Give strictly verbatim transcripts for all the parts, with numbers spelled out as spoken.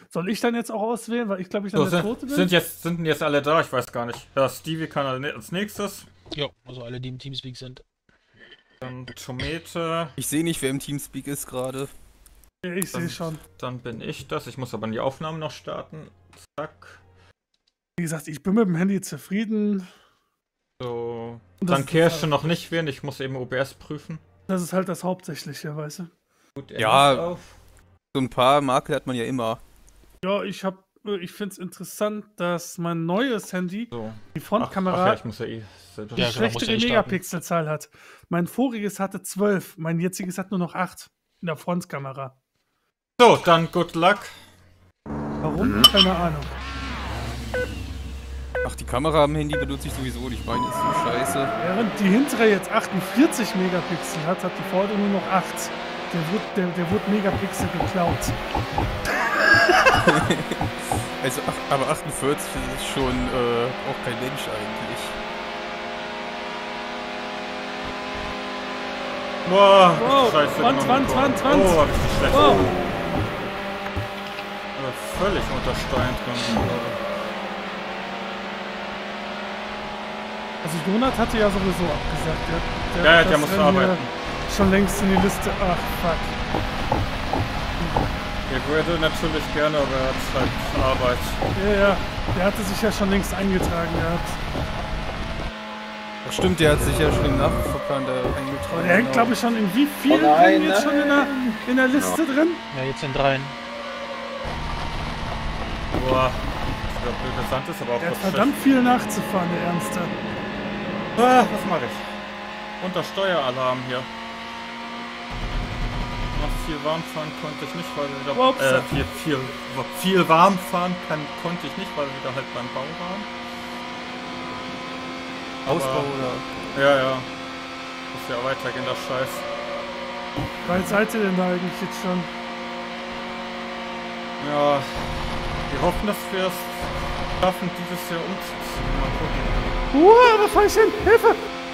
Soll ich dann jetzt auch auswählen, weil ich glaube, ich dann So, der sind, Tote bin? sind, jetzt, sind denn jetzt alle da? Ich weiß gar nicht. Ja, Stevie kann als nächstes. Ja, also alle, die im Teamspeak sind. Dann Tomate. Ich sehe nicht, wer im Teamspeak ist gerade. Ja, ich sehe Dann, schon. dann bin ich das. Ich muss aber die Aufnahme noch starten. Zack. Wie gesagt, ich bin mit dem Handy zufrieden. So. Und das Dann ist Kirsche halt- noch nicht wählen. Ich muss eben O B S prüfen. Das ist halt das Hauptsächliche, weißt du? Gut, er Ja. ist auf. So ein paar Makel hat man ja immer. Ja, ich hab, ich finde es interessant, dass mein neues Handy So. die Ach, Frontkamera ach ja, ich muss ja eh. eine Ja, genau, musst schlechtere du eh starten. Megapixelzahl hat. Mein voriges hatte zwölf, mein jetziges hat nur noch acht in der Frontkamera. So, dann good luck. Warum? Keine Ahnung. Ach, die Kamera am Handy benutze ich sowieso nicht. Meine ist so scheiße. Während die hintere jetzt achtundvierzig Megapixel hat, hat die vordere nur noch acht. Der wurde, der, der wurde Megapixel geklaut. Also, ach, aber achtundvierzig ist schon äh, auch kein Mensch eigentlich. Boah, Wow, scheiße. Wand, genau. Wand, Wand, Wand. Oh, hab ich die schlecht. Wow. Aber völlig untersteuern drin. Also Jonat hatte ja sowieso abgesagt. Der, Ja, ja, hat der das muss Rennen hier arbeiten. Schon längst in die Liste. Ach, fuck. Er würde natürlich gerne, aber er hat halt Arbeit. Ja, ja. Der hatte sich ja schon längst eingetragen gehabt. Ach, stimmt, der hat sich ja schon im Nachverfahren da eingetragen. Aber der hängt, glaube ich, schon in wie vielen Oh nein, Rennen jetzt schon in der, in der Liste drin? Ja, jetzt sind dreien. Boah, das ist interessant ist, aber auch Der hat was verdammt viel nachzufahren, der Ernste. Ah, was mache ich? Unter Steueralarm hier. Noch viel warm fahren konnte ich nicht, weil wir wieder Ups. äh, viel, viel, viel warm fahren kann, konnte ich nicht, weil wir wieder halt beim Bau waren. Ausbau Aber- oder? Ja, ja. Muss ja weitergehen, das Scheiß. Wie weit seid ihr denn da eigentlich jetzt schon? Ja, wir hoffen, dass wir es schaffen, dieses Jahr umzuziehen. Mal gucken. Uh, wo fahr ich hin? Hilfe!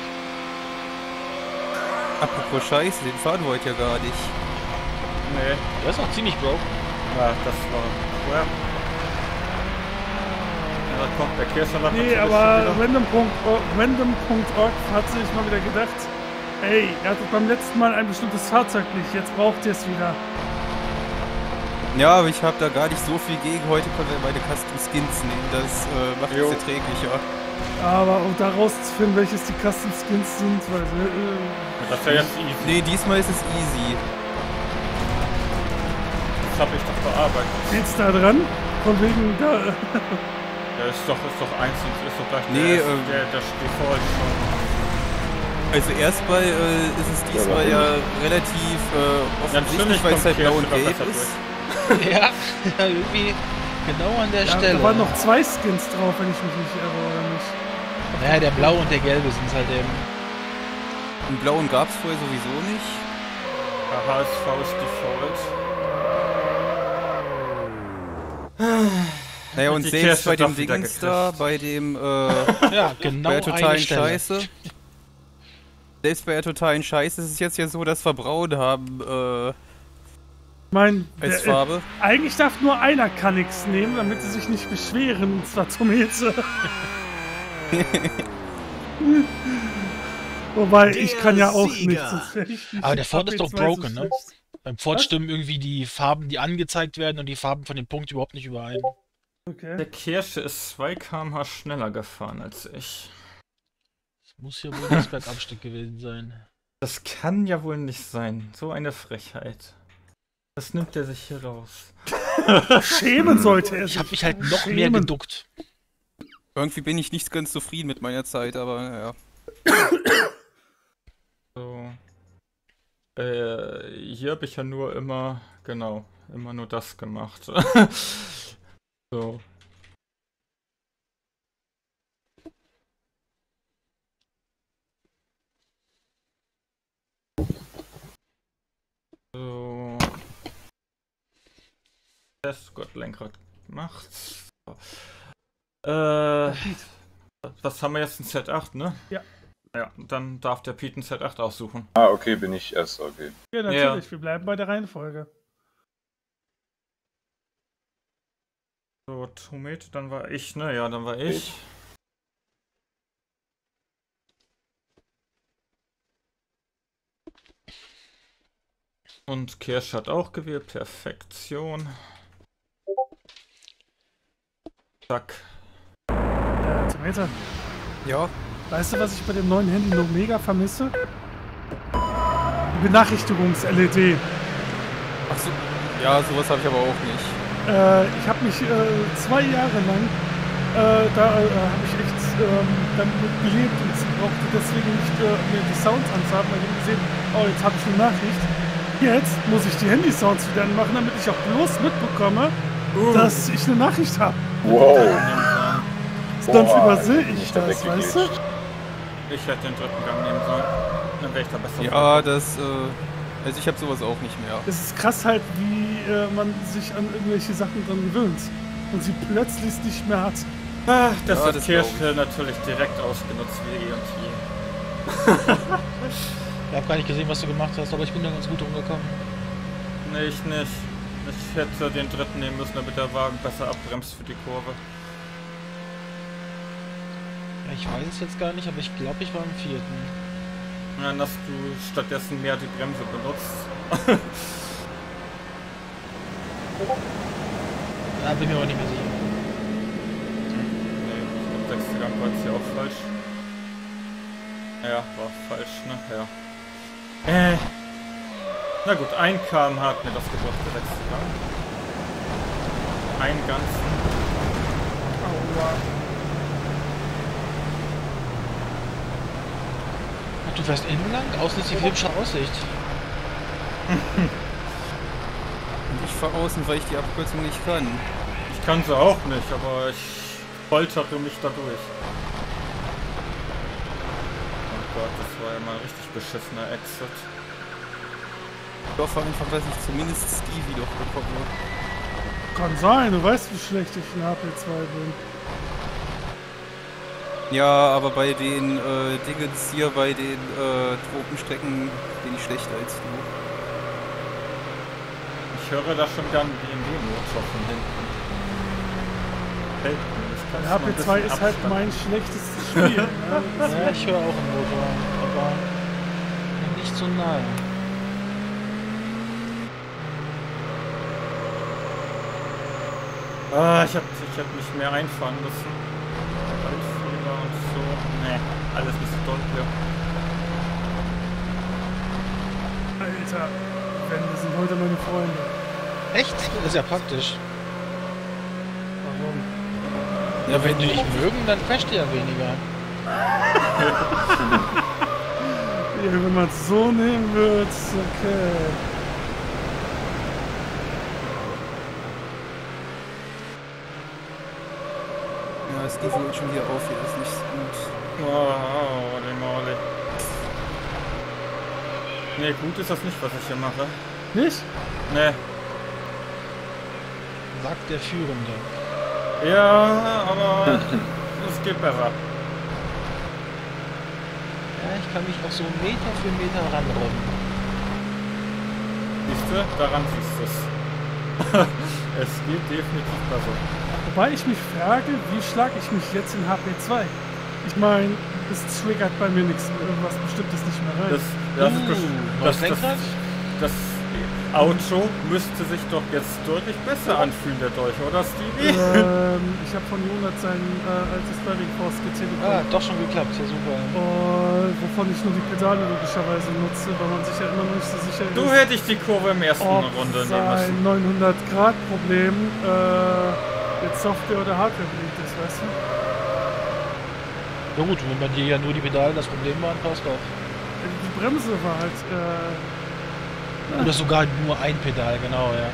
Apropos Scheiße, den fahren wir heute ja gar nicht. Nee, Der ist auch ziemlich broke. ja, das war crap. Ja, da kommt der Kirschsalat Nee, natürlich aber schon wieder. random.org random hat sich mal wieder gedacht, ey, ihr hattet beim letzten Mal ein bestimmtes Fahrzeug nicht, jetzt braucht ihr es wieder. Ja, aber ich habe da gar nicht so viel gegen. Heute können wir meine Custom Skins nehmen. Das äh, macht Jo. es erträglicher. Aber um da rauszufinden, welches die Custom Skins sind, weil äh, Das ist ja jetzt easy. Nee, diesmal ist es easy. Das habe ich doch bearbeitet. steht's da dran? Von wegen da. Ja, ist doch, ist doch einzeln, ist doch gleich Nee, der, ähm, der, der Default schon. Also erstmal äh, ist es diesmal ja relativ äh, offensichtlich, natürlich weil es kommt halt blau und Kirche gelb besser ist. Ja, ja, irgendwie genau an der Ja, Stelle. da waren noch zwei Skins drauf, wenn ich mich nicht irre, oder nicht? Naja, der blaue und der gelbe sind halt eben. Den blauen gab es vorher sowieso nicht. H S V ist Default. Naja, und Die selbst Kirsche bei dem doch wieder Dingens da, gekriegt. bei dem, äh, Ja, genau bei der eine totalen Stelle. Scheiße. Selbst bei der totalen Scheiße ist es jetzt ja so, dass wir braun haben, äh, Ich mein, als der, äh, Farbe. eigentlich darf nur einer kann nichts nehmen, damit sie sich nicht beschweren, und zwar zum Hitze. Wobei, ich kann ja auch Sieger. nichts. sonst wär ich nicht Aber der Ford ist doch A P zwei so broken, ne? schlecht. Beim Ford Was? stimmen irgendwie die Farben, die angezeigt werden und die Farben von den Punkten überhaupt nicht überein. Okay. Der Kirsche ist zwei Kilometer pro Stunde schneller gefahren als ich. Das muss ja wohl das Bergabstück gewesen sein. Das kann ja wohl nicht sein. So eine Frechheit. Das nimmt er sich hier raus. Schämen sollte er Ich sich. habe mich halt noch mehr Schämen. geduckt. Irgendwie bin ich nicht ganz zufrieden mit meiner Zeit, aber naja. So. Äh, hier habe ich ja nur immer, genau, immer nur das gemacht. So. So. Test, Gott, Lenkrad gemacht. So. Äh, was haben wir jetzt? Ein Z acht, ne? Ja. Ja, dann darf der Pete ein Z acht aussuchen. Ah, okay, bin ich erst, okay. Ja, natürlich. Wir bleiben bei der Reihenfolge. Autometer, dann war ich, ne? Ja, dann war ich. Und Kirsch hat auch gewählt. Perfektion. Zack. Äh, Tomater, Ja. weißt du, was ich bei dem neuen Handy noch mega vermisse? Die Benachrichtigungs-L E D. Ach so. Ja, sowas habe ich aber auch nicht. Äh, ich habe mich äh, zwei Jahre lang, äh, da äh, habe ich echt ähm, damit gelebt und brauchte deswegen nicht äh, mir die Sounds anzuhaben, weil ich hab gesehen, oh, jetzt habe ich eine Nachricht. Jetzt muss ich die Handy-Sounds wieder anmachen, damit ich auch bloß mitbekomme, Uh. dass ich eine Nachricht habe. Wow. Sonst Boah, übersehe bin ich da das, weißt du? weggeglitscht. Ich hätte den dritten Gang nehmen sollen. Dann wäre ich da besser. Ja, das, äh, also ich habe sowas auch nicht mehr. Es ist krass halt, wie äh, man sich an irgendwelche Sachen dran gewöhnt und sie plötzlich nicht mehr hat. Ah, das Ja, hat das Kirsch glaub natürlich direkt ausgenutzt wie eh und je. Ich habe gar nicht gesehen, was du gemacht hast, aber ich bin da ganz gut rumgekommen. Nee, ich nicht. Ich hätte den dritten nehmen müssen, damit der Wagen besser abbremst für die Kurve. Ja, ich weiß es jetzt gar nicht, aber ich glaube, ich war im vierten. Dann hast du stattdessen mehr die Bremse benutzt. Da bin ich mir aber nicht mehr sicher. Nee, ich glaube, sechster Gang war jetzt hier auch falsch. Ja, war falsch, ne? Ja. Äh. Na gut, ein Kilometer pro Stunde hat mir das gebracht, der sechste Gang. Einen ganzen. Aua. Ach, du fährst innen lang? Außen ist die filmische Aussicht. Und ich fahre außen, weil ich die Abkürzung nicht kann. Ich kann sie auch nicht, aber ich foltere mich dadurch. Oh Gott, das war ja mal ein richtig beschissener Exit. Ich hoffe einfach, dass ich zumindest Stevie doch bekomme. Kann sein, du weißt, wie schlecht ich in H P zwei bin. Ja, aber bei den äh, Dingens hier, bei den äh, Tropenstrecken bin ich schlechter als du. Ich höre da schon wieder einen B M W-Motor von hinten. Fällt mir, ich kann's H mal ein P zwei bisschen ist halt Abstand. mein schlechtestes Spiel. ne? Ja, ich höre auch einen Motor, aber nicht so nahe. Ah, ich hab, ich hab mich mehr einfahren müssen. Waldfehler und so. Nee, alles ein bisschen dunkel. Alter, Wände sind heute meine Freunde. Echt? Das ist ja praktisch. Warum? Ja, wenn die dich mögen, dann crasht ihr ja weniger. Ja, wenn man es so nehmen wird, okay. Ja, Stevie holt schon wieder auf, hier ist nicht gut. Wow, die Mauli. Nee, gut ist das nicht, was ich hier mache. Nicht? Nee. Sagt der Führende. Ja, aber es geht besser. Ja, ich kann mich auch so Meter für Meter ranrollen. Siehst du? Daran siehst du es. Es geht definitiv besser. Wobei ich mich frage, wie schlage ich mich jetzt in H P zwei? Ich meine, es triggert bei mir nichts, irgendwas Bestimmtes nicht mehr rein. Das, das, Uh, ist, neues das, Lenkrad? das, das Auto müsste sich doch jetzt deutlich besser anfühlen, der Dolch, oder Stevie? ähm, ich habe von Jonas sein äh, altes Driving Force skizziert Ah, bekommen. doch schon geklappt, ja super. Äh, wovon ich nur die Pedale logischerweise nutze, weil man sich ja immer noch nicht so sicher Du ist, hätte ich die Kurve im ersten ob Runde nehmen sein müssen. neunhundert Grad Problem äh, jetzt Software oder Hardware belegt ist, weißt du? Ja gut, wenn bei dir ja nur die Pedale das Problem waren, passt auch. Die Bremse war halt, äh, Oder sogar nur ein Pedal, genau, ja.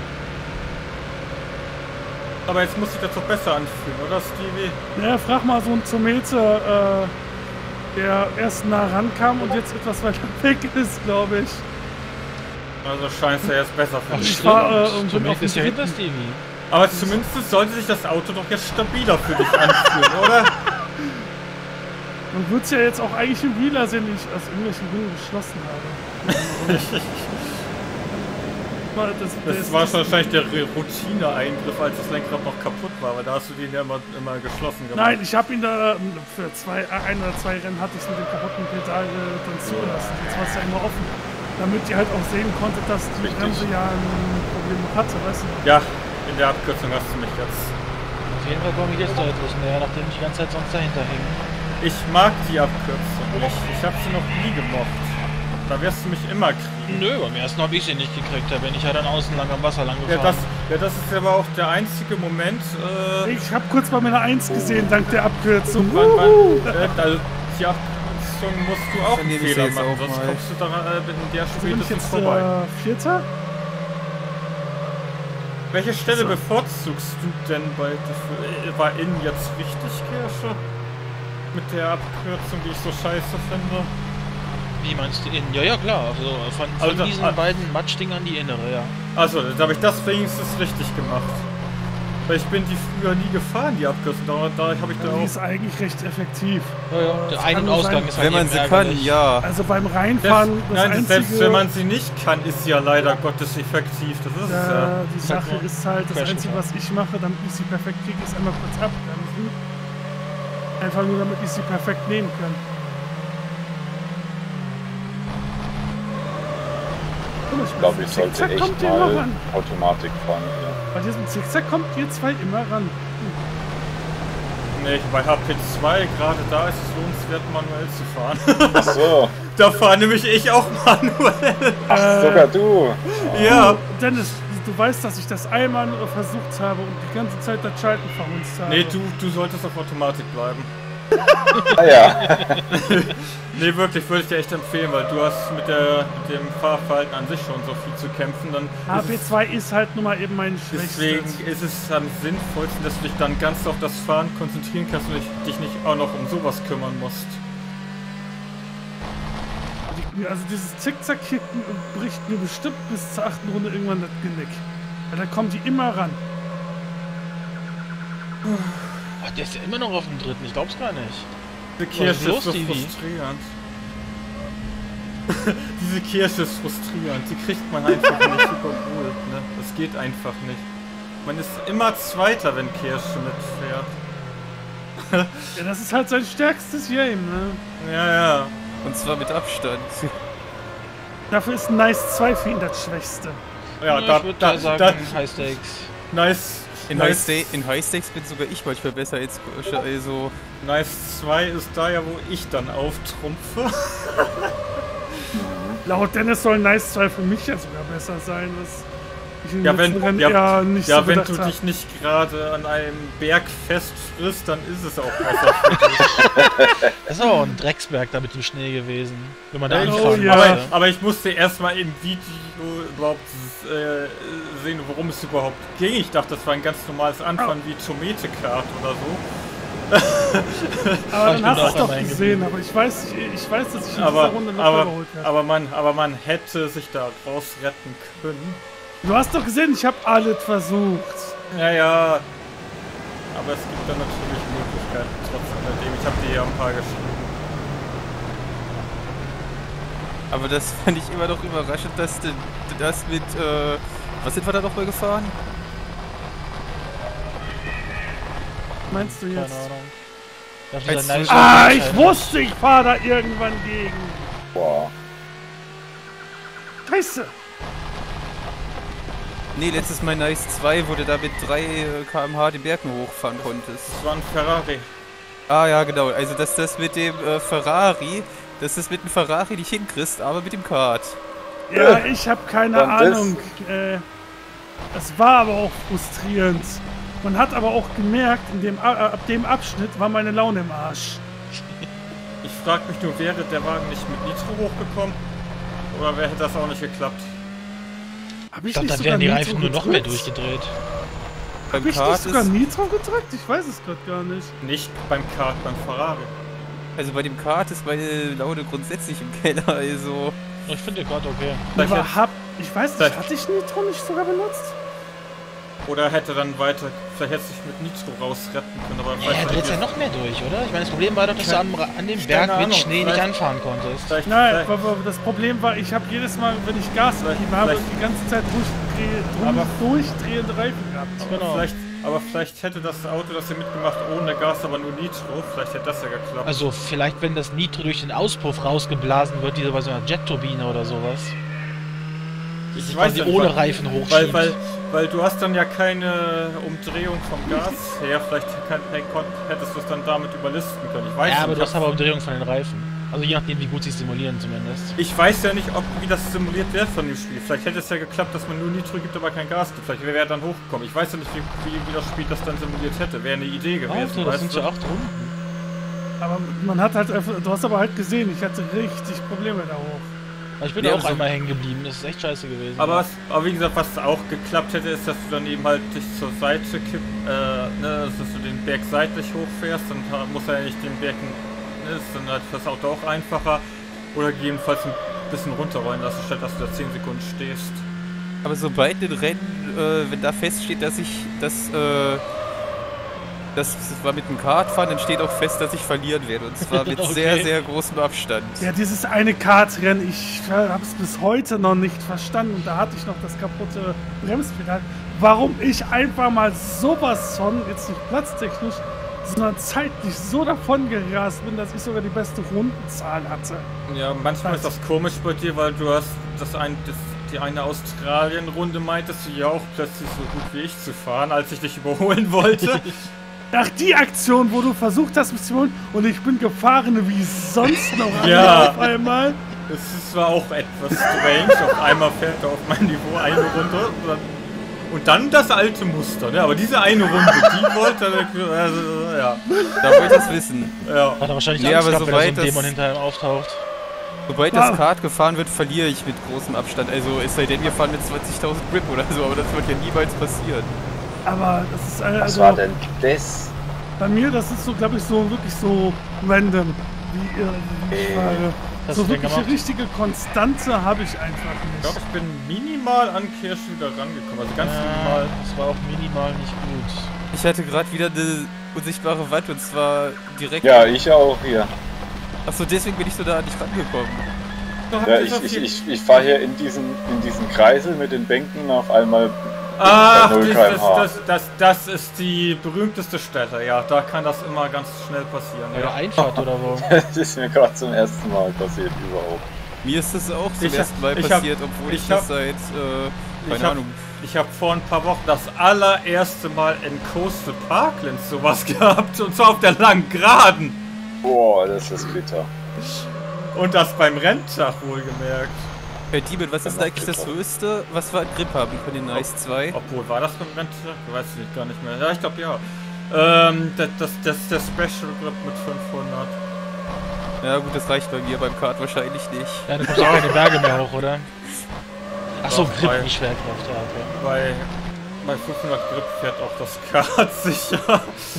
Aber jetzt muss sich das doch besser anfühlen, oder Stevie? naja, frag mal so einen Zometer, äh, der erst nah rankam und jetzt etwas weiter weg ist, glaube ich. Also scheint es ja jetzt besser für Ach, dich. Ich fahr, äh, und bin Zumindest auf dem ist ja hinter dritten. Stevie. Aber zumindest sollte sich das Auto doch jetzt stabiler für dich anfühlen, oder? Man wird es ja jetzt auch eigentlich im Wheeler sehen, den ich aus irgendwelchen Gründen geschlossen habe. mal, das, Das das war ist- wahrscheinlich der Routine-Eingriff, als das Lenkrad noch kaputt war, weil da hast du den ja immer, immer geschlossen gemacht. Nein, ich habe ihn da ähm, für zwei, ein oder zwei Rennen hatte ich es mit dem kaputten Pedal äh, dann zugelassen. Jetzt war es ja immer offen. Damit ihr halt auch sehen konntet, dass die Richtig. Bremse ja ein Problem hatte, weißt du? Ja, in der Abkürzung hast du mich jetzt. Auf jeden Fall komme ich jetzt da etwas näher, nachdem ich die ganze Zeit sonst dahinter hänge. Ich mag die Abkürzung nicht. Ich habe sie noch nie gemocht. Da wirst du mich immer kriegen. Nö, beim ersten habe ich sie nicht gekriegt, da bin ich ja dann außen lang am Wasser lang Ja gefahren. das, ja, das ist aber auch der einzige Moment, äh, Ich habe kurz bei meiner eins gesehen, dank der Abkürzung. wann man, Wuhu! äh, also die Abkürzung musst du auch Dann einen nehme ich Fehler jetzt machen, auch sonst mal. kommst du daran äh, in der Also bin ich spätestens jetzt vorbei. äh, Vierter? Welche Stelle So. bevorzugst du denn bei, äh, war in jetzt richtig, Kirsche? Mit der Abkürzung, die ich so scheiße finde? Wie meinst du innen? Ja, ja, klar. Also von, von Also, diesen ah- beiden Matschdingern die innere, ja. Also, da habe ich das wenigstens richtig gemacht. Weil ich bin die früher nie gefahren, die Abkürzung. Da, da habe ich da Die auch... ist eigentlich recht effektiv. Ja, ja. Der das Ein- kann und nur Ausgang sein. ist halt Wenn man eben sie kann, ärgerlich. ja. Also beim Selbst, Reinfahren, das nein, einzige, selbst wenn man sie nicht kann, ist sie ja leider Gottes effektiv. Das ist es ja. äh, die Sache nur ist halt, das Crash Einzige, was ich mache, damit ich sie perfekt kriege, ist einmal kurz abbremsen. Einfach nur, damit ich sie perfekt nehmen kann. Guck mal, Ich glaube, ich sollte Zickzack echt kommt ihr immer mal ran. Automatik fahren. Ja. Bei diesem Zickzack kommt ihr zwei immer ran. Nee, bei H P zwei, gerade da ist es lohnenswert, manuell zu fahren. Ach so, Da fahre nämlich ich auch manuell. ach, sogar du. Ja. Dennis, du weißt, dass ich das einmal nur versucht habe und die ganze Zeit das Schalten verhunzt habe. Nee, du, du solltest auf Automatik bleiben. Ah ja, Nee, wirklich, würde ich dir echt empfehlen, weil du hast mit, der, mit dem Fahrverhalten an sich schon so viel zu kämpfen. Dann H ist P es, zwei ist halt nun mal eben mein deswegen Schwächstes. ist es am sinnvollsten, dass du dich dann ganz auf das Fahren konzentrieren kannst und dich nicht auch noch um sowas kümmern musst. Die- Also dieses Zickzack hier bricht mir bestimmt bis zur achten Runde irgendwann das Genick. Ja, da kommen die immer ran. Ach, der ist ja immer noch auf dem dritten, ich glaub's gar nicht. Diese Was ist Kirsche los, ist so Stevie? frustrierend. Diese Kirsche ist frustrierend. Die kriegt man einfach nicht überholt. Ne? Das geht einfach nicht. Man ist immer Zweiter, wenn Kirsche mitfährt. Ja, das ist halt sein stärkstes Game, ne? Ja, ja. Und zwar mit Abstand. Dafür ist Nice zwei für ihn das Schwächste. Ja, Ja, da, ich würde da, da sagen, da, High Stakes. nice. In High, nice, Sta in High Stakes bin sogar ich manchmal besser als also. nice zwei ist da ja, wo ich dann auftrumpfe. Laut Dennis soll Nice zwei für mich ja sogar besser sein, was ich in Ja, den wenn, letzten Rennen ja, eher nicht ja, so wenn gedacht du hab. dich nicht gerade an einem Berg festfrisst, dann ist es auch besser für dich. Das ist aber auch ein Drecksberg da mit dem Schnee gewesen. Wenn man da Ja, ich, Oh, anfangen ja. aber, musste. aber ich musste erstmal im Video überhaupt äh, sehen, worum es überhaupt ging. Ich dachte, das war ein ganz normales Anfahren wie Tomate Kart oder so. Aber ich dann bin hast du auch es doch einmal gesehen, aber ich weiß, ich, ich weiß, dass ich in Aber, dieser Runde noch aber, überholt habe. aber, man, aber man hätte sich da rausretten können. Du hast doch gesehen, ich habe alles versucht. Ja, ja. Aber es gibt dann natürlich Möglichkeiten trotz alledem. Ich habe dir ja ein paar geschrieben. Aber das fand ich immer noch überraschend, dass du das mit, äh, was sind wir da noch mal gefahren? Meinst du Keine jetzt? Ahnung. Das Als ist ein nice Ah, Shot. ich wusste, ich fahre da irgendwann gegen. boah. Scheiße. Nee, letztes Mal Nice zwei, wo du da mit drei Kilometer pro Stunde den Bergen hochfahren konntest. Das war ein Ferrari. Ah ja, genau. Also dass das mit dem äh, Ferrari, dass das mit dem Ferrari nicht hinkriegst, aber mit dem Kart. Ja, ich habe keine Und das- Ahnung. Äh, es war aber auch frustrierend. Man hat aber auch gemerkt, in dem, äh, ab dem Abschnitt war meine Laune im Arsch. Ich frage mich nur, wäre der Wagen nicht mit Nitro hochgekommen? Oder wäre das auch nicht geklappt? Hab Ich ich glaube, nicht dann sogar wären die Nitro Reifen nur noch mehr gedrückt? durchgedreht. Beim Hab ich Kart nicht sogar ist, Nitro gedrückt? Ich weiß es gerade gar nicht. Nicht beim Kart, beim Ferrari. also bei dem Kart ist meine Laune grundsätzlich im Keller, also. Ich finde gerade okay. Vielleicht Aber jetzt- hab, ich weiß nicht, Vielleicht- hatte ich Nitro nicht sogar benutzt? Oder hätte dann weiter, vielleicht hätte sich mit Nitro rausretten können, aber Ja, er dreht ja noch mehr durch, oder? Ich meine, das Problem war doch, dass du am, Ra- an dem Berg Keine mit Ahnung, Schnee nicht vielleicht- anfahren konntest. Vielleicht, Nein, vielleicht, aber das Problem war, ich habe jedes Mal, wenn ich Gas Vielleicht- gegeben habe, vielleicht- die ganze Zeit durchdreh, Aber- durchdrehende Reifen gehabt. Genau. vielleicht, aber vielleicht hätte das Auto das ja mitgemacht ohne Gas, aber nur Nitro, vielleicht hätte das ja geklappt. Also vielleicht, wenn das Nitro durch den Auspuff rausgeblasen wird, wie bei so einer Jetturbine oder sowas. ich quasi ja nicht, ohne weil- Reifen hochschiebt. Weil, weil, weil du hast dann ja keine Umdrehung vom Gas her, vielleicht kann, hey, kon- hättest du es dann damit überlisten können. Ich weiß Ja, nicht. aber du ich hast aber Umdrehung von den Reifen. Also je nachdem, wie gut sie simulieren zumindest. Ich weiß ja nicht, ob wie das simuliert wird von dem Spiel. Vielleicht hätte es ja geklappt, dass man nur Nitro gibt, aber kein Gas gibt. Vielleicht wäre er dann hochgekommen. Ich weiß ja nicht, wie, wie, wie das Spiel das dann simuliert hätte. Wäre eine Idee gewesen. Alter, das weißt sind du? ja acht Runden. Aber man hat halt einfach, du hast aber halt gesehen, ich hatte richtig Probleme da hoch. Aber ich bin Ja, auch so- einmal hängen geblieben, das ist echt scheiße gewesen. Aber, was, aber wie gesagt, was auch geklappt hätte, ist, dass du dann eben halt dich zur Seite kippst, äh, ne, dass du den Berg seitlich hochfährst, dann ha- muss er ja nicht den Berg, ne, ist dann halt für das Auto auch einfacher. Oder gegebenenfalls ein bisschen runterrollen lassen, statt dass du da zehn Sekunden stehst. Aber sobald ein Rennen, äh, wenn da feststeht, dass ich das, äh, das, das war mit dem Kartfahren, dann steht auch fest, dass ich verlieren werde. Und zwar mit Okay. sehr, sehr großem Abstand. Ja, dieses eine Kartrennen, ich habe es bis heute noch nicht verstanden. Da hatte ich noch das kaputte Bremspedal. Warum ich einfach mal sowas von, jetzt nicht platztechnisch, sondern zeitlich so davon gerast bin, dass ich sogar die beste Rundenzahl hatte. Ja, manchmal ist das komisch bei dir, weil du hast das ein, das, die eine Australien-Runde meintest du ja auch plötzlich so gut wie ich zu fahren, als ich dich überholen wollte. Nach die Aktion, wo du versucht hast, mich zu holen und ich bin gefahren wie sonst noch Ja. auf einmal. Es ist- war auch etwas strange. Auf einmal fährt er auf mein Niveau eine Runde und dann, und dann das alte Muster. Ne? Aber diese eine Runde, die wollte er. Also, ja. Da wollte ich es wissen. ja. Hat er wahrscheinlich Ja, Angst aber gehabt, wenn da so ein soweit Dämon das- hinter ihm auftaucht. Sobald Ah. das Kart gefahren wird, verliere ich mit großem Abstand. Also es sei denn, wir fahren mit zwanzigtausend Grip oder so, aber das wird ja niemals passieren. Aber das ist äh, Was also war denn das? bei mir, das ist so, glaube ich, so wirklich so random, wie, äh, wie ich Äh. fahre. Hast So du denn wirklich eine gemacht? richtige Konstante habe ich einfach Ich glaube, nicht. ich bin minimal an Kirsch wieder rangekommen. Also ganz Ja, minimal. das war auch minimal nicht gut. Ich hatte gerade wieder eine unsichtbare Wand und zwar direkt... Ja, ich auch hier. Achso, deswegen bin ich so da nicht rangekommen. Da habt Ja, ihr ich, so ich, viel- ich, ich fahre hier in diesen, in diesen Kreisel mit den Bänken auf einmal Ach, bei null das, Kilometer pro das, das, das, das ist die berühmteste Stelle. Ja, da kann das immer ganz schnell passieren. Bei der Ja. Einfahrt oder wo? Das ist mir gerade zum ersten Mal passiert überhaupt. Mir ist das auch zum Ich hab- ersten Mal ich hab- passiert, obwohl ich, ich das hab- seit, äh, Ich keine hab- Ahnung, Ich habe vor ein paar Wochen das allererste Mal in Coastal Parklands sowas gehabt. Und zwar auf der langen Geraden. Boah, das ist bitter. Und das beim Renntag wohlgemerkt. Herr Diebel, was ist noch eigentlich das Grip Höchste, was wir an Grip haben von den Nice zwei? Obwohl, war das beim Renntag? Weiß ich gar nicht mehr. Ja, ich glaube ja. Ähm, das, das, das ist der Special Grip mit fünfhundert. Ja gut, das reicht bei mir beim Kart wahrscheinlich nicht. Ja, du kommst auch keine Berge mehr hoch, oder? Achso, Doch, Grip, bei- nicht Schwerkraft, ja, okay. Bei, bei fünfhundert Grip fährt auch das Kart sicher.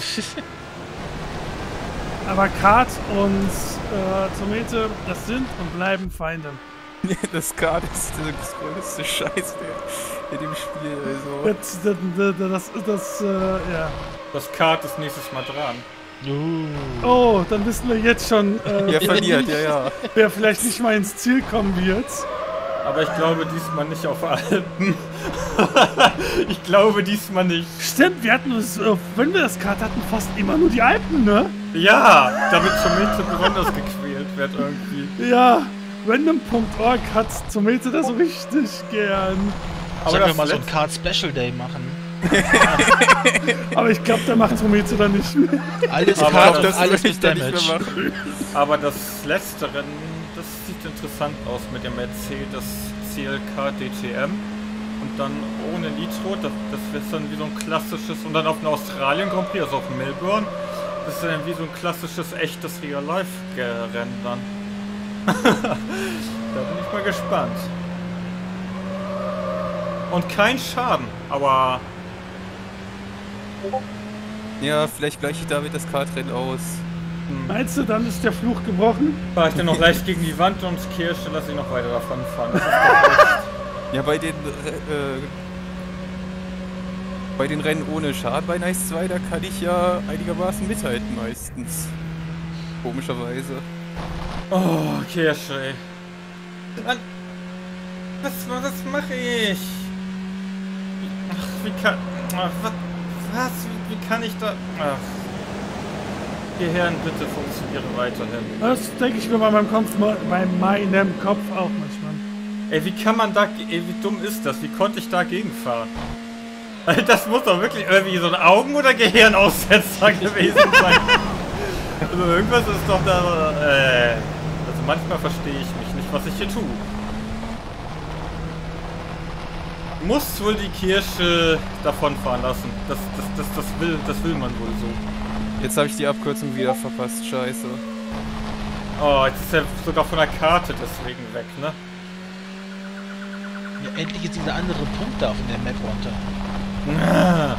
Aber Kart und äh, Tomate, das sind und bleiben Feinde. Das Kart ist das größte Scheiß der in dem Spiel, also. Das, das, das, das, das äh, ja. Das Kart ist nächstes Mal dran. Uh. Oh, dann wissen wir jetzt schon, äh, Wer verliert, ja, ja. wer vielleicht nicht mal ins Ziel kommen wird. Aber ich glaube diesmal nicht auf Alpen. Ich glaube diesmal nicht. Stimmt, wir hatten es, äh, wenn wir das Kart hatten, fast immer nur die Alpen, ne? Ja, damit Tomate besonders gequält wird irgendwie. Ja, random Punkt org hat Tomate das so richtig gern. Aber Sollen wir das mal so einen letzte- Kart Special Day machen? Aber ich glaube, der macht Tomate dann nicht mehr. Alles Aber Kart und das alles will ich mit da nicht Damage. mehr machen. Aber das letzte Rennen, das sieht interessant aus mit dem Mercedes C L K D T M. Und dann ohne Nitro, das, das wäre dann wie so ein klassisches, und dann auf dem Australien Grand Prix, also auf Melbourne, das ist dann wie so ein klassisches, echtes Real-Life-Rennen dann. Da bin ich mal gespannt. Und kein Schaden, aber Ja, vielleicht gleiche ich damit das Kartrennen aus. Meinst du, dann ist der Fluch gebrochen? fahre ich dann noch leicht gegen die Wand und Kirsche lasse ich noch weiter davon fahren. Das ist doch echt. Ja, bei den, äh, Bei den Rennen ohne Schaden bei Nice zwei, da kann ich ja einigermaßen mithalten meistens. Komischerweise. Oh, Kirsche, ey. Mann, was, was mache ich? Ach, wie kann... Ach, was, was? Wie, wie kann ich da... Ach. Gehirn, bitte funktioniere weiterhin. Das denke ich mir bei meinem Kopf, bei meinem Kopf auch manchmal. Ey, wie kann man da... Ey, wie dumm ist das? Wie konnte ich dagegen fahren? Das muss doch wirklich irgendwie so ein Augen- oder Gehirnaussetzer gewesen sein. Also irgendwas ist doch da... Äh, also manchmal verstehe ich mich nicht, was ich hier tue. Muss wohl die Kirsche davonfahren lassen. Das, das, das, das, will, das will man wohl so. Jetzt habe ich die Abkürzung wieder verpasst, scheiße. Oh, jetzt ist er sogar von der Karte deswegen weg, ne? Ja, endlich ist dieser andere Punkt da von der Map runter. Ah.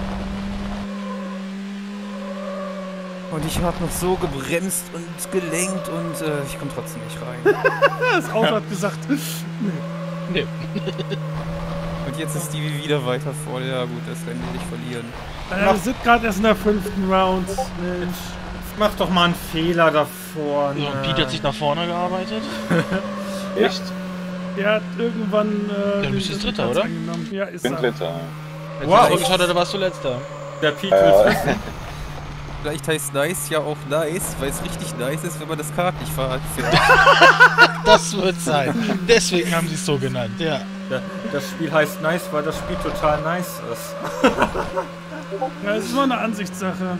Und ich habe noch so gebremst und gelenkt und äh, ich komme trotzdem nicht rein. Das Auto hat gesagt, nee. Nee. Und jetzt ist die wieder weiter vor. Ja gut, das Rennen will ich verlieren. Äh, wir sind gerade erst in der fünften Round. Mensch. Jetzt mach doch mal einen Fehler davor. So, und Pete hat sich nach vorne gearbeitet. Echt? Der hat irgendwann. Äh, Ja, du bist den jetzt Dritter, Platz oder? eingenommen. Ja, ist Ich bin er. Dritter. Als Wow. wow. ich geschaut hatte, warst du letzter. Der Pete will Äh, wissen. Vielleicht heißt nice ja auch nice, weil es richtig nice ist, wenn man das Kart nicht fährt. Das wird sein. Deswegen haben sie es so genannt, ja. Der, das Spiel heißt nice, weil das Spiel total nice ist. Ja, es ist nur eine Ansichtssache.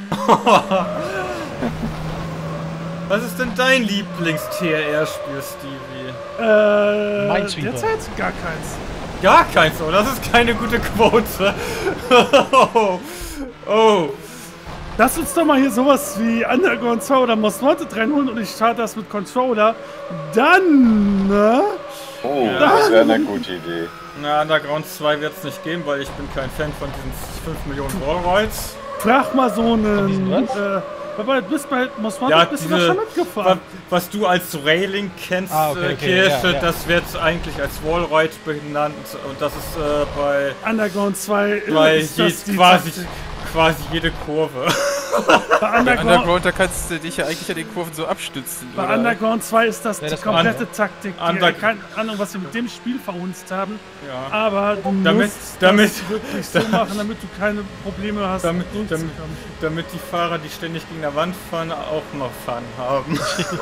Was ist denn dein Lieblings-T R R-Spiel, Stevie? Äh. Minesweeper. Derzeit gar keins. Gar keins, oh, das ist keine gute Quote. oh. oh. Lass uns doch mal hier sowas wie Underground zwei oder Most Wanted reinholen und ich starte das mit Controller. Dann, ne? Oh, Ja. das wäre eine gute Idee. Na, Underground zwei wird es nicht geben, weil ich bin kein Fan von diesen fünf Millionen Wallrides. Frag mal so einen. Von diesen Äh, aber du bist bei Most Wanted, Ja, bist du diese, doch schon wa- mitgefahren. was du als Railing kennst, Ah, okay, äh, okay, Kirsche, ja, ja. das wird eigentlich als Wallride benannt und das ist äh, bei, Underground zwei bei ist je, das die quasi, Taktik. quasi jede Kurve. Bei Bei Underground, Underground, da kannst du dich ja eigentlich an den Kurven so abstützen. bei oder? Underground zwei ist das Ja, die das komplette kann- Taktik. Die, Under- keine Ahnung, was wir mit dem Spiel verhunzt haben. Ja. Aber du Damit- musst damit- das wirklich so machen, damit du keine Probleme hast, Damit- durchzukommen. Damit die Fahrer, die ständig gegen der Wand fahren, auch noch Fun haben.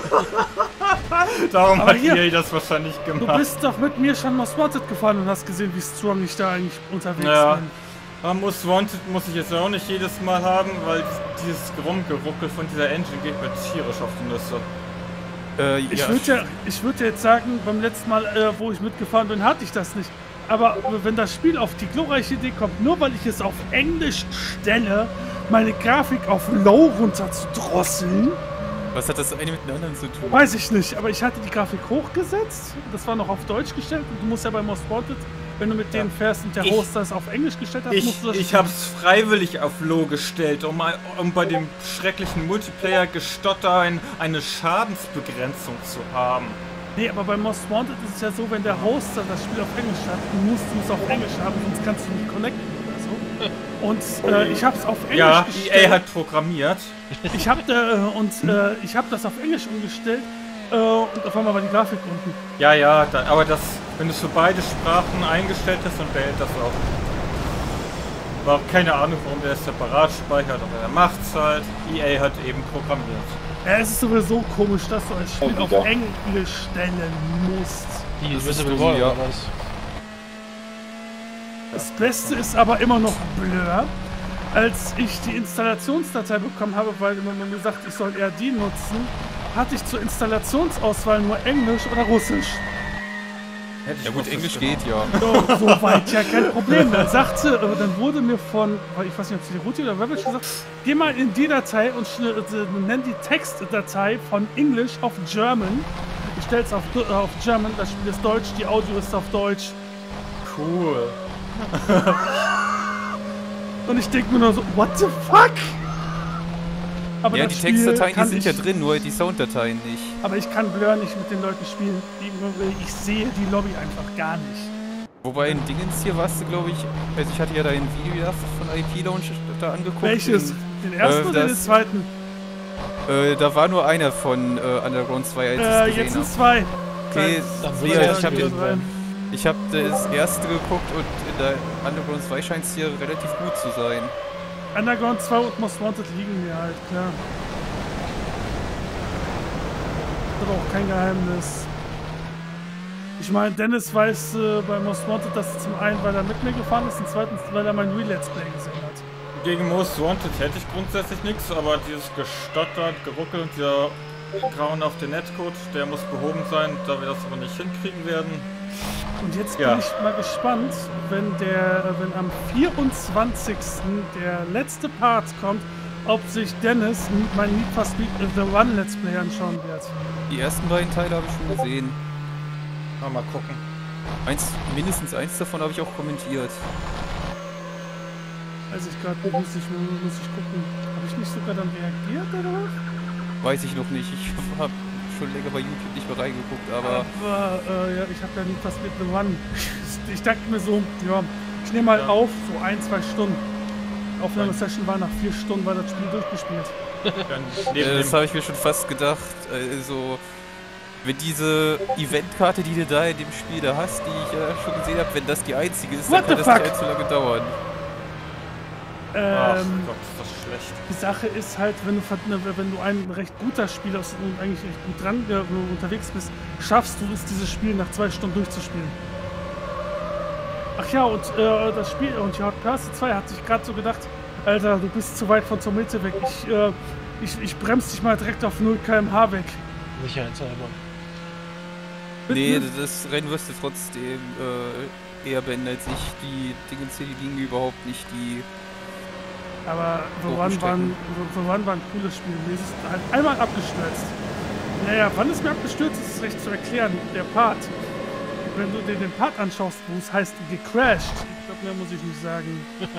Darum Aber hat hier- E A das wahrscheinlich Du gemacht. bist doch mit mir schon Most Wanted gefahren und hast gesehen, wie strong ich da eigentlich unterwegs Ja. bin. Aber Most Wanted muss ich jetzt auch nicht jedes Mal haben, weil dieses Rumgeruckel von dieser Engine geht mir tierisch auf die Nüsse. Äh, Ich ja, würde ja, ich würd ja jetzt sagen, beim letzten Mal, äh, wo ich mitgefahren bin, hatte ich das nicht. Aber wenn das Spiel auf die glorreiche Idee kommt, nur weil ich es auf Englisch stelle, meine Grafik auf Low runter zu drosseln, was hat das eine mit dem anderen zu tun? weiß ich nicht. Aber ich hatte die Grafik hochgesetzt, das war noch auf Deutsch gestellt und du musst ja bei Most Wanted, wenn du mit denen fährst und der Ich- Host das auf Englisch gestellt hat, Ich, musst du das ich hab's freiwillig auf Low gestellt, um, ein- um bei dem schrecklichen Multiplayer-Gestotter ein, eine Schadensbegrenzung zu haben. Nee, aber bei Most Wanted ist es ja so, wenn der Hoster das Spiel auf Englisch hat, du musst du es auf Englisch haben, sonst kannst du nicht connecten oder so. Und äh, ich hab's auf Englisch Ja, gestellt. E A hat programmiert. Ich hab äh, und äh, ich hab das auf Englisch umgestellt äh, und auf einmal war die Grafik unten. Ja, ja, da, aber das, wenn du es für beide Sprachen eingestellt hast, dann behält das auch. War auch keine Ahnung, warum der es separat speichert, aber er macht's halt. E A hat eben programmiert. Ja, es ist sowieso komisch, dass du ein Spiel Ja, auf wieder. Englisch stellen musst. Die Das ist Invisible dumm, Wall, ja. oder was? Das Beste ist aber immer noch Blur. Als ich die Installationsdatei bekommen habe, weil man mir gesagt, ich soll eher die nutzen, hatte ich zur Installationsauswahl nur Englisch oder Russisch. Hätte ich Ja gut, Russisch Englisch genommen. geht ja. So, so weit, ja, kein Problem. Dann sagte, äh, dann wurde mir von, ich weiß nicht, ob es die Ruti oder Rebels gesagt, geh mal in die Datei und schn- äh, nenn die Textdatei von Englisch auf German. Ich stell's auf, äh, auf German, das Spiel ist Deutsch, die Audio ist auf Deutsch. Cool. Und ich denke mir nur so, what the fuck? Aber Ja, das die Spiel Textdateien, die kann sind ich, ja drin, nur die Sounddateien nicht. Aber ich kann Blur nicht mit den Leuten spielen. Die- Ich sehe die Lobby einfach gar nicht. Wobei in Dingens hier warst du, glaube ich, also ich hatte ja dein Video von I P Launch da angeguckt. Welches? In, Den ersten äh, oder den das- zweiten? äh, da war nur einer von äh, Underground zwei, als Äh, ich jetzt gesehen sind habe. zwei. Nee, Dann nee, wird ich er habe gewesen sein. ich hab das erste geguckt und in der Underground zwei scheint es hier relativ gut zu sein. Underground zwei und Most Wanted liegen mir halt, klar. Das ist aber auch kein Geheimnis. Ich meine, Dennis weiß äh, bei Most Wanted, dass zum einen, weil er mit mir gefahren ist und zweitens, weil er mein Real-Let's Play gesehen hat. Gegen Most Wanted hätte ich grundsätzlich nichts, aber dieses Gestottert, Geruckel und dieser Grauen auf den Netcode, der muss behoben sein, da wir das aber nicht hinkriegen werden. Und jetzt Ja. bin ich mal gespannt, wenn der, wenn am vierundzwanzigsten der letzte Part kommt, ob sich Dennis mein Need for Speed The One Let's Play anschauen wird. Die ersten beiden Teile habe ich schon gesehen. Na, mal gucken. Eins, mindestens eins davon habe ich auch kommentiert. Also ich gerade muss ich, muss ich gucken. Habe ich nicht sogar dann reagiert oder? Weiß ich noch nicht. Ich habe schon länger bei YouTube nicht mehr reingeguckt, aber Aber äh, ja, ich habe ja Need for Speed The One. Ich dachte mir so, ja, ich nehme mal Ja. auf, so ein, zwei Stunden. Aufnahmesession war nach vier Stunden war das Spiel durchgespielt. Dann neben äh, das dem, habe ich mir schon fast gedacht. Also, wenn diese Eventkarte, die du da in dem Spiel da hast, die ich ja schon gesehen habe, wenn das die einzige ist, What dann kann the das fuck? nicht allzu lange dauern. ach Ähm, Gott, ist das schlecht. Die Sache ist halt, wenn du, ver- ne, wenn du ein recht guter Spieler bist und eigentlich recht gut dran äh, unterwegs bist, schaffst du es, dieses Spiel nach zwei Stunden durchzuspielen. Ach ja, und äh, das Spiel, und ja, Percy zwei hat sich gerade so gedacht, Alter, du bist zu weit von zur Mitte weg. Ich, äh, ich, ich bremse dich mal direkt auf null Kilometer pro Stunde weg. Sicherheitshalber. Mit- Nee, mit- das Rennen wirst du trotzdem äh, eher beenden als ich. Die Dinge hier, die liegen überhaupt nicht. Die Aber The Doofen One, war ein, Strecken. The One war ein cooles Spiel. Nee, es ist halt einmal abgestürzt. Naja, wann es mir abgestürzt ist, ist recht zu erklären. Der Part. Wenn du dir den Part anschaust, wo es heißt gecrashed, ich glaube, mehr muss ich nicht sagen.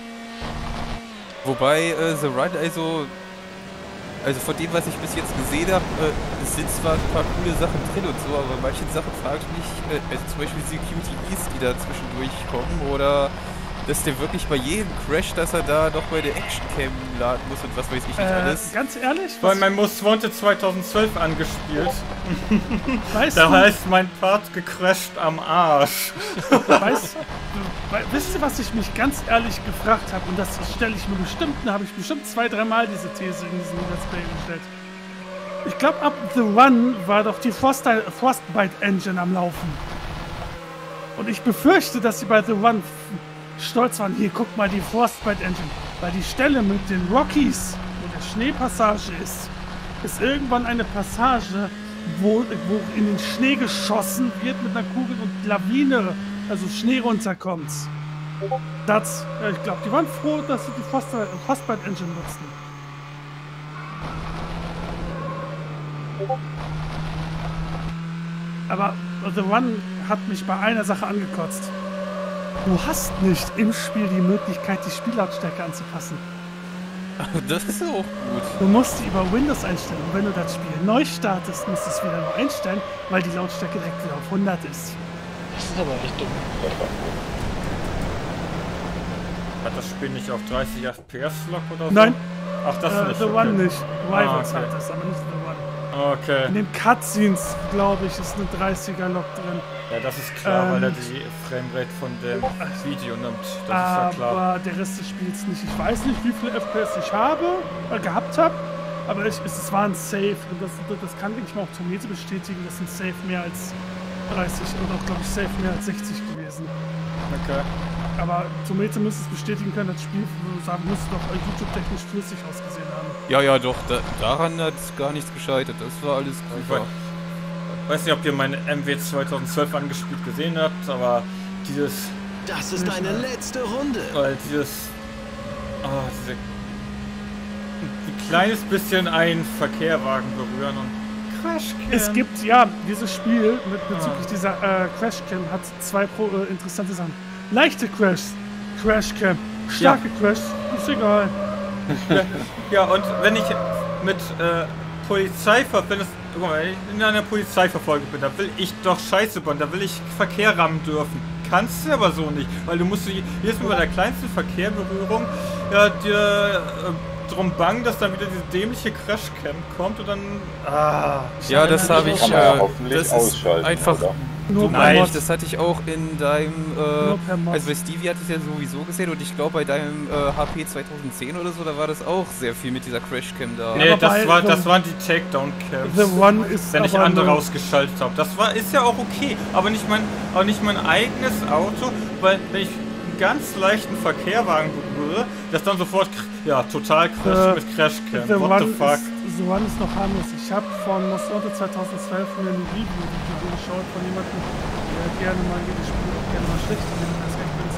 Wobei äh, The Run, also, also von dem, was ich bis jetzt gesehen habe, äh, es sind zwar ein paar coole Sachen drin und so, aber manche Sachen frage ich mich, äh, also zum Beispiel diese Q T Es, die da zwischendurch kommen, oder dass der wirklich bei jedem Crash, dass er da noch bei der Actioncam laden muss und was weiß ich nicht Äh, alles. ganz ehrlich, Bei was, meinem Most Wanted zweitausendzwölf angespielt. weißt, Da du, heißt mein Part gecrashed am Arsch. weißt, du, wei- wisst ihr, was ich mich ganz ehrlich gefragt habe? Und das stelle ich mir bestimmt, da habe ich bestimmt zwei, dreimal diese These in diesem Let's Play gestellt. Ich glaube, ab The One war doch die Frost Frostbite Engine am Laufen. Und ich befürchte, dass sie bei The One f- stolz waren. Hier, guck mal, die Frostbite Engine. Weil die Stelle mit den Rockies, wo der Schneepassage ist, ist irgendwann eine Passage, wo, wo in den Schnee geschossen wird mit einer Kugel und Lawine, also Schnee runterkommt. Das, ja, ich glaube, die waren froh, dass sie die Frost Frostbite Engine nutzten. Aber The One hat mich bei einer Sache angekotzt. Du hast nicht im Spiel die Möglichkeit, die Spiellautstärke anzupassen. Das ist auch gut. Du musst die über Windows einstellen. Und wenn du das Spiel neu startest, musst du es wieder neu einstellen, weil die Lautstärke direkt wieder auf hundert ist. Das ist aber echt dumm. Hat das Spiel nicht auf dreißig F P S Lock oder so? Nein, Ach, das äh, nicht. The okay. One nicht. Rivals Ah, okay. hat das, aber nicht The One. Okay. In den Cutscenes, glaube ich, ist eine dreißiger Lok drin. Ja, das ist klar, weil er Ähm, die Framerate von dem Video nimmt. Das ist ja klar. Aber der Rest des Spiels nicht. Ich weiß nicht, wie viele F P S ich habe, äh, gehabt habe, aber ich, es, es war ein Safe. Und das, das kann ich mal auch Tomete bestätigen, das sind Safe mehr als dreißig oder auch, glaube ich, Safe mehr als sechzig gewesen. Okay. Aber Tomete müsste es bestätigen können, das Spiel sagen, müsste doch äh, YouTube-technisch flüssig ausgesehen haben. Ja, ja, doch, da, daran hat gar nichts gescheitert. Das war alles Ich super. weiß nicht, ob ihr meine M W zweitausendzwölf angespielt gesehen habt, aber dieses, Das ist eine letzte Runde. weil dieses, oh, diese, ein kleines bisschen einen Verkehrwagen berühren und Crashcam. Es gibt, ja, dieses Spiel mit bezüglich Ah. dieser äh, Crashcam hat zwei pro, äh, interessante Sachen. Leichte Crashs, Crashcam, starke Crashs, ist egal. Ja, und wenn ich mit äh, Polizei ver- wenn es, guck mal, wenn ich in einer Polizeiverfolgung bin, da will ich doch Scheiße bauen, da will ich Verkehr rammen dürfen. kannst du aber so nicht, weil du musst jedes Mal bei der kleinsten Verkehrberührung ja, dir äh, drum bangen, dass dann wieder diese dämliche Crashcam kommt und dann... Ah, Ja, das habe ich... Kann man ja Äh, hoffentlich das ist ausschalten, einfach... oder? Nur per Nein, Mod. Das hatte ich auch in deinem, Nur per äh, Mod. also bei Stevie hatte ich ja sowieso gesehen und ich glaube bei deinem äh, H P zweitausendzehn oder so, da war das auch sehr viel mit dieser Crashcam da. nee, aber das, bei war, The- das waren die Takedown-Cams. The One ist Wenn ich aber andere nur- ausgeschaltet habe. Das war, ist ja auch okay, aber nicht mein, aber nicht mein eigenes Auto, weil wenn ich einen ganz leichten Verkehrwagen berühre, das dann sofort, ja, total crash The- mit Crashcam. The What One, the fuck? ist, The One ist noch harmlos. Ich habe von Most Wanted zweitausendzwölf mir ein Review geschaut von jemandem, der gerne mal jedes Spiel auch gerne mal schlecht findet. Das recht, wenn es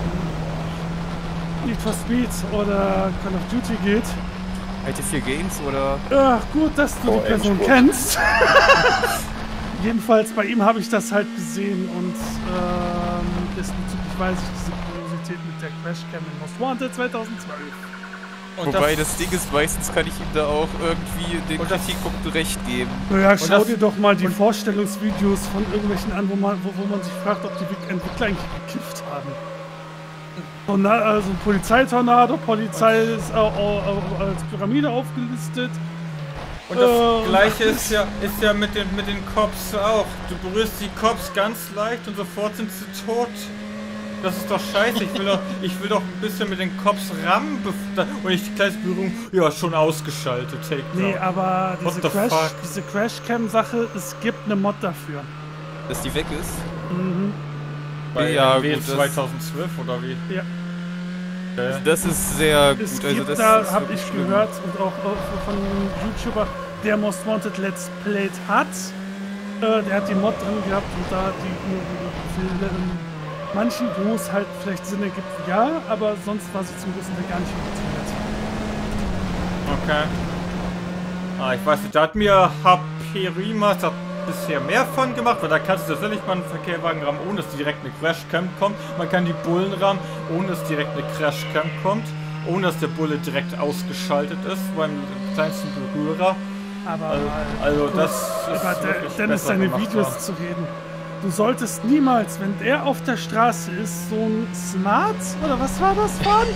um Need for Speed oder Call of Duty geht. I T vier Games oder... Ja, gut, dass du Oh, die Person Endspurt. kennst. Jedenfalls bei ihm habe ich das halt gesehen und ähm, diesbezüglich weiß ich diese Kuriosität mit der Crashcam in Most Wanted zweitausendzwölf. Und Wobei das, das Ding ist, meistens kann ich ihm da auch irgendwie den Und das- Kritikpunkten recht geben. Naja, schau das- dir doch mal die Vorstellungsvideos von irgendwelchen an, wo man, wo, wo man sich fragt, ob die Entwickler eigentlich gekifft haben. Torna- Also Polizeitornado, Polizei ist äh, äh, als Pyramide aufgelistet. und das äh, gleiche ist ja, ist ja mit den, mit den Cops auch. Du berührst die Cops ganz leicht und sofort sind sie tot. Das ist doch scheiße. Ich will doch, ich will doch ein bisschen mit den Cops rammen bef- und ich die kleine Berührung, ja, schon ausgeschaltet. Take Nee, down. aber What diese, the Crash, fuck? diese Crashcam-Sache, es gibt eine Mod dafür. Dass die weg ist. Mhm. Bei ja, M W gut, das- zweitausendzwölf oder wie? Ja. Okay. Das ist sehr gut. Es Also gibt das da, ist habe wirklich ich schlimm. gehört und auch äh, von einem YouTuber, der Most Wanted Let's Played hat. Äh, der hat die Mod drin gehabt und da hat die für äh, manchen, wo es halt vielleicht Sinn ergibt, ja, aber sonst war sie zum großen Teil gar nicht funktioniert. Okay. Ah, ich weiß nicht, da hat mir H P Remaster bisher mehr von gemacht, weil da kannst du tatsächlich mal einen Verkehrwagen rammen, ohne dass direkt eine Crashcam kommt. Man kann die Bullen rammen, ohne dass direkt eine Crashcam kommt, ohne dass der Bulle direkt ausgeschaltet ist beim kleinsten Berührer. Aber Also, mal also kurz das ist über De- wirklich Dennis besser seine gemacht Videos worden. zu reden. Du solltest niemals, wenn der auf der Straße ist, so ein Smart oder was war das fahren?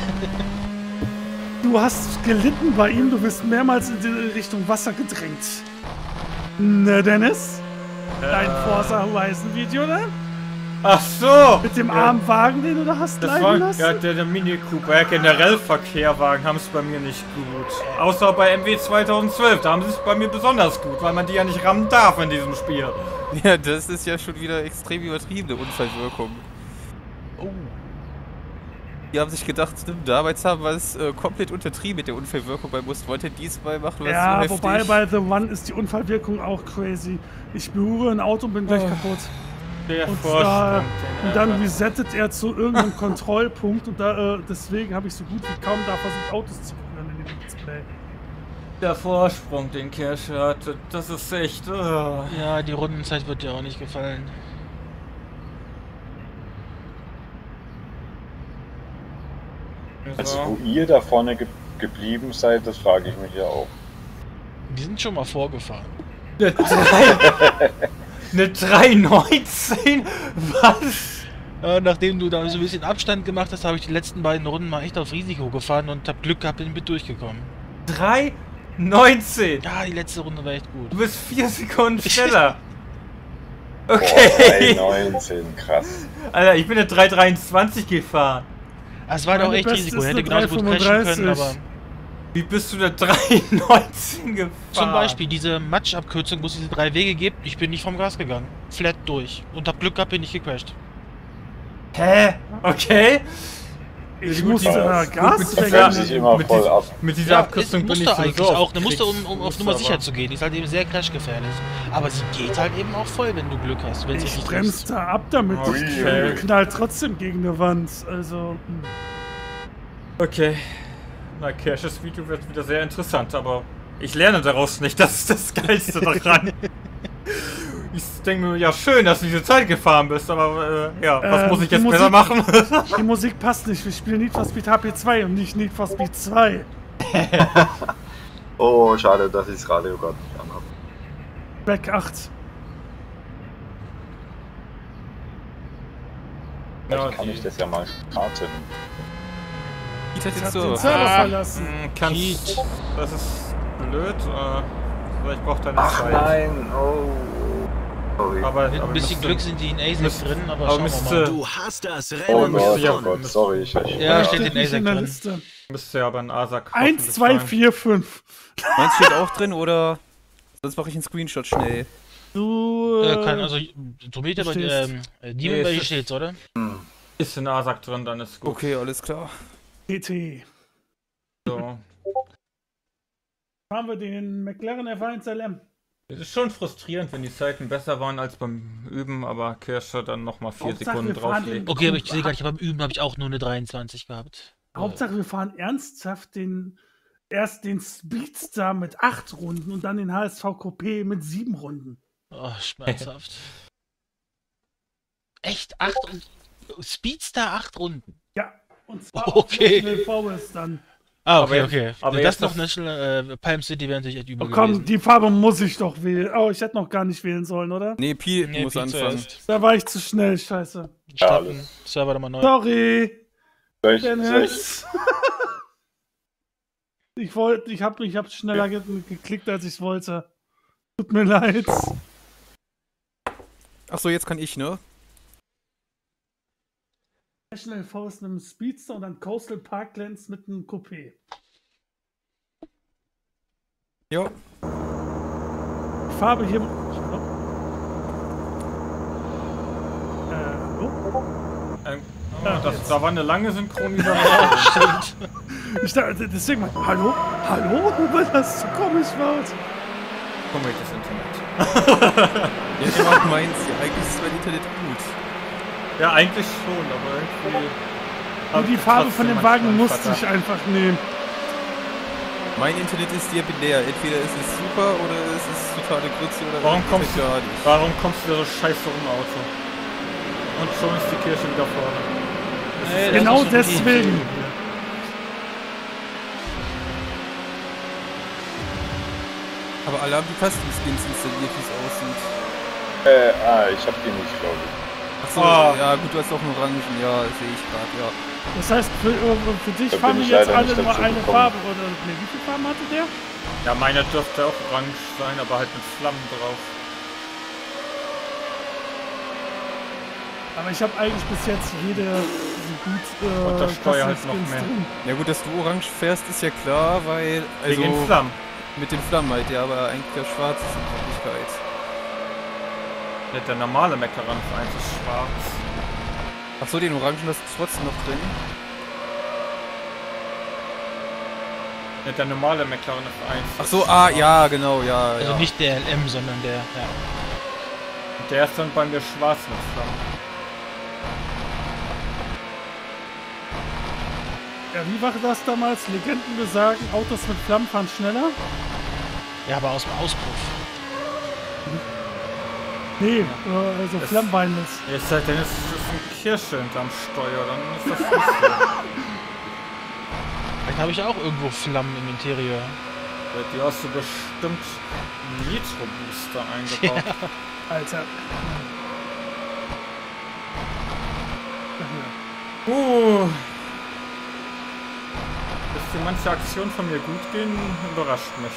Du hast gelitten bei ihm, du bist mehrmals in die Richtung Wasser gedrängt. Ne, Dennis? Dein Äh. Forza Horizon Video, ne? Ach so! Mit dem Ja. armen Wagen, den du da hast Das leiden war, lassen? ja, der, der Mini Cooper, ja, generell Verkehrwagen haben es bei mir nicht gut. Außer bei M W zweitausendzwölf, da haben sie es bei mir besonders gut, weil man die ja nicht rammen darf in diesem Spiel. Ja, das ist ja schon wieder extrem übertriebene Unfallwirkung. Oh. Die haben sich gedacht, stimmt, damals haben wir es äh, komplett untertrieben mit der Unfallwirkung bei Most Wanted. Diesmal machen wir es Ja, so wobei heftig. bei The One ist die Unfallwirkung auch crazy. Ich berühre ein Auto und bin gleich Oh. kaputt. Der Und, Vorsprung, da, den und dann er- resettet er zu irgendeinem Kontrollpunkt und da, äh, deswegen habe ich so gut wie kaum da versucht, Autos zu berühren in dem Let's Play. Der Vorsprung, den Kirsche hatte, das ist echt. Oh. Ja, die Rundenzeit wird dir auch nicht gefallen. Also So. wo ihr da vorne ge geblieben seid, das frage ich mich ja auch. Die sind schon mal vorgefahren. Eine drei Eine drei neunzehn? Was? Äh, nachdem du da so ein bisschen Abstand gemacht hast, habe ich die letzten beiden Runden mal echt auf Risiko gefahren und habe Glück gehabt, bin mit durchgekommen. drei neunzehn? Ja, die letzte Runde war echt gut. Du bist vier Sekunden schneller. Boah, Okay. drei neunzehn, krass. Alter, ich bin eine drei dreiundzwanzig gefahren. Ah, es war doch Meine echt Beste Risiko, ist hätte eine genauso gut crashen können, dreihundertfünfunddreißig. aber Wie bist du eine drei neunzehn gefahren? zum Beispiel diese Matschabkürzung, wo es diese drei Wege gibt, ich bin nicht vom Gas gegangen. Flat durch. Und hab Glück gehabt, bin nicht gecrashed. Hä? Okay. Ich Gut, musste die- da gut, Gas mit Das dieser- fällt sich immer mit voll dieser- ab. Mit dieser Ja, Abkürzung es bin ich musste sowieso eigentlich auf auch, eine musste, um, um auf Nummer aber- sicher zu gehen. Die ist halt eben sehr crashgefährlich. Aber sie geht halt eben auch voll, wenn du Glück hast, wenn sie Ich nicht bremse da ab damit. Okay. Ich knall trotzdem gegen eine Wand. Also. hm. Okay. Na, Kirsches Video wird wieder sehr interessant, aber ich lerne daraus nicht. Das ist das Geilste daran. Ich denke mir, ja schön, dass du diese Zeit gefahren bist, aber äh, ja, was Ähm, muss ich die jetzt Musik- besser machen? Die Musik passt nicht. Wir spielen Need for Speed H P zwei und nicht Need for Speed zwei. Oh, schade, dass ich das Radio gerade nicht anhabe. Back acht. Vielleicht Ja, kann die- ich das ja mal starten. Geht das Ich jetzt hab so? den Server Ah, verlassen. Hm, Kannst, das ist blöd. Äh, vielleicht braucht er eine Ach Zeit. nein, oh. Sorry. Aber, Mit aber ein bisschen müsste- Glück sind die in A S I C müsste- drin, aber, aber schauen müsste- wir mal. Du hast das Oh Rennen Gott, ja- oh Gott, sorry. Ich, ich, Ja, Ja, steht steht in A S nicht I C in der drin. Liste. Müsste ja aber ein Asak eins, zwei, vier, fünf. Meins steht auch drin oder? Sonst mache ich einen Screenshot schnell. Du, Äh, äh, kann, also, Tometer bei stehst. ähm, äh, Nee, Demon es bei dir ist- steht's, oder? Ist in Asak drin, dann ist gut. Okay, alles klar. T T. So. Haben wir den McLaren F eins L M. Es ist schon frustrierend, wenn die Zeiten besser waren als beim Üben, aber Kirsche dann nochmal vier Hauptsache, Sekunden wir fahren drauflegt. den- Okay, aber ich sehe gerade, ich habe beim Üben habe ich auch nur eine dreiundzwanzig gehabt. Hauptsache, wir fahren ernsthaft den erst den Speedster mit acht Runden und dann den H S V Coupé mit sieben Runden. Oh, schmerzhaft. Echt? Acht und Speedster acht Runden? Ja, und zwar Okay. auf National Forest dann. Ah, Aber okay, jetzt- okay. aber das jetzt noch noch- National äh, Palm City wäre natürlich echt übel Oh, komm, gewesen. die Farbe muss ich doch wählen. Oh, ich hätte noch gar nicht wählen sollen, oder? Nee, Pi Nee, muss Pi anfangen. zuerst. Da war ich zu schnell, scheiße. Starten, alles. Server nochmal neu. Sorry, Soll ich, soll ich, Dennis. Ich wollte, ich habe ich hab schneller ge geklickt, als ich wollte. Tut mir leid. Achso, jetzt kann ich, ne? National Forest mit einem Speedster und dann Coastal Parklands mit einem Coupé. Ja. Die Farbe hier. Äh, hallo? Ähm, oh, Ja, das, jetzt. da war eine lange Synchronisation. Stimmt. Ich dachte, deswegen mal, hallo? Hallo? Weil das so komisch war. Komm mit das Internet. Ja, genau, meins. Ja, eigentlich ist mein Internet gut. Ja, eigentlich schon, aber irgendwie. Und die Farbe von dem Wagen musste ich einfach nehmen. Mein Internet ist dir binär. Entweder ist es super oder es ist totale Grütze oder Warum es kommst ist du, gar nicht. warum kommst du da so scheiße rum, Auto? Und schon ist die Kirche wieder vorne. Nee, das Genau ist so deswegen. Aber alle haben die Custom-Skins installiert, wie es aussieht. äh, ah, ich hab die nicht, glaube ich. Achso, Ah. ja gut, du hast auch einen Orangen, ja, sehe ich gerade, ja. Das heißt, für, äh, für dich Da fahren bin wir ich jetzt leider alle nicht nur dazu eine gekommen. Farbe. Oder ne, wie viele Farben hatte der? Ja, meiner dürfte auch orange sein, aber halt mit Flammen drauf. Aber ich habe eigentlich bis jetzt jede so gut äh, Und der Steuer halt noch Custom-Skins mehr. drin. Ja gut, dass du orange fährst, ist ja klar, weil, also, Wegen den Flammen. mit den Flammen halt, ja, aber eigentlich der schwarz ist in Wirklichkeit. Ja, der normale McLaren eins ist schwarz. Achso, den Orangen hast du trotzdem noch drin. Ja, der normale McLaren F eins. Achso, ah, ja, genau, ja, Also ja. nicht der L M, sondern der, ja. Der ist dann bei mir schwarz mit Flammen. Ja, wie war das damals? Legenden besagen, Autos mit Flammen fahren schneller? Ja, aber aus dem Auspuff. Nee, äh, also Das- Flammenbeinless. Es sei denn, es ist ein Kirsche hinterm Steuer, dann ist das nicht so. Vielleicht habe ich auch irgendwo Flammen im Interieur. Ja, die hast du bestimmt einen Nitro-Booster eingebaut. Alter. Uh. Dass dir manche Aktionen von mir gut gehen, überrascht mich.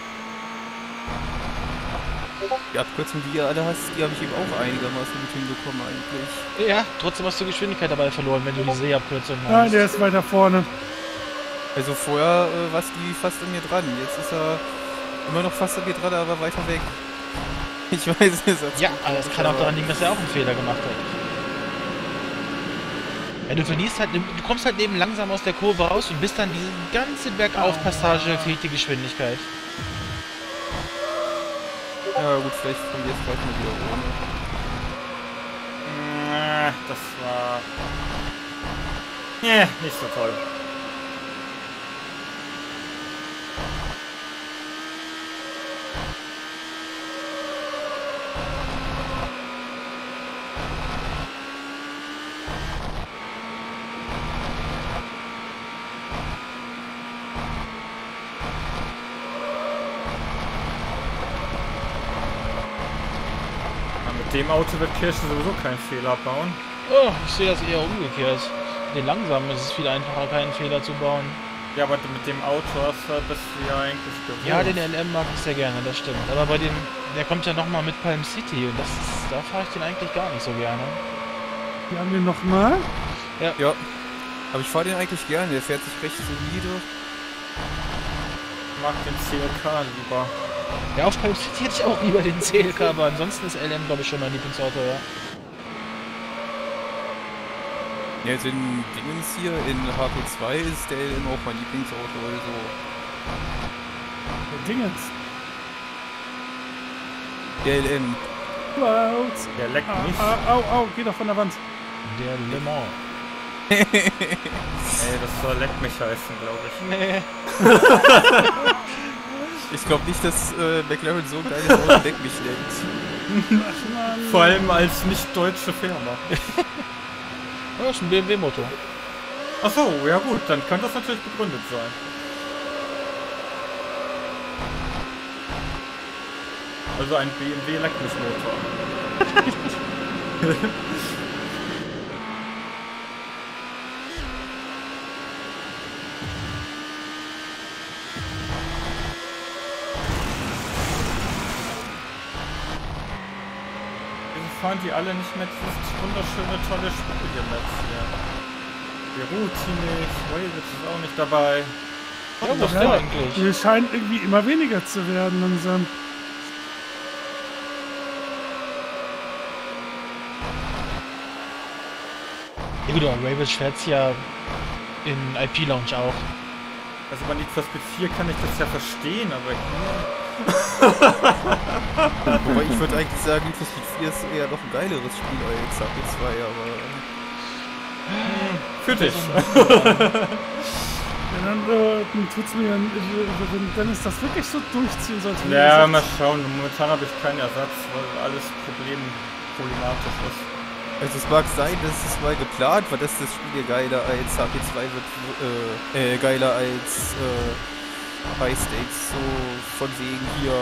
Die Abkürzung, die ihr alle hast, die habe ich eben auch einigermaßen gut hinbekommen eigentlich. Ja, trotzdem hast du Geschwindigkeit dabei verloren, wenn du die Seeabkürzung Nein, machst. der ist weiter vorne. Also vorher äh, war die fast an mir dran, jetzt ist er immer noch fast an mir dran, aber weiter weg. Ich weiß es jetzt. Ja, aber es kann auch daran liegen, dass er auch einen Fehler gemacht hat. Ja, du verlierst halt, du kommst halt neben langsam aus der Kurve raus und bist dann diese ganze Bergaufpassage, fehlt die Geschwindigkeit. Ja gut, vielleicht verlierst du gleich mal wieder ohne. Äh, Das war... Nee, nicht so toll. Ja, mit dem Auto wird Kirsche sowieso keinen Fehler bauen. Oh, ich sehe das eher umgekehrt. Den langsamen ist es viel einfacher, keinen Fehler zu bauen. Ja, aber mit dem Auto hast du, bist du ja eigentlich gewohnt. Ja, den L M mag ich sehr gerne, das stimmt. Aber bei dem, der kommt ja nochmal mit Palm City und das ist, da fahre ich den eigentlich gar nicht so gerne. Wir haben den nochmal. Ja. Aber ich fahre den eigentlich gerne, der fährt sich recht solide. Ich mag den C L K lieber. Ja, auf Palm City hätte ich auch lieber den C L K, aber ansonsten ist L M, glaube ich, schon mein Lieblingsauto, ja. Ja, also in Dingens hier, in H P zwei ist der L M auch mein Lieblingsauto, also. Der Dingens. Der L M. Wow. Der leckt mich. Au, au, au, geh doch von der Wand. Der Le Mans. Ey, das soll leck mich heißen, glaube ich. Nee. Ich glaube nicht, dass äh, McLaren so ein geiles Auto weg mich lenkt. Vor allem als nicht-deutsche Firma. Oh, das ist ein B M W-Motor. Achso, ja gut, dann kann das natürlich begründet sein. Also ein B M W-Leck mich Motor. Fahren die alle nicht mehr dieses wunderschöne, tolle Spiel hier mit hier. Beruti nicht, Wales ist auch nicht dabei. Ja, was Ja, denn eigentlich? wir scheinen irgendwie immer weniger zu werden langsam. Ja gut, aber Ravage fährt's ja in I P-Lounge auch. Also bei Need for Speed vier kann ich das ja verstehen, aber hier... Wobei ich würde eigentlich sagen, Need for Speed vier ist eher noch ein geileres Spiel als H P zwei, aber... Für dich. Ja, dann äh, tut's mir, äh, wenn Dennis das wirklich so durchziehen sollte. wie Ja, er mal sagt. schauen. Momentan habe ich keinen Ersatz, weil alles Problem problematisch ist. Also es mag sein, dass es mal geplant war, dass das Spiel hier geiler als H P zwei wird, äh, äh geiler als äh, High Stakes, so von wegen hier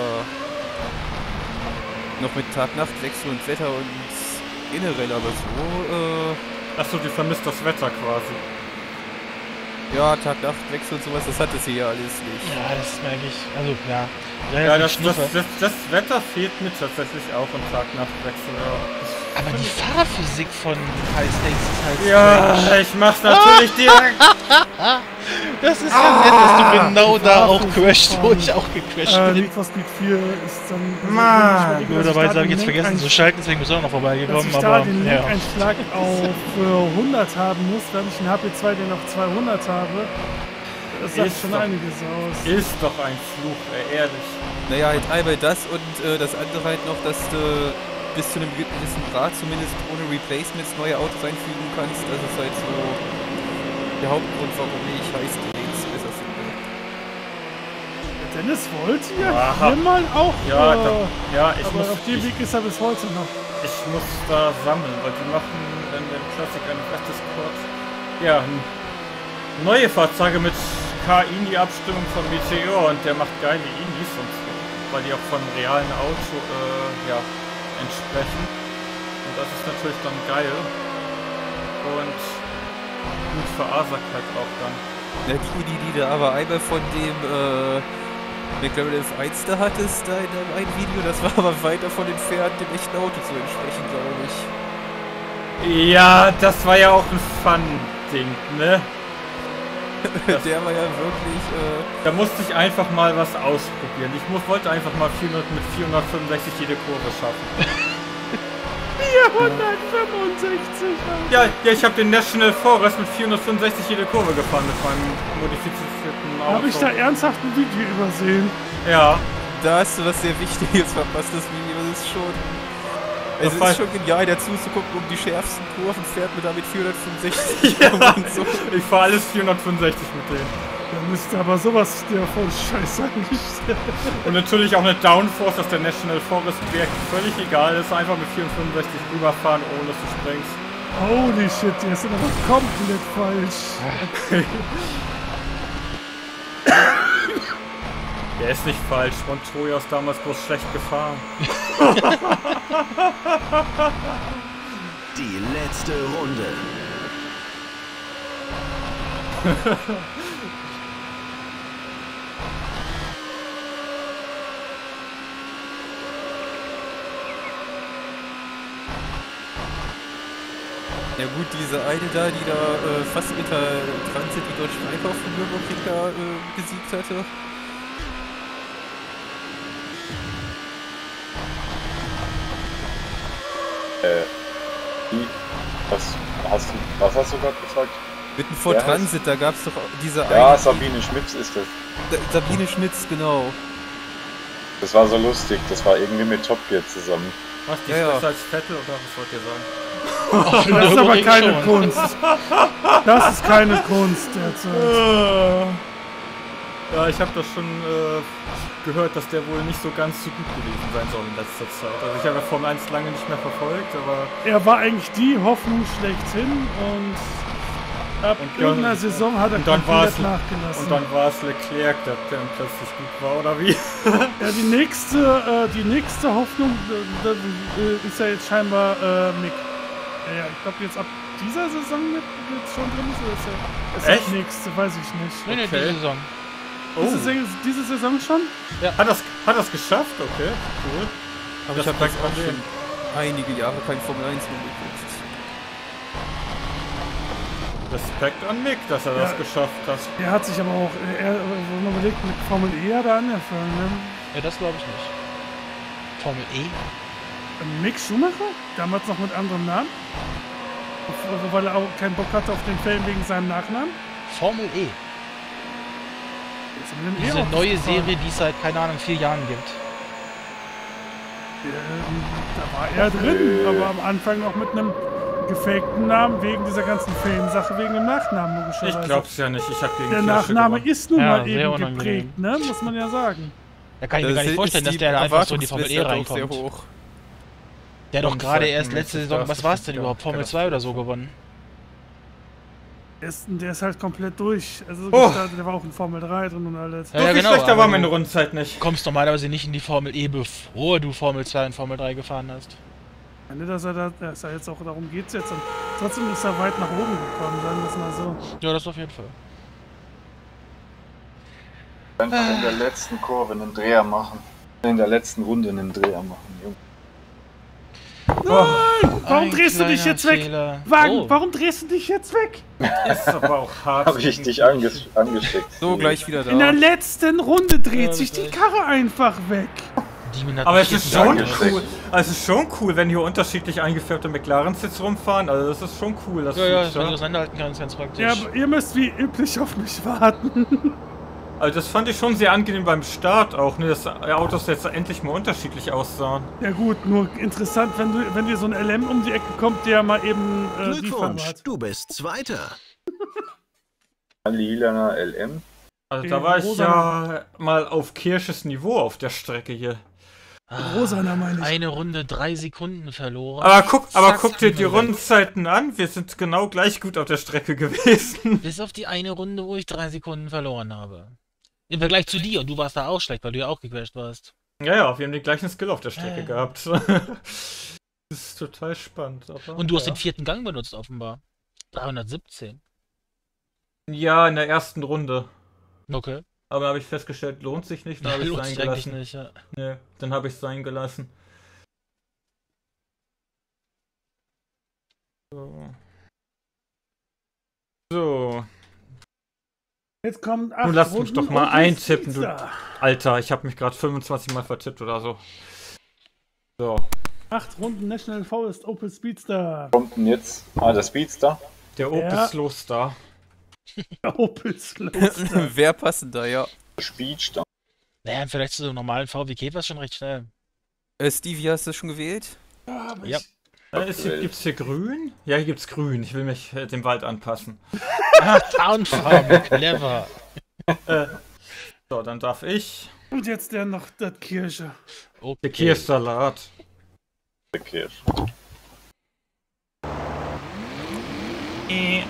noch mit Tag-Nacht-Wechsel und Wetter und generell, aber so, äh... Achso, die vermisst das Wetter quasi. Ja, Tag-Nacht-Wechsel und sowas, das hat es hier alles nicht. Ja, das merke ich. Also, ja. Ja, das, das, Schnuffe. das, das Wetter fehlt mir tatsächlich auch im Tag-Nacht-Wechsel. Ja. Aber die Fahrphysik von High Stakes ist halt... Ja, ich mach's natürlich direkt. Das ist ja nett, dass du genau da auch crasht, wo ich auch gecrasht Äh, bin. Need for Speed vier ist dann... Mann. Also, Blöderweise habe ich jetzt den vergessen Lenk zu schalten, deswegen bist du auch noch dass vorbeigekommen, ich da aber... den Ja. Lenkeinschlag auf äh, hundert haben muss, wenn ich in H P zwei den auf zweihundert habe. Das sagt Ist schon doch- einiges aus. Ist doch ein Fluch, ey, ehrlich. Naja, halt einmal das und äh, das andere halt noch, dass du bis zu einem gewissen Grad zumindest ohne Replacements neue Autos einfügen kannst. Das ist halt so der Hauptgrund, warum ich High Stakes besser finde. Dennis wollte ja Aha. hier mal auch, Ja, äh, da, ja ich, aber muss, auf dem ich, Weg ist er bis heute noch. ich muss da sammeln, weil die machen in dem Classic ein Discord. Ja, n- neue Fahrzeuge mit K I in die Abstimmung von Meteor und der macht geile Inis und so, weil die auch von realen Auto äh, ja, entsprechen. Und das ist natürlich dann geil. Und gut für Asak halt auch dann. Ja, die Idee, die du aber einmal von dem äh, McLaren F eins da hattest, da in einem einen Video, das war aber weit davon entfernt, dem echten Auto zu entsprechen, glaube ich. Ja, das war ja auch ein Fun-Ding, ne? Der war ja wirklich, äh, Da musste ich einfach mal was ausprobieren. Ich muss, wollte einfach mal vierhundert, mit vierhundertfünfundsechzig jede Kurve schaffen. vierhundertfünfundsechzig! Ja, ja, ich habe den National Forest mit vierhundertfünfundsechzig jede Kurve gefahren mit meinem modifizierten Auto. Habe ich da ernsthaft ein Video übersehen? Ja, da hast du was sehr Wichtiges verpasst, das Video, das ist schon... Es Das war- ist schon genial, dazu zu gucken, um die schärfsten Kurven fährt man da mit vierhundertfünfundsechzig ja. und so. Ich fahre alles vierhundertfünfundsechzig mit denen. Da müsste aber sowas der voll Scheiße angestellt. Und natürlich auch eine Downforce, dass der National Forest Berg völlig egal ist. Einfach mit vierhundertfünfundsechzig rüberfahren, ohne dass du springst. Holy shit, die ist aber komplett falsch. Der ist nicht falsch. Montoya ist damals bloß schlecht gefahren. Die letzte Runde. Ja gut, diese eine da, die da äh, fast mit der Transit die deutschen Einkauf von Nürburgring da äh, besiegt hatte. Äh, die, was hast du, was hast du gerade gesagt? Mitten vor Ja, Transit, da gab es doch diese Ja, eine... Sabine Schmitz ist das. Sa- Sabine Schmitz, genau. Das war so lustig, das war irgendwie mit Top Gear zusammen. Was, die Ja, ja. besser als Vettel oder was wollt ihr sagen? Das ist aber Nürburgring keine schon. Kunst. Das ist keine Kunst derzeit. Ja, ich habe das schon äh, gehört, dass der wohl nicht so ganz so gut gewesen sein soll in letzter Zeit. Also ich habe ja Formel eins lange nicht mehr verfolgt, aber... Er war eigentlich die Hoffnung schlechthin und ab Und irgendeiner ja, Saison hat er und dann war es komplett nachgelassen. Und dann war es Leclerc, der dann plötzlich gut war, oder wie? Ja, die nächste, äh, die nächste Hoffnung äh, äh, ist ja jetzt scheinbar äh, Mick. Ja, ja, ich glaube jetzt ab dieser Saison mit, mit schon drin ist, oder ist ja ist Echt? die nächste, weiß ich nicht. Nee, nee, Okay. diese Saison. Oh. Diese, Saison, diese Saison schon? Hat das, hat das geschafft? Okay, cool. Aber Das ich habe zeigt jetzt auch an schon dem. einige Jahre kein Formel eins mehr geguckt. Respekt an Mick, dass er Ja. das geschafft hat. Er hat sich aber auch, er, wenn man überlegt, mit Formel E hat er angefangen, ne? Ja, das glaube ich nicht. Formel E? Mick Schumacher? Damals noch mit anderem Namen? Weil er auch keinen Bock hatte auf den Film wegen seinem Nachnamen? Formel E. Jetzt haben wir den Diese eh neue aufgefahren. Serie, die es seit, keine Ahnung, vier Jahren gibt. Ähm, da war er drin, aber am Anfang noch mit einem gefakten Namen wegen dieser ganzen Filmsache, wegen dem Nachnamen logischerweise. Ich glaub's ja nicht, ich hab gegen Der Kirsche Nachname gewonnen. ist nun Ja, mal sehr eben unangenehm. geprägt, ne? Muss man ja sagen. Da kann ich mir Da gar nicht ist vorstellen, dass die der da einfach so in die Formel E Erwartungswerte auch reinkommt. sehr hoch. Der hat doch Und gerade seit erst dem letzte nächsten Saison, Jahr was ist war das es denn wieder überhaupt? Formel Katastrophe. zwei oder so gewonnen. Der ist, der ist halt komplett durch. Also Oh. gestartet, der war auch in Formel drei drin und alles. Ja, So ja, viel genau, schlechter aber war du- meine Rundenzeit nicht. Du kommst normalerweise nicht in die Formel E, bevor du Formel zwei und Formel drei gefahren hast. Ja, ne, dass er da, dass er jetzt auch, darum geht's jetzt. Und trotzdem ist er weit nach oben gekommen, sagen wir es mal so. Ja, das auf jeden Fall. Einfach in der letzten Kurve einen Dreher machen. In der letzten Runde einen Dreher machen, Junge. Warum Ein drehst du dich kleiner jetzt weg? Fehler. Wagen, Oh. warum drehst du dich jetzt weg? Ist aber auch hart. Habe ich dich anges angesteckt. So, gleich wieder In der da. letzten Runde dreht Ja, sich das die ist- Karre einfach weg. Demon hat Aber mich es ist jetzt schon Danke. cool. Also es ist schon cool, wenn hier unterschiedlich eingefärbte McLarens jetzt rumfahren. Also das ist schon cool. Das Ja, ja, dass Feature. man die auseinanderhalten kann, ist ganz praktisch. Ja, aber ihr müsst wie üblich auf mich warten. Also das fand ich schon sehr angenehm beim Start auch, ne, dass Autos jetzt endlich mal unterschiedlich aussahen. Ja gut, nur interessant, wenn, du, wenn dir so ein L M um die Ecke kommt, der mal eben äh, die Farbe Glückwunsch, hat. du bist Zweiter. Lilaner L M. Also Den da war ich rosa- ja mal auf Kirsches Niveau auf der Strecke hier. Rosaner meine ich. Eine Runde drei Sekunden verloren. Aber guck, aber Zack, guck dir die sind wir weg. Rundenzeiten an, wir sind genau gleich gut auf der Strecke gewesen. Bis auf die eine Runde, wo ich drei Sekunden verloren habe. Im Vergleich zu dir, und du warst da auch schlecht, weil du ja auch gecrashed warst. Ja, ja, wir haben den gleichen Skill auf der Strecke Äh. gehabt. Das ist total spannend. Aber, Und du hast ja. den vierten Gang benutzt, offenbar. dreihundertsiebzehn. Ja, in der ersten Runde. Okay. Aber dann habe ich festgestellt, lohnt sich nicht, dann habe ich es Lohnt sein sich eigentlich gelassen. nicht, ja. Nee, dann habe ich es sein gelassen. So. So. Jetzt kommt acht Nun lass mich Runden doch mal und eintippen, jetzt du- da. Alter, ich habe mich gerade fünfundzwanzig Mal vertippt oder so. So. Acht Runden National Forest Opel Speedster. Kommt denn jetzt? Ah, der Speedster. Der Opel Ja. Slowstar. Opel Speedster. Wer passender, ja. Speedster. Naja, vielleicht zu so einem normalen V W Käfer schon recht schnell. Äh, Stevie, hast du schon gewählt? Ja. Äh, ist hier, gibt's hier grün? Ja, hier gibt's grün. Ich will mich äh, dem Wald anpassen. Ah, Tarnfarbe, clever. So, dann darf ich. Und jetzt der noch, das Kirsche. Okay. Der Kirschsalat. Der Kirsch. Äh.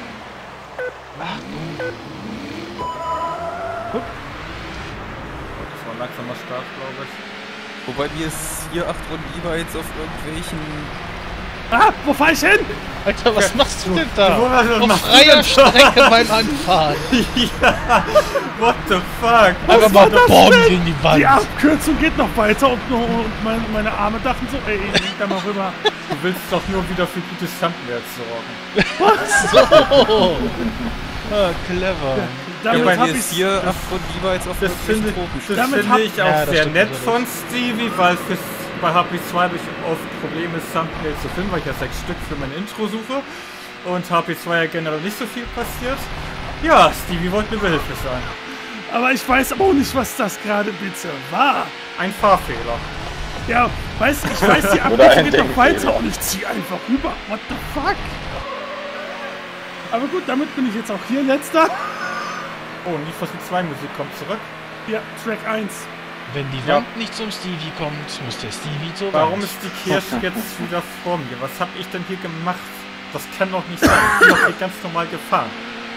Das war ein langsamer Start, glaube ich. Wobei wir es hier acht Runden jeweils auf irgendwelchen Ah, wo fahr ich hin? Alter, was machst du denn da? Wo- was Auf machst du freier denn da? Strecke beim Anfahren. Ja, what the fuck? Einfach mal Bomben gegen die Wand. Die Abkürzung geht noch weiter und, und meine, meine Arme dachten so, ey, leg da mal rüber. Du willst doch nur wieder für gutes Thumbnails sorgen. So. Ah, clever. Ja, Damit bei hab mir ich ist hier acht Stunden lieber als auf Das finde tropisch. das Damit finde hab- ich auch Ja, das sehr stimmt nett natürlich. von Stevie, weil für, bei H P zwei habe ich oft Probleme, Thumbnails zu finden, weil ich ja sechs Stück für mein Intro suche. Und H P zwei ja generell nicht so viel passiert. Ja, Stevie wollte mir Behilfe sein. Aber ich weiß auch nicht, was das gerade bitte war. Ein Fahrfehler. Ja, weißt du, ich weiß, die Oder Abkürzung ein geht noch Denkfehler. weiter und ich zieh einfach rüber. What the fuck? Aber gut, damit bin ich jetzt auch hier letzter. Oh, Need for Speed zwei Musik kommt zurück. Ja, Track eins. Wenn die Ja. Wand nicht zum Stevie kommt, muss der Stevie zur Warum Wand. ist die Kirsche jetzt wieder vor mir? Was habe ich denn hier gemacht? Das kann doch nicht sein. Ich bin doch hier ganz normal gefahren.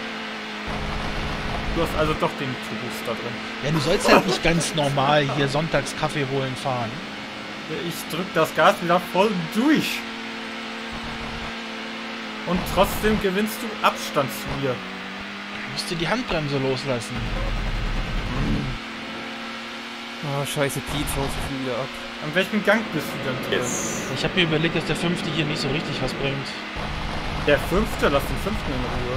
Du hast also doch den Turbus da drin. Ja, du sollst halt nicht ganz normal hier sonntags Kaffee holen fahren. Ich drück das Gas wieder voll durch. Und trotzdem gewinnst du Abstand zu mir. Du musst dir die Handbremse loslassen. Oh, scheiße, Pete schaut sich schon wieder ab. An welchem Gang bist du denn drin? Yes. Ich habe mir überlegt, dass der fünfte hier nicht so richtig was bringt. Der fünfte? Lass den fünften in Ruhe.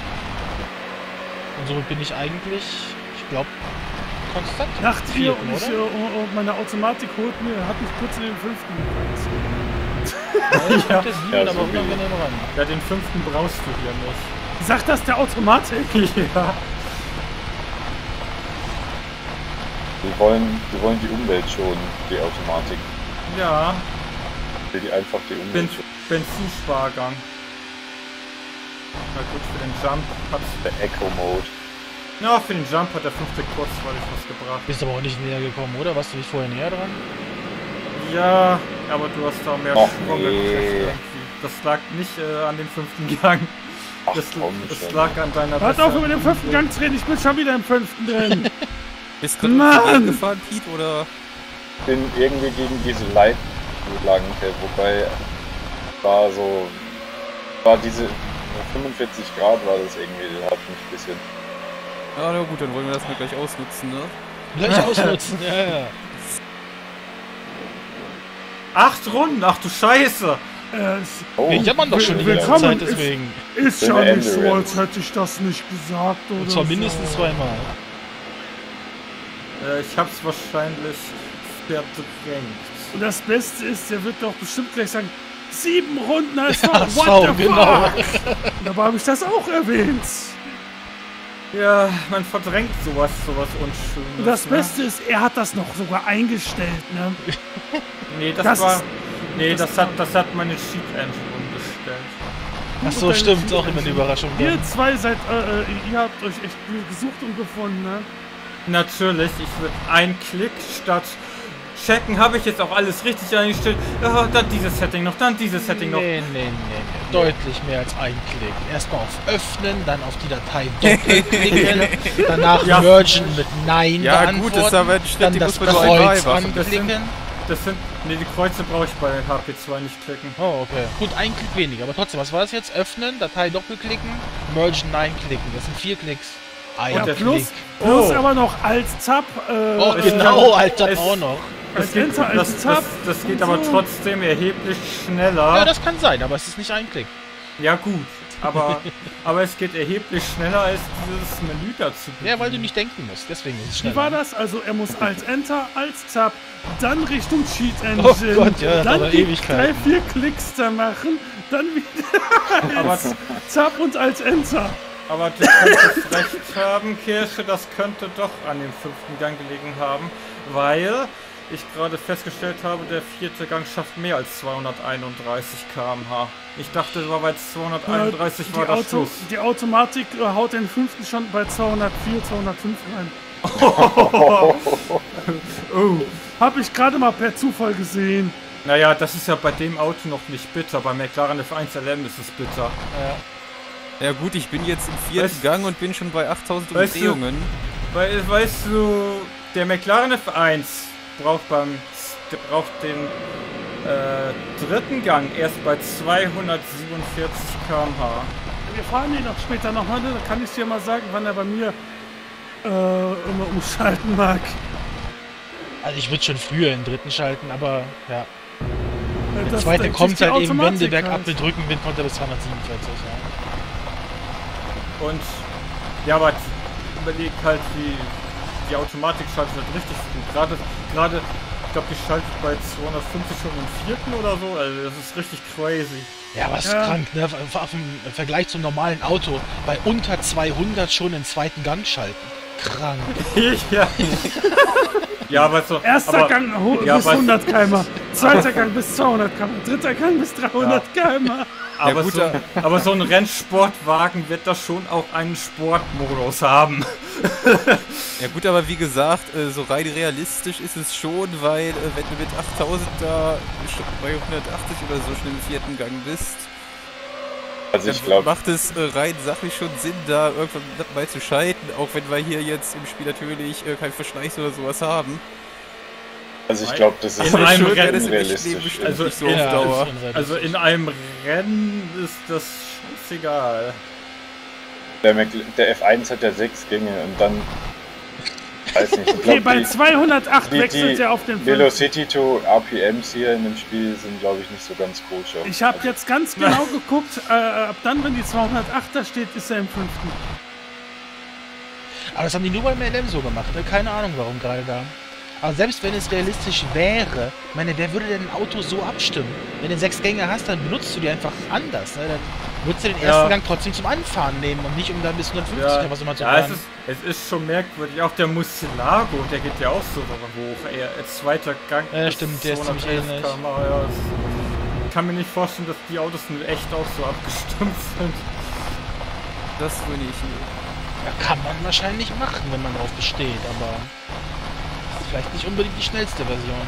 Und somit bin ich eigentlich, ich glaube, konstant. im Nacht hier vierten, und, ich, äh, oder? und, und meine Automatik holt mir, hat mich kurz in den fünften gebracht. Ich hab das Video Ja, aber so wie- unangenehm ran. Ja, den fünften brauchst du hier nicht. Sagt das der Automatik? Ja. Die wollen, die wollen die Umwelt schonen, die Automatik. Ja. Will die einfach die Ben Umwelt schonen. Benzinspargang. Na gut, für den Jump hat's. Der Eco-Mode. Ja, für den Jump hat der fünfte kurzweilig was gebracht. Bist aber auch nicht näher gekommen, oder? Warst du nicht vorher näher dran? Ja, aber du hast da mehr Och, Schwung nee. gekriegt irgendwie. Das lag nicht äh, an dem fünften Gang. Ach Das, komm das schon. lag an deiner Hört auf, besseren über den fünften Umwelt. Gang zu reden, ich bin schon wieder im fünften drin. Bist du gerade Mann! gefahren, Pete, oder? Ich bin irgendwie gegen diese Leitplanke, wobei war so, war diese fünfundvierzig Grad war das irgendwie, das hat mich ein bisschen. Ja, na gut, dann wollen wir das mal gleich ausnutzen, ne? Gleich ausnutzen, ja, ja. Acht Runden, ach du Scheiße! äh, Oh, Wir jammern doch schon die ganze Willkommen, Zeit, ist- deswegen. ist Schöne ja nicht so, Endurance. als hätte ich das nicht gesagt oder Und zwar so. mindestens zweimal. Äh, ich hab's wahrscheinlich verdrängt. Und das Beste ist, der wird doch bestimmt gleich sagen, sieben Runden als Ja, What V, the genau. fuck? Und dabei habe ich das auch erwähnt. Ja, man verdrängt sowas, sowas Unschönes. Und das ne? Beste ist, er hat das noch sogar eingestellt, ne? Nee, das, das war. ist- nee, das, das- hat, das hat meine Cheat Engine umgestellt. Ach so, Und dann stimmt, sieht auch man immer eine sich- Überraschung. Ihr dann. zwei seid, äh, äh, ihr habt euch echt gesucht und gefunden, ne? Natürlich, ich würde ein Klick statt checken, habe ich jetzt auch alles richtig eingestellt. Ja, dann dieses Setting noch, dann dieses Setting noch. Nee, nee, nee, nee. Deutlich mehr als ein Klick. Erstmal auf Öffnen, dann auf die Datei doppelklicken, danach Ja. Mergen mit Nein Ja, beantworten, gut, das ist aber ein Schritt, dann den das muss man nur einmal Kreuz machen. Das sind, anklicken. das sind. Nee, die Kreuze brauche ich bei H P zwei nicht klicken. Oh, okay. Gut, ein Klick weniger, aber trotzdem, was war das jetzt? Öffnen, Datei doppelklicken, Mergen Nein klicken. Das sind vier Klicks. Ein Ja, der plus, Klick. plus Oh. aber noch als Tab, äh, Oh, äh, genau, Alter, es- auch noch. als Das geht, Enter, als das, Tab. das, das geht und aber so. trotzdem erheblich schneller. Ja, das kann sein, aber es ist nicht ein Klick. Ja gut, aber, aber es geht erheblich schneller als dieses Menü dazu. Ja, weil du nicht denken musst, deswegen ist es Wie schneller. war das? Also er muss als Enter, als Tab, dann Richtung Cheat Engine, Oh Gott, ja, das dann dauert die Ewigkeiten. drei, vier Klicks da machen, dann wieder Aber, als Tab und als Enter. aber du könntest recht haben, Kirsche, das könnte doch an dem fünften Gang gelegen haben, weil ich gerade festgestellt habe, der vierte Gang schafft mehr als zweihunderteinunddreißig Kilometer pro Stunde. Ich dachte, war bei zweihunderteinunddreißig die, war das Auto, Schluss. die Automatik äh, haut den fünften schon bei zweihundertvier, zweihundertfünf rein. Oh. Hab ich gerade mal per Zufall gesehen. Naja, das ist ja bei dem Auto noch nicht bitter. Bei McLaren F eins L M ist es bitter. Ja. Ja gut, ich bin jetzt im vierten Weißt- Gang und bin schon bei achttausend Weißt du- Umdrehungen. Weil, weißt du, der McLaren F eins braucht beim, der braucht den äh, dritten Gang erst bei zweihundertsiebenundvierzig Kilometer pro Stunde. Wir fahren ihn auch später nochmal, ne? Da kann ich dir mal sagen, wann er bei mir äh, immer umschalten mag. Also ich würde schon früher in den dritten schalten, aber ja. Äh, Der das- zweite das kommt ist die halt eben Automatik Wende bergab halt. mit Rückenwind, kommt er bis zweihundertsiebenundvierzig, ja. Und ja, aber überleg halt, wie die Automatik schaltet halt richtig gut. Gerade, gerade, ich glaube, die schaltet bei zweihundertfünfzig schon im vierten oder so. Also das ist richtig crazy. Ja, was Ja. krank, ne? Auf- auf dem- Im Vergleich zum normalen Auto bei unter zweihundert schon den zweiten Gang schalten. Krank. ja. ja, aber so. Erster aber, Gang ho- ja, bis aber- hundert Kilometer pro Stunde, zweiter Gang bis zweihundert Kilometer pro Stunde, dritter Gang bis dreihundert Kilometer pro Stunde. Aber, Ja, gut, so, aber so ein Rennsportwagen wird da schon auch einen Sportmodus haben. Ja gut, aber wie gesagt, äh, so rein realistisch ist es schon, weil äh, wenn du mit achttausend da schon bei hundertachtzig oder so schon im vierten Gang bist, Also dann ich glaube, macht es äh, rein sachlich schon Sinn, da irgendwann mal zu schalten, auch wenn wir hier jetzt im Spiel natürlich äh, kein Verschleiß oder sowas haben. also ich glaube, das ist In einem nicht Rennen ist unrealistisch. bestimmt Also nicht so in- auf Dauer. Also in einem Rennen ist das scheißegal. Der, Mc- der F eins hat ja sechs Gänge und dann, weiß nicht, ich Okay, glaube, bei die, zweihundertacht die, wechselt die er auf den fünften. Velocity to R P Ms hier in dem Spiel sind, glaube ich, nicht so ganz koscher. Ich habe jetzt ganz genau geguckt, äh, ab dann, wenn die zweihundertacht da steht, ist er im fünften. Aber das haben die nur beim L M so gemacht, ne? Keine Ahnung warum gerade da. Aber selbst wenn es realistisch wäre, ich meine, wer würde denn ein Auto so abstimmen? Wenn du sechs Gänge hast, dann benutzt du die einfach anders, ne? Dann würdest du den ersten Ja. Gang trotzdem zum Anfahren nehmen und nicht um dann bis hundertfünfzig Ja, oder was immer zu ja es, fahren. ist, es ist schon merkwürdig. Auch der Murcielago, der geht ja auch so hoch. Er, als zweiter Gang. Ja, bis stimmt, der ist ziemlich zweihundertelf ähnlich. Kilometer pro Stunde. Ja, das- ich kann mir nicht vorstellen, dass die Autos in echt auch so abgestimmt sind. Das will ich nicht. Ja, kann man wahrscheinlich machen, wenn man drauf besteht, aber ist vielleicht nicht unbedingt die schnellste Version.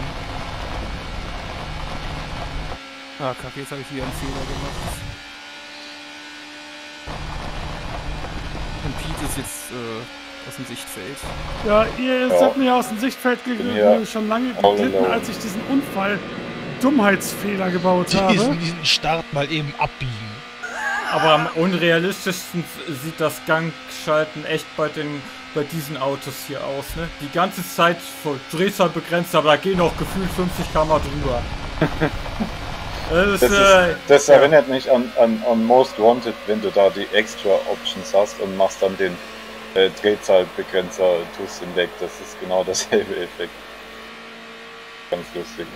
Ah, kacke, jetzt habe ich wieder einen Fehler gemacht. Und Pete ist jetzt äh, aus dem Sichtfeld. Ja, ihr Ja. seid mir aus dem Sichtfeld Bin geglitten, hier schon lange all geglitten, alone. als ich diesen Unfall Dummheitsfehler gebaut habe. Diesen, diesen Start mal eben abbiegen. Aber am unrealistischsten sieht das Gangschalten echt bei den bei diesen Autos hier aus, ne? Die ganze Zeit vor Drehzahl begrenzt, aber da gehen auch gefühlt fünfzig Kilometer drüber. Das ist, Das, äh, ist, das ja. erinnert mich an, an, an Most Wanted, wenn du da die Extra Options hast und machst dann den äh, Drehzahlbegrenzer, tust ihn weg. Das ist genau derselbe Effekt. Ganz lustig.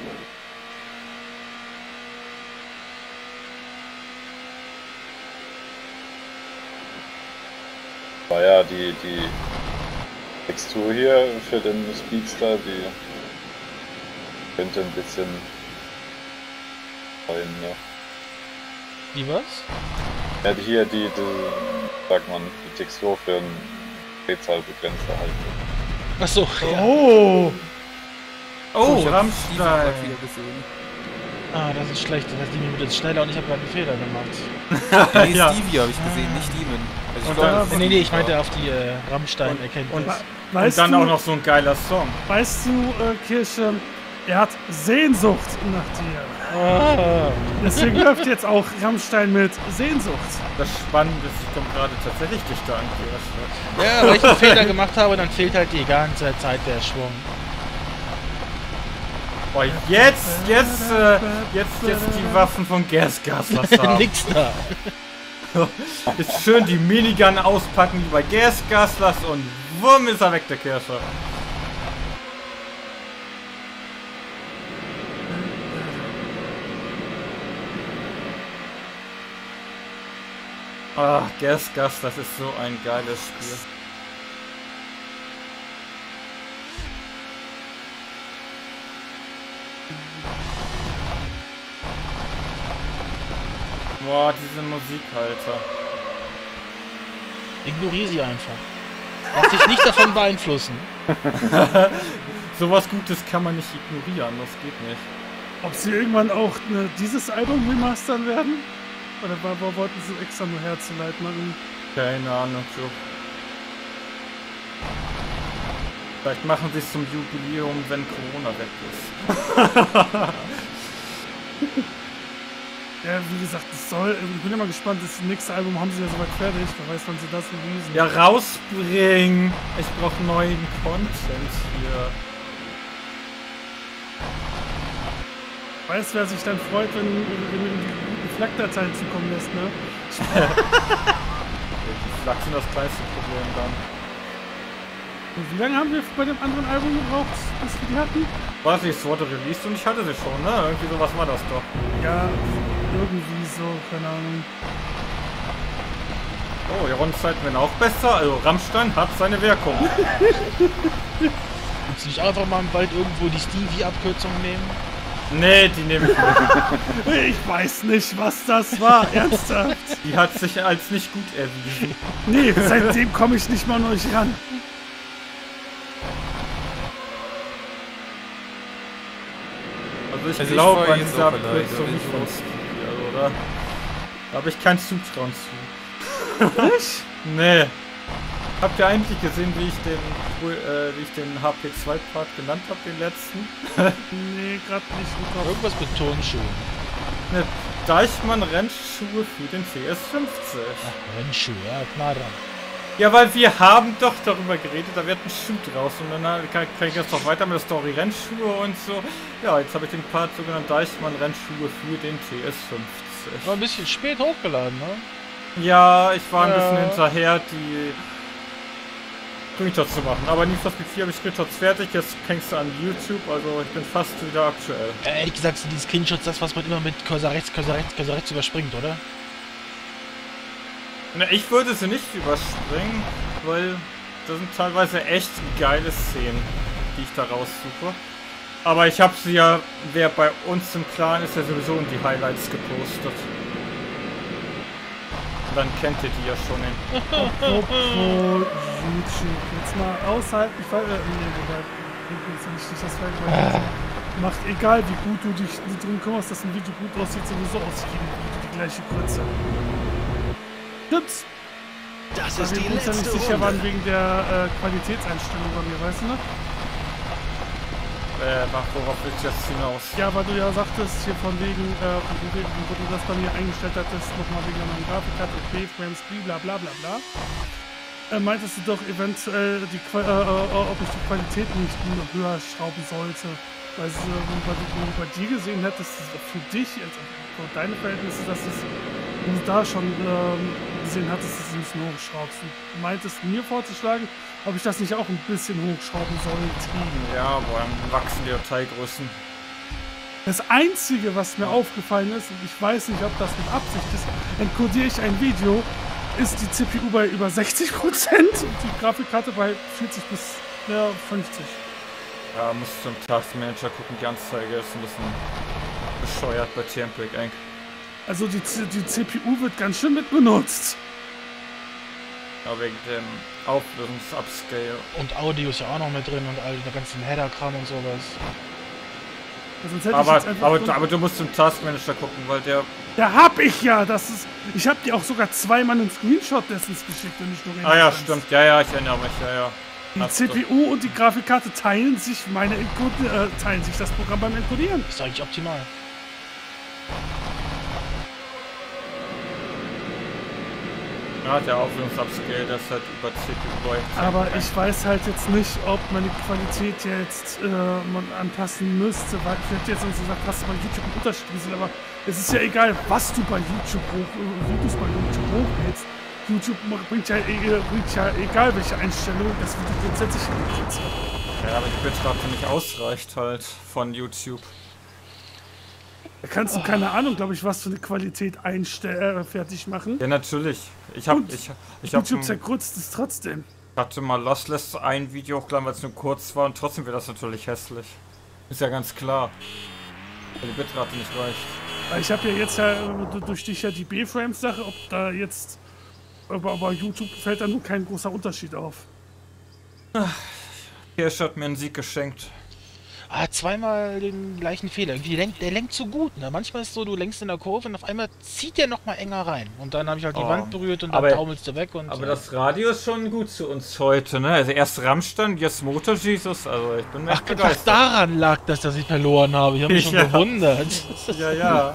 War ja die, die Textur hier für den Speedster, die könnte ein bisschen sein, ja. Die was? Ja, die hier, die, die, sagt man, die Textur für einen Drehzahlbegrenzer halt. Achso, ja. Oh! oh, ich hab Rammstein. Steven grad wieder gesehen. Ah, das ist schlecht. Das heißt, die Minute ist schneller und ich habe gerade einen Fehler gemacht. Nee, Ja. Stevie habe ich gesehen, nicht Demon. Also ich Und glaube, dann- das ist Nee, nee, ich Stevie. meinte auf die äh, Rammstein-Erkenntnis. Und, We- und Weißt dann du, auch noch so ein geiler Song. weißt du, äh, Kirsche, er hat Sehnsucht nach dir. Ah. Deswegen läuft jetzt auch Rammstein mit Sehnsucht. Das Spannende ist, ich komme gerade tatsächlich dichter an die Ja, weil ich einen Fehler gemacht habe, dann fehlt halt die ganze Zeit der Schwung. Oh, jetzt, jetzt, äh, jetzt, jetzt die Waffen von Gasgas was haben. Nix da. Ist schön die Minigun auspacken wie bei Gasgaslers und wumm ist er weg, der Kirsche. Ah, Gasgas, das ist so ein geiles Spiel. Boah, diese Musik, Alter. Ignoriere sie einfach. Lass dich nicht davon beeinflussen. Sowas Gutes kann man nicht ignorieren, das geht nicht. Ob sie irgendwann auch ne, dieses Album remastern werden? Oder war, war, wollten sie extra nur Herzeleid machen? Keine Ahnung, so. Vielleicht machen sie es zum Jubiläum, wenn Corona weg ist. Ja, wie gesagt, das soll. Ich bin immer gespannt, das nächste Album haben sie ja soweit fertig. Wer weiß, wann sie das releasen. Ja, rausbringen! Ich brauche neuen Content hier. Weißt du, wer sich dann freut, wenn, wenn du die guten Flak-Dateien zukommen lässt, ne? Die Flak sind das kleinste Problem dann. Und wie lange haben wir bei dem anderen Album gebraucht, bis wir die hatten? Weiß ich, es wurde released und ich hatte sie schon, ne? Irgendwie sowas war das doch. Ja, irgendwie so, keine Ahnung. Oh, die Rundenzeiten werden auch besser. Also Rammstein hat seine Wirkung. Willst du nicht einfach mal im Wald irgendwo die Stevie-Abkürzung nehmen? Nee, die nehme ich nicht. Ich weiß nicht, was das war, ernsthaft. Die hat sich als nicht gut erwiesen. Nee, seitdem komme ich nicht mal an euch ran. Also ich Also ich glaube war an jetzt dieser auch alleine, Abkürzung wenn nicht so- von Stevie, oder? Da habe ich kein Zutrauen zu. Was? Nee. Habt ihr eigentlich gesehen, wie ich den, äh, wie ich den H P zwei Part genannt habe, den letzten? Nee, gerade nicht. im Kopf. Irgendwas mit Turnschuhen. Ne, Deichmann Rennschuhe für den T S fünfzig. Ach, Rennschuhe, ja, klar dran. Ja, weil wir haben doch darüber geredet, da wird ein Schuh draus und dann äh, kann, kann ich jetzt noch weiter mit der Story Rennschuhe und so. Ja, jetzt habe ich den Part sogenannt Deichmann Rennschuhe für den T S fünfzig. War ein bisschen spät hochgeladen, ne? Ja, ich war ein Ja. bisschen hinterher, die Screenshots zu machen. Aber Need for Speed vier habe ich Screenshots fertig, jetzt fängst du an YouTube, also ich bin fast wieder aktuell. Äh, ehrlich gesagt sind die Screenshots das, was man immer mit Cursor rechts, Cursor rechts, Cursor rechts überspringt, oder? Na, ich würde sie nicht überspringen, weil das sind teilweise echt geile Szenen, die ich da raussuche. Aber ich habe sie ja, wer bei uns im Clan ist, ja sowieso in die Highlights gepostet. Und dann kennt ihr die ja schon. In Apropos YouTube. Jetzt mal aushalten. Ich weiß, äh, nee, wobei, jetzt nicht, nicht das Feld, macht egal, wie gut du dich drum kümmerst, dass ein Video gut aussieht, sowieso aus jedem Video die gleiche Grütze. Tipps! Das Weil ist wir die uns ja nicht letzte sicher waren Runde. wegen der äh, Qualitätseinstellung bei mir, weißt du noch? äh, mach, worauf willst du jetzt hinaus? Ja, weil du ja sagtest, hier von wegen, äh, von wegen, wo du das bei mir eingestellt hattest, nochmal wegen der neuen Grafikkarte, B-Frames, bla bla bla bla. Äh, meintest du doch eventuell, die, Qua- äh, äh, ob ich die Qualität nicht nur höher schrauben sollte. Weil, äh, weil du wenn du bei dir gesehen hättest, für dich, also für deine Verhältnisse, dass es du da schon ähm, gesehen hattest, dass du es nur hochschraubst. Du meintest mir vorzuschlagen, ob ich das nicht auch ein bisschen hochschrauben sollte. Ja, aber dann wachsen die Dateigrößen. Das Einzige, was mir aufgefallen ist, und ich weiß nicht, ob das mit Absicht ist, encodiere ich ein Video, ist die C P U bei über sechzig Prozent und die Grafikkarte bei vierzig bis ja, fünfzig. Ja, musst du im Taskmanager gucken, die Anzeige ist ein bisschen bescheuert bei Template Inc. Also die, C- die C P U wird ganz schön mit benutzt. Aber wegen dem Auflösungs-Upscale. Und Audio ist ja auch noch mit drin und all der ganzen Header-Kram und sowas. Also sonst hätte Aber, ich jetzt einfach aber, so- aber du musst im Taskmanager gucken, weil der... Ja, hab ich ja. Das ist. Ich hab dir auch sogar zweimal einen Screenshot dessen geschickt und nicht nur in Ah ja, eins. stimmt. Ja, ja, ich erinnere mich. Ja, ja. Die Hast du. C P U und die Grafikkarte teilen sich meine Encode, äh, teilen sich das Programm beim Encodieren. Ist eigentlich optimal. Ja, der Auflösungs-Upscale, das hat über C P U bei. Aber ich weiß halt jetzt nicht, ob meine Qualität jetzt äh, man anpassen müsste, weil vielleicht jetzt uns gesagt, hast du bei YouTube einen Unterschied gesehen, aber es ist ja egal, was du bei YouTube hoch, äh, wie du es bei YouTube hochlädst. YouTube macht- bringt ja, äh, bringt ja egal welche Einstellung, das wird grundsätzlich hingekriegt. Ja, aber die Bitrate nicht ausreicht halt von YouTube. Da kannst du, keine Ahnung, glaube ich, was für eine Qualität einstell äh, fertig machen. Ja, natürlich. Ich hab, Und ich, ich hab, YouTube zerkrutzt es trotzdem. hatte mal Lossless ein Video hochgeladen, weil es nur kurz war und trotzdem wird das natürlich hässlich. Ist ja ganz klar. Weil die Bitrate nicht reicht. Weil ich habe ja jetzt ja äh, durch dich ja die B-Frames-Sache, ob da jetzt, aber bei YouTube fällt da nun kein großer Unterschied auf. Hirsch hat mir einen Sieg geschenkt. Ah, zweimal den gleichen Fehler. Irgendwie lenkt, der lenkt so gut, ne? Manchmal ist es so, du lenkst in der Kurve und auf einmal zieht der noch mal enger rein. Und dann habe ich halt die Oh. Wand berührt und Aber- dann taumelst du weg und. Aber ja. das Radio ist schon gut zu uns heute, ne? Also erst Rammstein, jetzt Motor Jesus, also ich bin Ach, echt ach, begeistert. daran lag das, dass ich verloren habe. Ich habe mich schon Ja. gewundert. Ja, ja.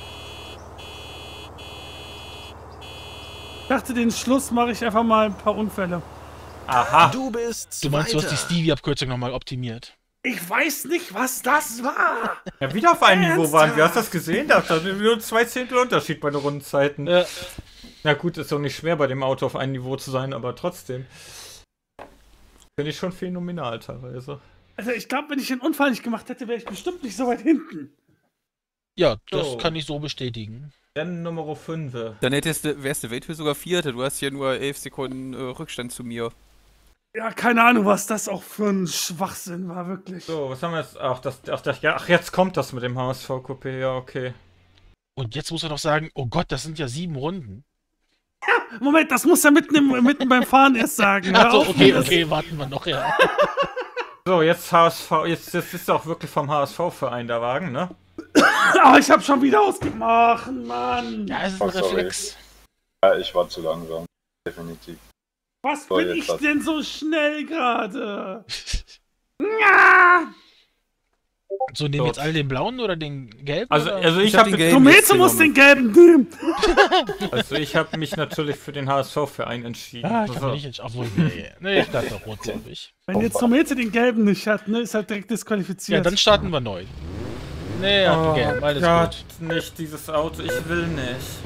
Ich dachte, den Schluss mache ich einfach mal ein paar Unfälle. Aha. Du bist Du meinst, du hast die Zweiter. Stevie-Abkürzung nochmal optimiert? Ich weiß nicht, was das war. Ja, wieder auf einem Niveau waren wir. Ernsthaft? Hast du das gesehen? Da sind nur zwei Zehntel Unterschied bei den Rundenzeiten. Ja. Na gut, ist doch nicht schwer bei dem Auto auf einem Niveau zu sein, aber trotzdem. Finde ich schon phänomenal teilweise. Also ich glaube, wenn ich den Unfall nicht gemacht hätte, wäre ich bestimmt nicht so weit hinten. Ja, das So. kann ich so bestätigen. Dann Nummer fünf. Dann hättest du, wärst du Weltmeister sogar Vierter. Du hast ja nur elf Sekunden äh, Rückstand zu mir. Ja, keine Ahnung, was das auch für ein Schwachsinn war, wirklich. So, was haben wir jetzt? Ach, das, ach, das, ja, ach jetzt kommt das mit dem H S V-Coupé, ja, okay. Und jetzt muss er doch sagen, oh Gott, das sind ja sieben Runden. Moment, das muss er mitten, im, mitten beim Fahren erst sagen. Hör Achso, auf, okay, das- okay, warten wir noch, ja. So, jetzt H S V, jetzt, jetzt ist auch wirklich vom H S V-Verein der Wagen, ne? Ah, ich hab schon wieder ausgemacht, Mann. Ja, es ist ein Oh, sorry. Reflex. Ja, ich war zu langsam. Definitiv. Was So, bin jetzt ich was. denn so schnell gerade? Ja. So, nehmen wir jetzt alle den blauen oder den gelben? Also, oder? also ich Ich hab habe den gelben. Tomete muss den gelben nehmen. also ich habe mich natürlich für den H S V-Verein entschieden. Ah, ich kann So. mich nicht entscheiden. Obwohl, nee, nee, ich dachte doch rot, glaube ich. Wenn jetzt Tomete den gelben nicht hat, ne, ist halt direkt Ja, disqualifiziert. dann starten wir neu. Nee, er hat den Oh gelben, alles Gott, gut. nicht dieses Auto, ich will nicht.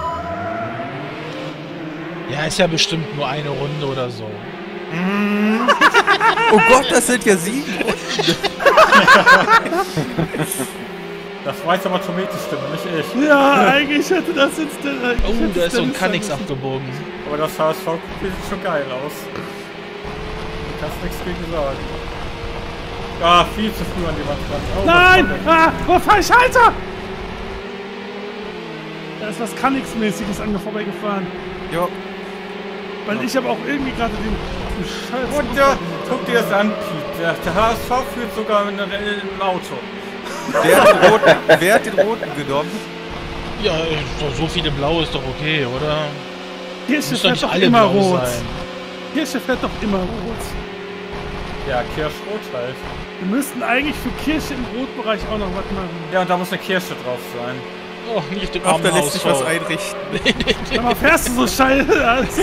Ja, ist ja bestimmt nur eine Runde oder so. Oh Gott, das sind ja sieben Runden. Das weiß aber Tometes Stimme, nicht ich. Ja, eigentlich hätte das jetzt... Äh, ich Oh, hätte da es ist so ein Dennis Kannix sagen müssen. abgebogen. Aber das H S V-Coupé sieht schon geil aus. Du kannst nichts gegen sagen. Ah, viel zu früh an die Wand dran. Oh, Nein! was war Ah, wo falsch, Alter! Da ist was Kannix-mäßiges an mir vorbeigefahren. Ja, Weil ich aber auch irgendwie gerade den, den Scheiß... denn? Und ja, guck dir das an, Pete. Der, der H S V führt sogar in einem im Auto. wer hat den roten, wer hat den roten genommen? Ja, so, so viele blaue ist doch okay, oder? Kirsche Muss doch fährt nicht doch alle immer blau rot. sein. Kirsche fährt doch immer rot. Ja, Kirschrot halt. Wir müssten eigentlich für Kirsche im Rotbereich auch noch was machen. Ja, und da muss eine Kirsche drauf sein. Oh, nicht auf dem Ach, armen da lässt sich H S V. was einrichten. Sag mal, fährst du so scheiße? Also,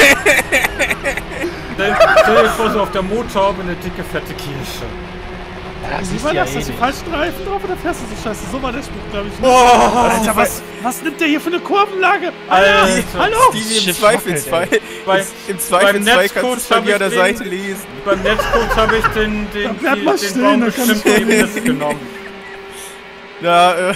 Stell stell dir vor, so auf der Motorhaube eine dicke, fette Kirsche. Ja, das wie ist war ja das? eh Hast du nicht. falschen Reifen drauf oder fährst du so scheiße? So war der Spruch, glaube ich. Ne? Oh, Alter, was, was nimmt der hier für eine Kurvenlage? Alter. Hallo? Die im Schiff Zweifelsfall, wackelt, Bei- im Zweifelsfall Netzcode kannst du es von hab mir an der ich Seite den- lesen. Beim Netzcode habe ich den, den, Ja, bleib die, mal den stehen, Baum da kann bestimmt ich eben mitgenommen. Na, äh,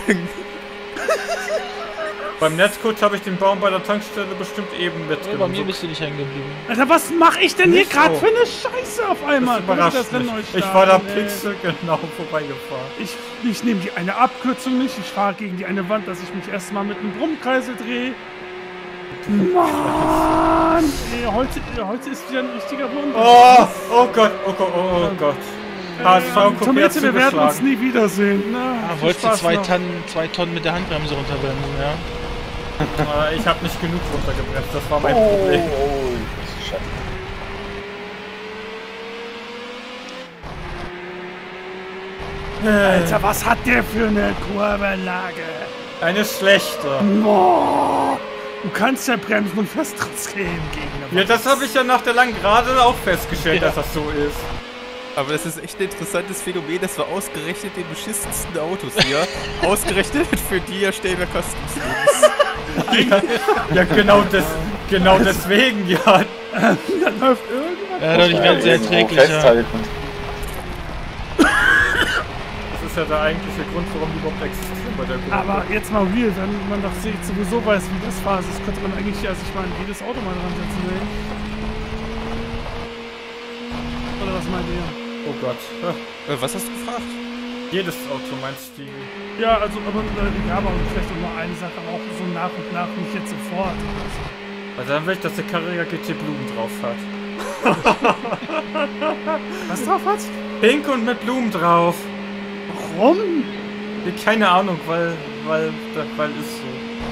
Beim Netzcode habe ich den Baum bei der Tankstelle bestimmt eben Ja, bei mitgenommen. mir bist du nicht hängen geblieben. Alter, was mache ich denn hier Nicht gerade so. für eine Scheiße auf einmal? Das Kann ich überrascht das denn mich. neu Ich war da starten, ey? pixelgenau vorbeigefahren. Ich, ich nehme die eine Abkürzung nicht, ich fahre gegen die eine Wand, dass ich mich erstmal mit einem Brummkreisel drehe. Mann! Ey, heute, heute ist wieder ein richtiger Wunder. Oh, oh Gott, oh Gott, oh, oh Gott. H S V Ähm, Coupé hat Tomete, wir werden uns zugeschlagen. nie wiedersehen. Na, Ah, viel wolltest du Spaß zwei noch. Tonnen, zwei Tonnen mit der Handbremse runterbremsen, ja? Äh, Ich habe nicht genug runtergebremst, das war mein Oh, Problem. oh, Scheiße. Alter, was hat der für eine Kurvenlage? Eine schlechte. Boah, du kannst ja bremsen und fährst trotzdem gegen eine Ja, das habe ich ja nach der langen Gerade auch festgestellt, dass das so ist. aber das ist echt ein interessantes Phänomen, dass wir ausgerechnet den beschissensten Autos hier, ausgerechnet für die erstellen wir Customs. Ja, ja genau, des, genau deswegen, ja. Da läuft irgendwas. Ja, dadurch werden sie Irgendwo erträglicher. festhalten. Das ist ja der eigentliche Grund, warum die überhaupt existieren bei der Gruppe. Aber jetzt mal real, wenn man doch se- sowieso weiß, wie das Phase ist, könnte man eigentlich ja sich mal in jedes Auto mal dran setzen will. Oder was meint ihr? Oh Gott. Ja, Äh, was hast du gefragt? jedes Auto meinst du? Ja, also, aber, äh, ja, aber vielleicht auch nur eine Sache, aber auch so nach und nach, nicht jetzt sofort. Also dann will ich, dass der Carrera G T Blumen drauf hat. Was drauf hat? Pink und mit Blumen drauf. Warum? Keine Ahnung, weil, weil, weil ist so.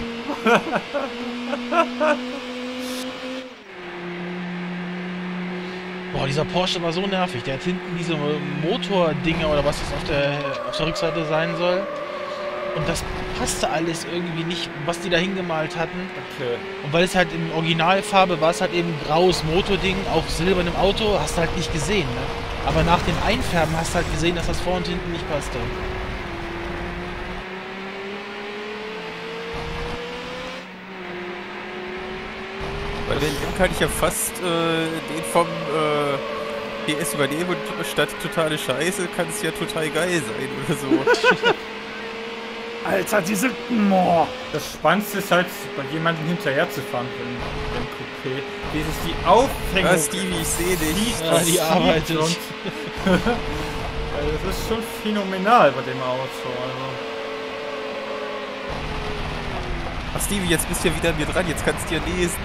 Boah, dieser Porsche war so nervig. Der hat hinten diese Motordinger oder was das auf der, auf der Rückseite sein soll. Und das passte alles irgendwie nicht, was die da hingemalt hatten. Okay. Und weil es halt in Originalfarbe war, es halt eben graues Motording auf silbernem Auto, hast du halt nicht gesehen, ne? Aber nach dem Einfärben hast du halt gesehen, dass das vor und hinten nicht passte. Bei den M kann ich ja fast äh, den vom äh, P S übernehmen und statt totale Scheiße kann es ja total geil sein oder so. Alter, diese... Oh. Das Spannendste ist halt, bei jemandem hinterher zu fahren im, im Coupé. Wie sich die Aufhängung... Ja, Stevie, ich sehe dich. Ja, die arbeitet. Und also das ist schon phänomenal bei dem Auto. Also. Ach Stevie, jetzt bist du ja wieder an mir dran, jetzt kannst du ja lesen.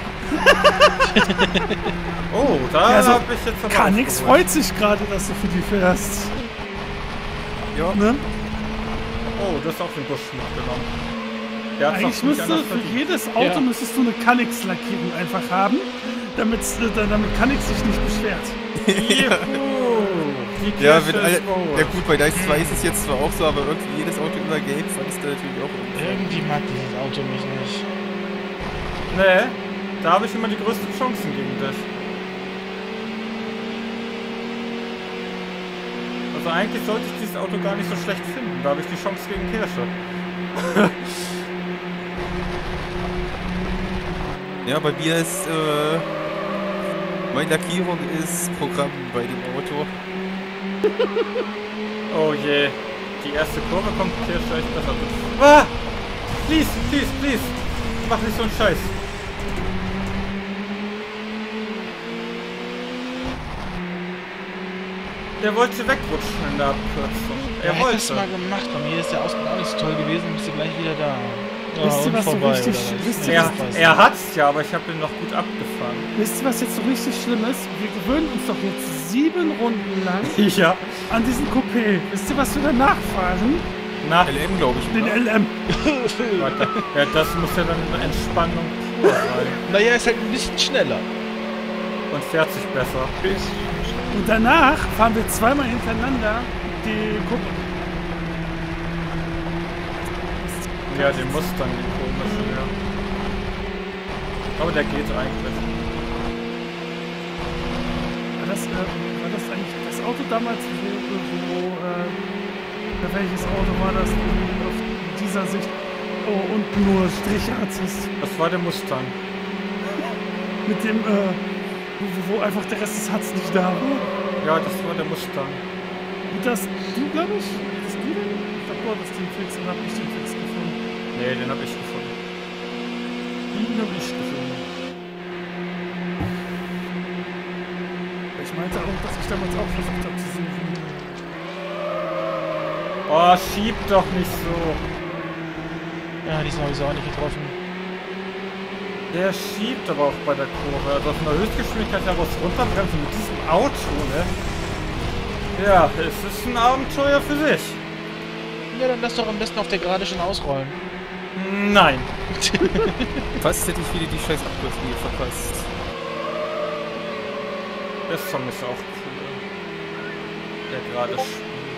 Oh, da Ja, so hab ich jetzt aber Kanix aufgeholt. freut sich gerade, dass du für die fährst. Ja. Ne? Oh, du hast auch den Busch mitgenommen. Der hat's Eigentlich auch nicht müsste anders für verdient. jedes Auto Ja. müsstest du eine Kanix-Lackierung einfach haben, damit, damit Kanix sich nicht beschwert. Juhu, die Ja, Kirsche wenn alle, ist rot. ja gut, bei Dice zwei ist es jetzt zwar auch so, aber irgendwie jedes Auto immer gelb fandest du natürlich auch irgendwie. Irgendwie mag dieses Auto mich nicht. Nee, da habe ich immer die größten Chancen gegen dich. Also eigentlich sollte ich dieses Auto gar nicht so schlecht finden. Da habe ich die Chance gegen Kirsche. Ja, bei mir ist, äh, meine Lackierung ist Programm bei dem Auto. Oh je, die erste Kurve kommt Kirsche echt besser durch. Ah! Please, please, please! Mach nicht so einen Scheiß. Der wollte wegrutschen in der Abkürzung. Er Er hätte es wollte. mal gemacht. Bei mir ist der Ausgang auch nicht so toll gewesen. Bist du gleich wieder da. Ja, Wisst ihr, und was so vorbei, richtig- oder was? wisst ihr, Ja, Er, das weiß er ich. hat's ja, aber ich habe ihn noch gut abgefahren. Wisst ihr, was jetzt so richtig schlimm ist? Wir gewöhnen uns doch jetzt sieben Runden lang Ja. an diesen Coupé. Wisst ihr, was wir danach fahren? Na, L M, glaube ich. Den oder? L M. warte. Ja, das muss ja dann eine Entspannung pur sein. Naja, ist halt ein bisschen schneller. Und fährt sich besser. Und danach fahren wir zweimal hintereinander die Kuppe. Ja, den muss dann die komische, ja. Aber der geht eigentlich. War das, äh, war das eigentlich das Auto damals, wo, wo äh, welches Auto war das, wo du auf dieser Sicht oh, unten nur Striche hattest? Das war der Mustang. Mit dem, äh, wo, wo einfach der Rest des Hats nicht da war. Ja, das war der Mustang. Und das, du, glaube ich? Das du denn? Ich glaube, du hattest den Fix und hab nicht den Fix gefunden. Nee, den hab ich gefunden. Den hab ich gefunden. Ich meinte auch, dass ich damals auch versucht habe zu suchen. Oh, schieb doch nicht so. Ja, diesmal habe ich sie auch nicht getroffen. Der schiebt aber auch bei der Kurve. Also auf einer Höchstgeschwindigkeit heraus runterbremsen mit diesem Auto, ne? Ja, es ist ein Abenteuer für sich. Ja, dann lass doch am besten auf der Gerade schon ausrollen. Nein. Fast hätte ich wieder die scheiß Abkürzung hier verpasst. Der Song ist auch cool. Der gerade spielt.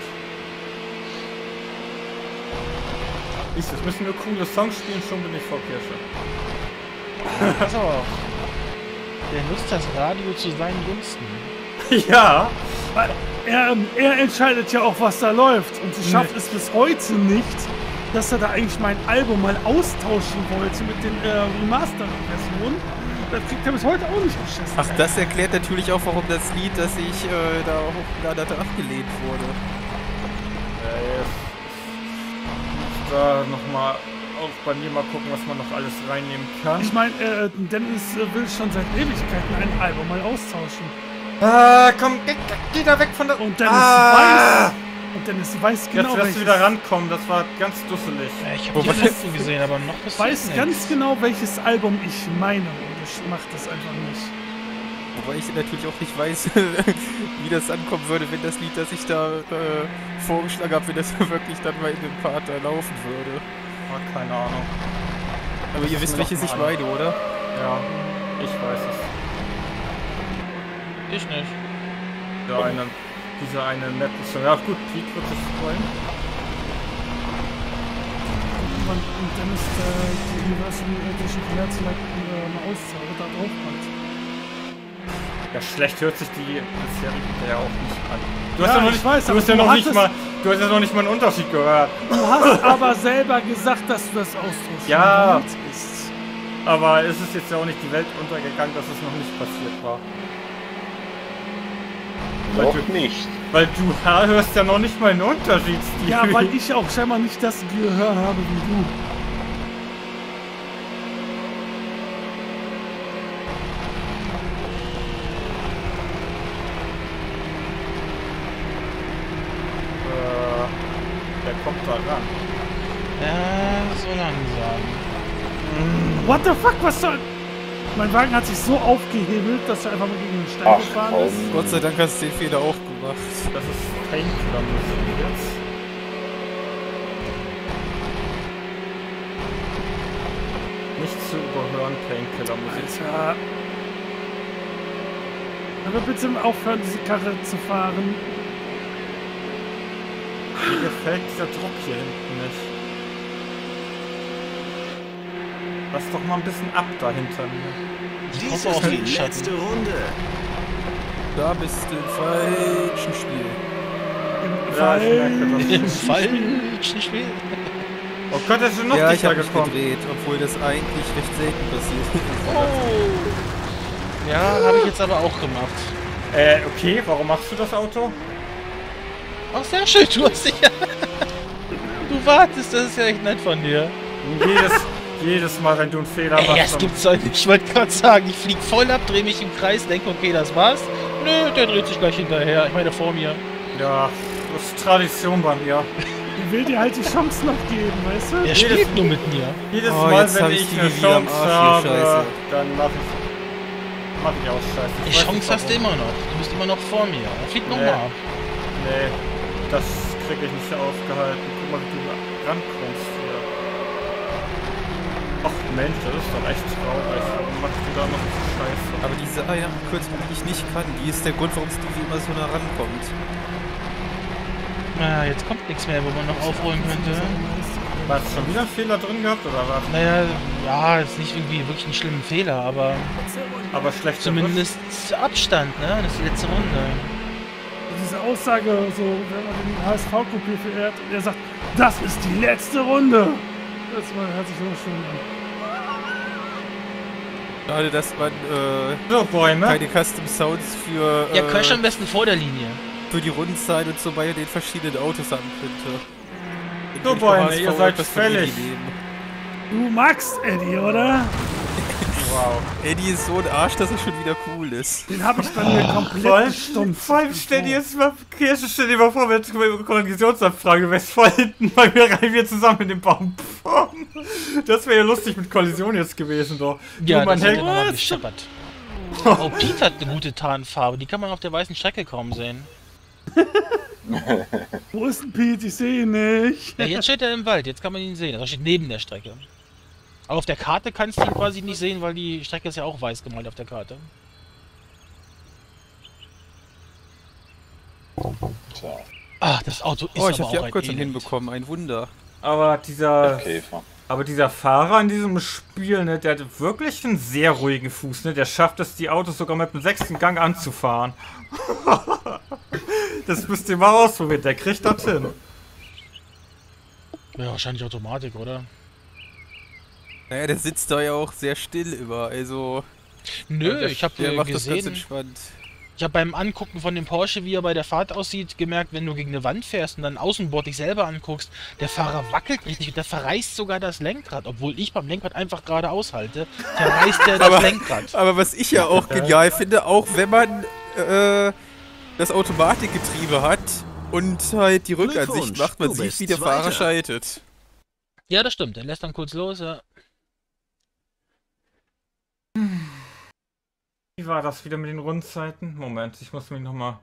Siehst du, es müssen nur coole Songs spielen, schon bin ich vor Kirsche. Pass auf. Der nutzt das Radio zu seinen Gunsten. Ja. Weil er, ähm, er entscheidet ja auch, was da läuft. Und sie schafft Nee. es bis heute nicht, dass er da eigentlich mein Album mal austauschen wollte mit den äh, Remastered-Versionen. Das kriegt er bis heute auch nicht geschissen. Ach, das erklärt natürlich auch, warum das Lied, das ich äh, da hochgeladen hatte, abgelehnt wurde. Äh, jetzt muss da nochmal auch bei mir mal gucken, was man noch alles reinnehmen kann. Ich meine, äh, Dennis äh, will schon seit Ewigkeiten ein Album mal austauschen. Ah, komm, geh, geh da weg von der... Und Dennis Ah! weiß, und Dennis weiß genau, Jetzt wirst du wieder rankommen, das war ganz dusselig. Ja, ich habe Wobei- die letzten gesehen, aber noch bis weiß ganz genau, welches Album ich meine. Und ich mach das einfach nicht. Wobei ich natürlich auch nicht weiß, wie das ankommen würde, wenn das Lied, das ich da äh, vorgeschlagen habe, wenn das wirklich dann mal in dem Part da laufen würde. Ah, keine Ahnung. Aber ihr wisst, welches ich meine, oder? Ja, ich weiß es. Ich nicht. Der eine, dieser eine nette Song. Ja gut, Pete wird sich freuen. Und, und dann ist äh, die Universal Edition Commerzlag äh, mal Auszeit da drauf halt. Ja, schlecht hört sich die bisherige ja auch nicht an. Du Ja, hast ja noch ich nicht, weiß, du aber hast ja du noch nicht hattest- mal, du hast ja noch nicht mal einen Unterschied gehört. Du hast aber selber gesagt, dass du das austauschen Ja. wolltest. Aber es ist jetzt ja auch nicht die Welt untergegangen, dass es noch nicht passiert war. Weil Noch du, nicht. weil du hörst ja noch nicht mal einen Unterschiedsstil. Ja, weil ich auch scheinbar nicht das Gehör habe wie du. Äh, der kommt da ran. Ja, so langsam. What the fuck, was soll... Mein Wagen hat sich so aufgehebelt, dass er einfach mal gegen den Stein Ach, gefahren komm. ist. Gott sei Dank hast du den Fehler auch gemacht. Das ist Painkiller-Musik jetzt. Nicht zu überhören, Painkiller-Musik. Alter. Aber bitte aufhören, diese Karre zu fahren. Mir gefällt dieser Druck hier hinten nicht. Lass doch mal ein bisschen ab da hinter mir. Ich Dies hoffe auf ist die den Schatten. letzte Runde. Da bist du im falschen Spiel. Im Ja, ich Fall. merke das. Im falschen Spiel. Oh Gott, er ist schon noch Ja, ich dichter habe mich gekommen. gedreht, obwohl das eigentlich recht selten passiert. Oh. Ja, habe ich jetzt aber auch gemacht. Äh, okay, warum machst du das Auto? Ach, sehr schön, du hast dich ja... Du wartest, das ist ja echt nett von dir. Jedes, jedes Mal, wenn du einen Fehler Ey, machst. das dann- gibt's doch nicht. Ich wollte gerade sagen, ich flieg voll ab, drehe mich im Kreis, denke, okay, das war's. Nö, der dreht sich gleich hinterher. Ich meine, vor mir. Ja, das ist Tradition bei mir. Ich will dir halt die Chance noch geben, weißt du? Er Jedes- spielt nur mit mir. Jedes Oh, Mal, jetzt wenn hab ich ich die eine wieder am Chance Arsch hier, habe, Scheiße. dann mach ich, mach ich auch Scheiße. Die Ich weiß Chance nicht, hast du warum. immer noch. Du bist immer noch vor mir. Er fliegt Nee. nochmal ab. Nee, das krieg ich nicht aufgehalten. Guck mal, wie du rankommst hier. Ach Mensch, das ist doch echt traurig. Warum machst du da noch so Scheiße? Aber diese Abkürzung, die ich nicht kann, die ist der Grund, warum Stevie immer so nah rankommt. Na, jetzt kommt nichts mehr, wo man noch aufholen könnte. War es schon wieder ein Fehler drin gehabt oder was? Naja, ja, ist nicht irgendwie wirklich ein schlimmer Fehler, aber Aber schlecht zumindest Abstand, ne? Das ist die letzte Runde. Diese Aussage, so, wenn man den H S V-Kopie verehrt und er sagt, das ist die letzte Runde. Das war, hört sich so schön an. Schade, dass man äh, So, Bäume. keine Custom Sounds für, Ja, Crash äh, am besten vor der Linie. für die Rundzeit und so bei den verschiedenen Autos haben könnte. So, Wenn ich Bäume, H S V ihr seid etwas von fällig. Eddie nehme. Du magst Eddie, oder? Wow. Eddie ist so ein Arsch, dass er schon wieder cool ist. Den habe ich bei mir komplett Voll, gestumpft. vor allem stell dir jetzt mal, Kirsche, stell dir mal vor, wenn du Kollisionsabfrage, du wärst voll hinten bei mir rein, wir zusammen in den Baum. Das wäre ja lustig mit Kollision jetzt gewesen, doch. Ja, du, mein das hat Held, immer mal gescheppert. Oh, Pete hat eine gute Tarnfarbe. Die kann man auf der weißen Strecke kaum sehen. Wo ist denn Pete? Ich sehe ihn nicht. Ja, jetzt steht er im Wald. Jetzt kann man ihn sehen. Also er steht neben der Strecke. Aber auf der Karte kannst du ihn quasi nicht sehen, weil die Strecke ist ja auch weiß gemalt auf der Karte. Tja, Ach, das Auto ist Oh, ich aber habe die auch ein Abkürzung Elend. hinbekommen, ein Wunder. aber dieser, Käfer. aber dieser Fahrer in diesem Spiel, ne, der hat wirklich einen sehr ruhigen Fuß, ne, der schafft es, die Autos sogar mit dem sechsten Gang anzufahren. Das müsst ihr mal ausprobieren, der kriegt das hin. Ja, wahrscheinlich Automatik, oder? Naja, der sitzt da ja auch sehr still immer, also... Nö, der, ich habe der äh, macht das ganz gesehen, entspannt. ich habe beim Angucken von dem Porsche, wie er bei der Fahrt aussieht, gemerkt, wenn du gegen eine Wand fährst und dann Außenbord dich selber anguckst, der Fahrer wackelt richtig und der verreißt sogar das Lenkrad, obwohl ich beim Lenkrad einfach geradeaus halte, verreißt er das Aber- Lenkrad. Aber was ich ja auch genial finde, auch wenn man äh, das Automatikgetriebe hat und halt die Rückansicht Glückwunsch, macht, man du sieht, bist wie der Fahrer Zweiter. schaltet. Ja, das stimmt, der lässt dann kurz los, ja. Wie war das wieder mit den Rundzeiten? Moment, ich muss mich nochmal...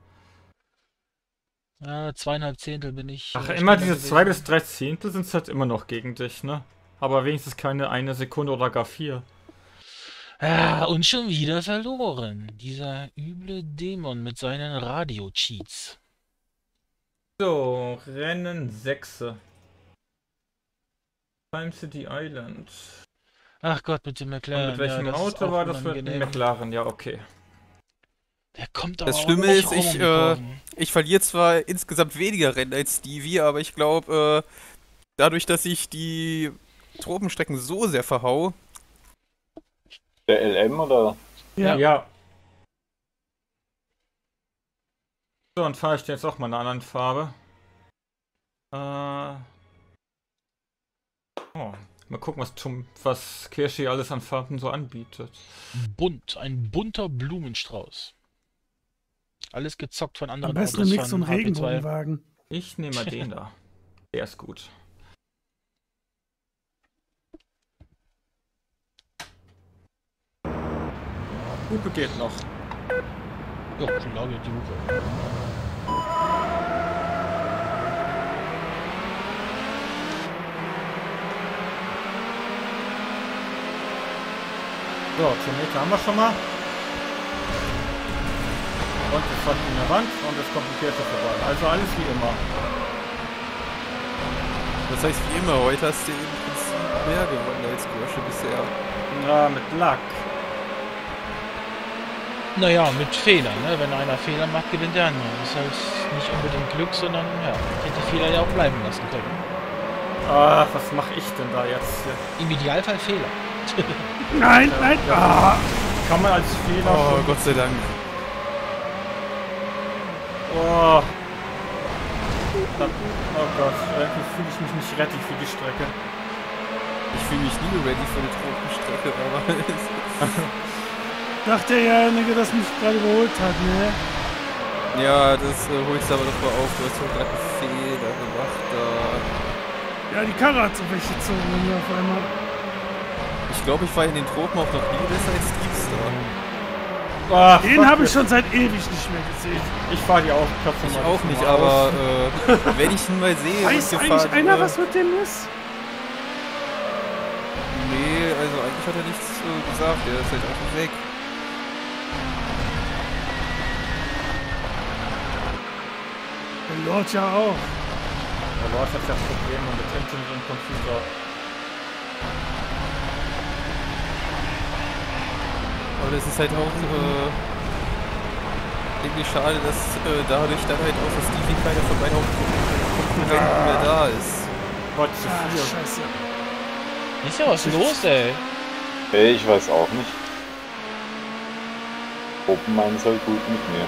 Ja, zweieinhalb Zehntel bin ich. Ach, äh, immer schneller diese gewesen. zwei bis drei Zehntel sind halt immer noch gegen dich, ne? Aber wenigstens keine eine Sekunde oder gar vier. Ja, und schon wieder verloren. Dieser üble Dämon mit seinen Radio-Cheats. So, Rennen sechs. Time City Island. Ach Gott, mit dem McLaren. Und mit welchem ja, das ist Auto auch war das? Mit dem unangenehm. McLaren, ja, okay. Der kommt aber Das auch Schlimme nicht ist, rum ich, um die äh, Kurven. Ich verliere zwar insgesamt weniger Rennen als Stevie, aber ich glaube, äh, dadurch, dass ich die Tropenstrecken so sehr verhau, Der L M oder? Ja. Ja. So, und fahre ich den jetzt auch mal in einer anderen Farbe. Äh. Oh, mal gucken, was, Tom, was Kirschi alles an Farben so anbietet. Bunt, ein bunter Blumenstrauß. Alles gezockt von Am anderen besten Autos nix so ein von H P zwei. Regenbogenwagen. Ich nehme mal den da. Der ist gut. Hupe geht noch. Jo, klar geht die Hupe. So, zehn Meter haben wir schon mal. Und jetzt hat eine Wand und es kommt die Kirche vorbei. Also alles wie immer. das heißt wie immer, heute hast du im Prinzip mehr gewonnen als Porsche bisher. Ja, mit Lack. Naja, mit Fehlern, ne? Wenn einer Fehler macht, gewinnt der andere. Das ist halt nicht unbedingt Glück, sondern ja, ich hätte die Fehler ja auch bleiben lassen können. Ach, was mache ich denn da jetzt hier? Im Idealfall Fehler. Nein, nein. Ah. Kann man als Fehler Oh, schon... Gott sei Dank. Oh. Das, oh Gott, irgendwie fühle ich mich nicht ready für die Strecke. Ich fühle mich nie ready für eine Tropenstrecke, aber Dachte derjenige, das mich gerade überholt hat, ne? ja, das äh, holst du aber doch mal auf. Du hast doch gerade einen Fehler gemacht da. Ja, die Karre hat so weggezogen bei mir auf einmal. Ich glaube, ich war in den Tropen auch noch nie besser als Steepstar. Oh, Den fuck habe ich it. schon seit ewig nicht mehr gesehen. Ich fahre die auch Platz Ich Nummer auch nicht, aus. aber äh, wenn ich ihn mal sehe Weiß und eigentlich gefahren, einer, äh, was mit dem ist? nee, also eigentlich hat er nichts äh, gesagt. Der ist halt einfach weg. Der Lord ja auch. Der Lord hat ja Probleme mit Internet und Computer. Aber das ist halt auch äh, irgendwie schade, dass äh, dadurch dann halt auch das Stevie keiner von meinen Hauptkonkurrenten mehr da ist. Gott, zu Ah, viel. scheiße. Ist ja was los, ey. Hey, ich weiß auch nicht. Open meinen soll gut mit mir.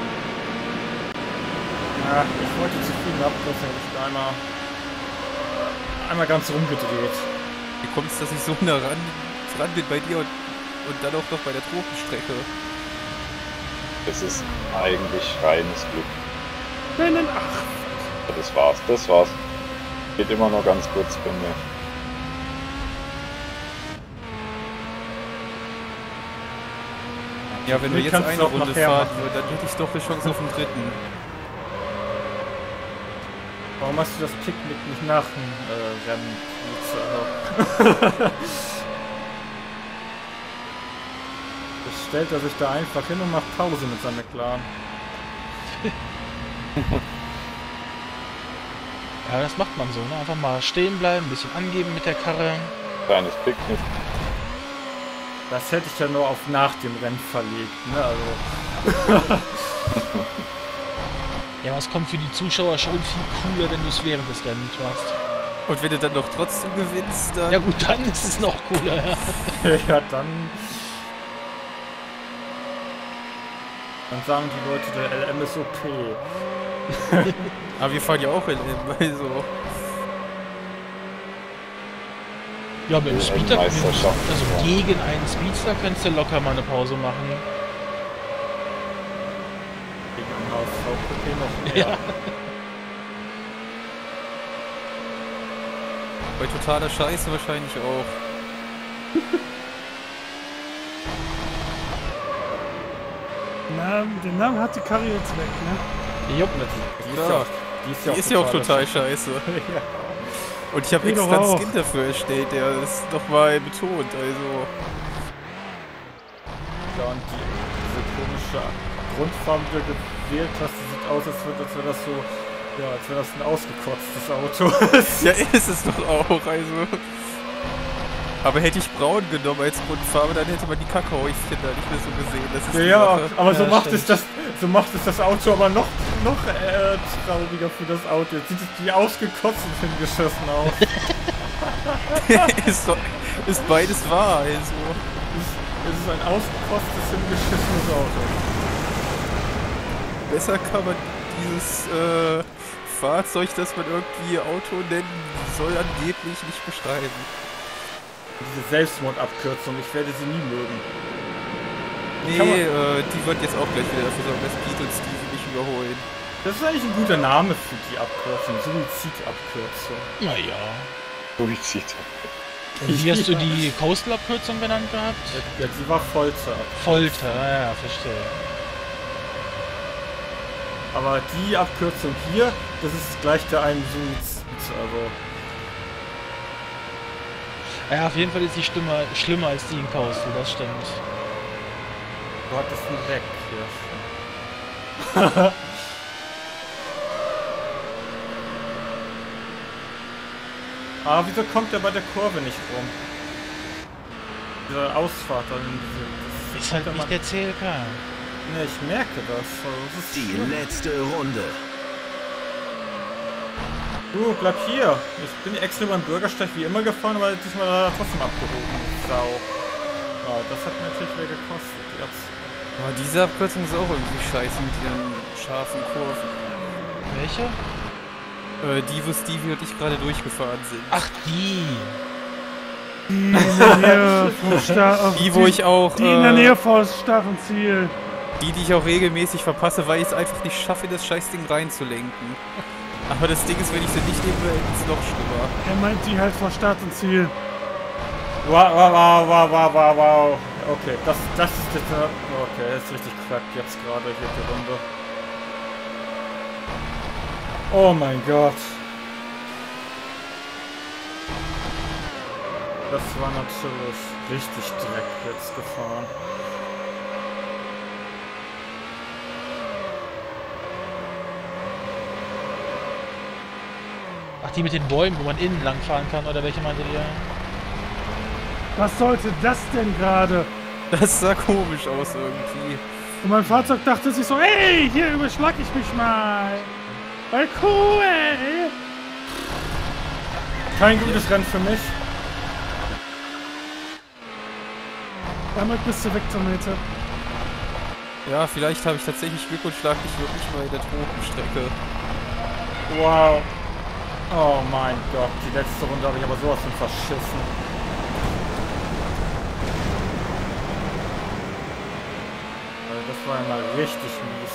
Ja, ich wollte zu viel abkürzen, hätte ich da einmal, einmal ganz rumgedreht. Wie kommt es, dass ich so nah ran, dran bin bei dir und, und dann auch noch bei der Tropenstrecke? Das ist eigentlich reines Glück. Nein, ach. Ja, das war's, das war's. Geht immer noch ganz kurz bei mir. Ja, wenn wir Wie jetzt kannst eine du auch Runde nachher fahren machen? würden, dann hätte ich doch eine Chance auf den dritten. Warum hast du das Picknick nicht nach dem äh, Rennen? Also. Das stellt er sich da einfach hin und macht Pause mit seinem McLaren. Ja, das macht man so, ne? Einfach mal stehen bleiben, ein bisschen angeben mit der Karre. Kleines Picknick. Das hätte ich ja nur auf nach dem Rennen verlegt, ne? Also. Ja, was kommt für die Zuschauer schon viel cooler, wenn du es während des Rennens machst. Und wenn du dann noch trotzdem gewinnst, dann... Ja gut, dann ist es noch cooler, ja. Ja, dann. Dann sagen die Leute, der L M ist O P. Aber wir fahren ja auch L M, also... Ja, mit dem Speedster, Meisterschaft, also ja. gegen einen Speedster kannst du locker mal eine Pause machen. Gegen einen H S V-Coupé noch Ja. mehr. Bei totaler Scheiße wahrscheinlich auch. Namen, den Namen hat die Karre jetzt weg, ne? Jupp. Die ist Ja. ja auch, die ist ja Die auch ist ja auch total scheiße. ja. Und ich habe Geht extra doch einen auch. Skin dafür erstellt, der ist nochmal betont, also... Ja, und die, diese komische Grundfarbe, die du gewählt hast, die sieht aus, als wäre als wär das so, ja, als wäre das ein ausgekotztes Auto. Ja, ist es doch auch, also... Aber hätte ich braun genommen als Grundfarbe, dann hätte man die Kackhäuschen da nicht mehr so gesehen. Das ist ja, die ja, Sache. aber so Ja, macht stimmt. es das, so macht es das Auto aber noch, noch äh, trauriger für das Auto. Jetzt sieht es wie ausgekotzt und hingeschossen aus. ist, doch, ist beides wahr, also... Es ist ein ausgekotztes, hingeschissenes Auto. Besser kann man dieses äh, Fahrzeug, das man irgendwie Auto nennen soll, angeblich nicht beschreiben. Diese Selbstmordabkürzung, ich werde sie nie mögen. Nee, Kann man- äh, die wird jetzt auch gleich wieder dafür sorgen, dass Pete und Steve nicht überholen. Das ist eigentlich ein guter Name für die Abkürzung, Suizidabkürzung. Naja. Suizid. Wie hast du die Coastal-Abkürzung genannt gehabt? Ja, die war Folter. Folter, ja, ja, verstehe. Aber die Abkürzung hier, das ist gleich der einen Suizid, also... Ja, auf jeden Fall ist sie schlimmer, schlimmer als die in Coastal, das stimmt. Du hattest einen weg hier. Aber wieso kommt er bei der Kurve nicht rum? Diese Ausfahrt dann. Diese, das Ist halt da nicht man- der C L K. Ne, ich merke das. Also, das ist Die schlimm. letzte Runde. Du, bleib hier. Ich bin extra beim Bürgersteig wie immer gefahren, aber diesmal hat er trotzdem abgehoben. Sau. Ja, das hat mir natürlich wieder gekostet jetzt. Aber diese Abkürzung ist auch irgendwie scheiße mit ihren scharfen Kurven. Welche? Äh, die, wo Stevie und ich gerade durchgefahren sind. Ach, die. Die in der Nähe vom Star Die, wo ich auch... Die in der äh, Nähe vor starren Ziel. Die, die ich auch regelmäßig verpasse, weil ich es einfach nicht schaffe, in das Scheißding reinzulenken. Aber das Ding ist, wenn ich sie nicht nehme, ist es noch schlimmer. Er meint die halt vor Start und Ziel. Wow, wow, wow, wow, wow, wow, wow. Okay, das, das ist jetzt... Okay, das ist richtig crap jetzt gerade hier die Runde. Oh mein Gott. Das war natürlich richtig Dreck jetzt gefahren. Ach, die mit den Bäumen, wo man innen lang fahren kann, oder welche meintet ihr? Was sollte das denn gerade? Das sah komisch aus irgendwie. Und mein Fahrzeug dachte sich so, ey, hier überschlag ich mich mal. Weil cool, ey. Kein gutes Rennen für mich. Damit bist du weg zur Mitte. Ja, vielleicht habe ich tatsächlich Glück und schlag dich wirklich mal in der Tropenstrecke. Wow. Oh mein Gott, die letzte Runde habe ich aber sowas von verschissen. Also das war ja mal richtig mies.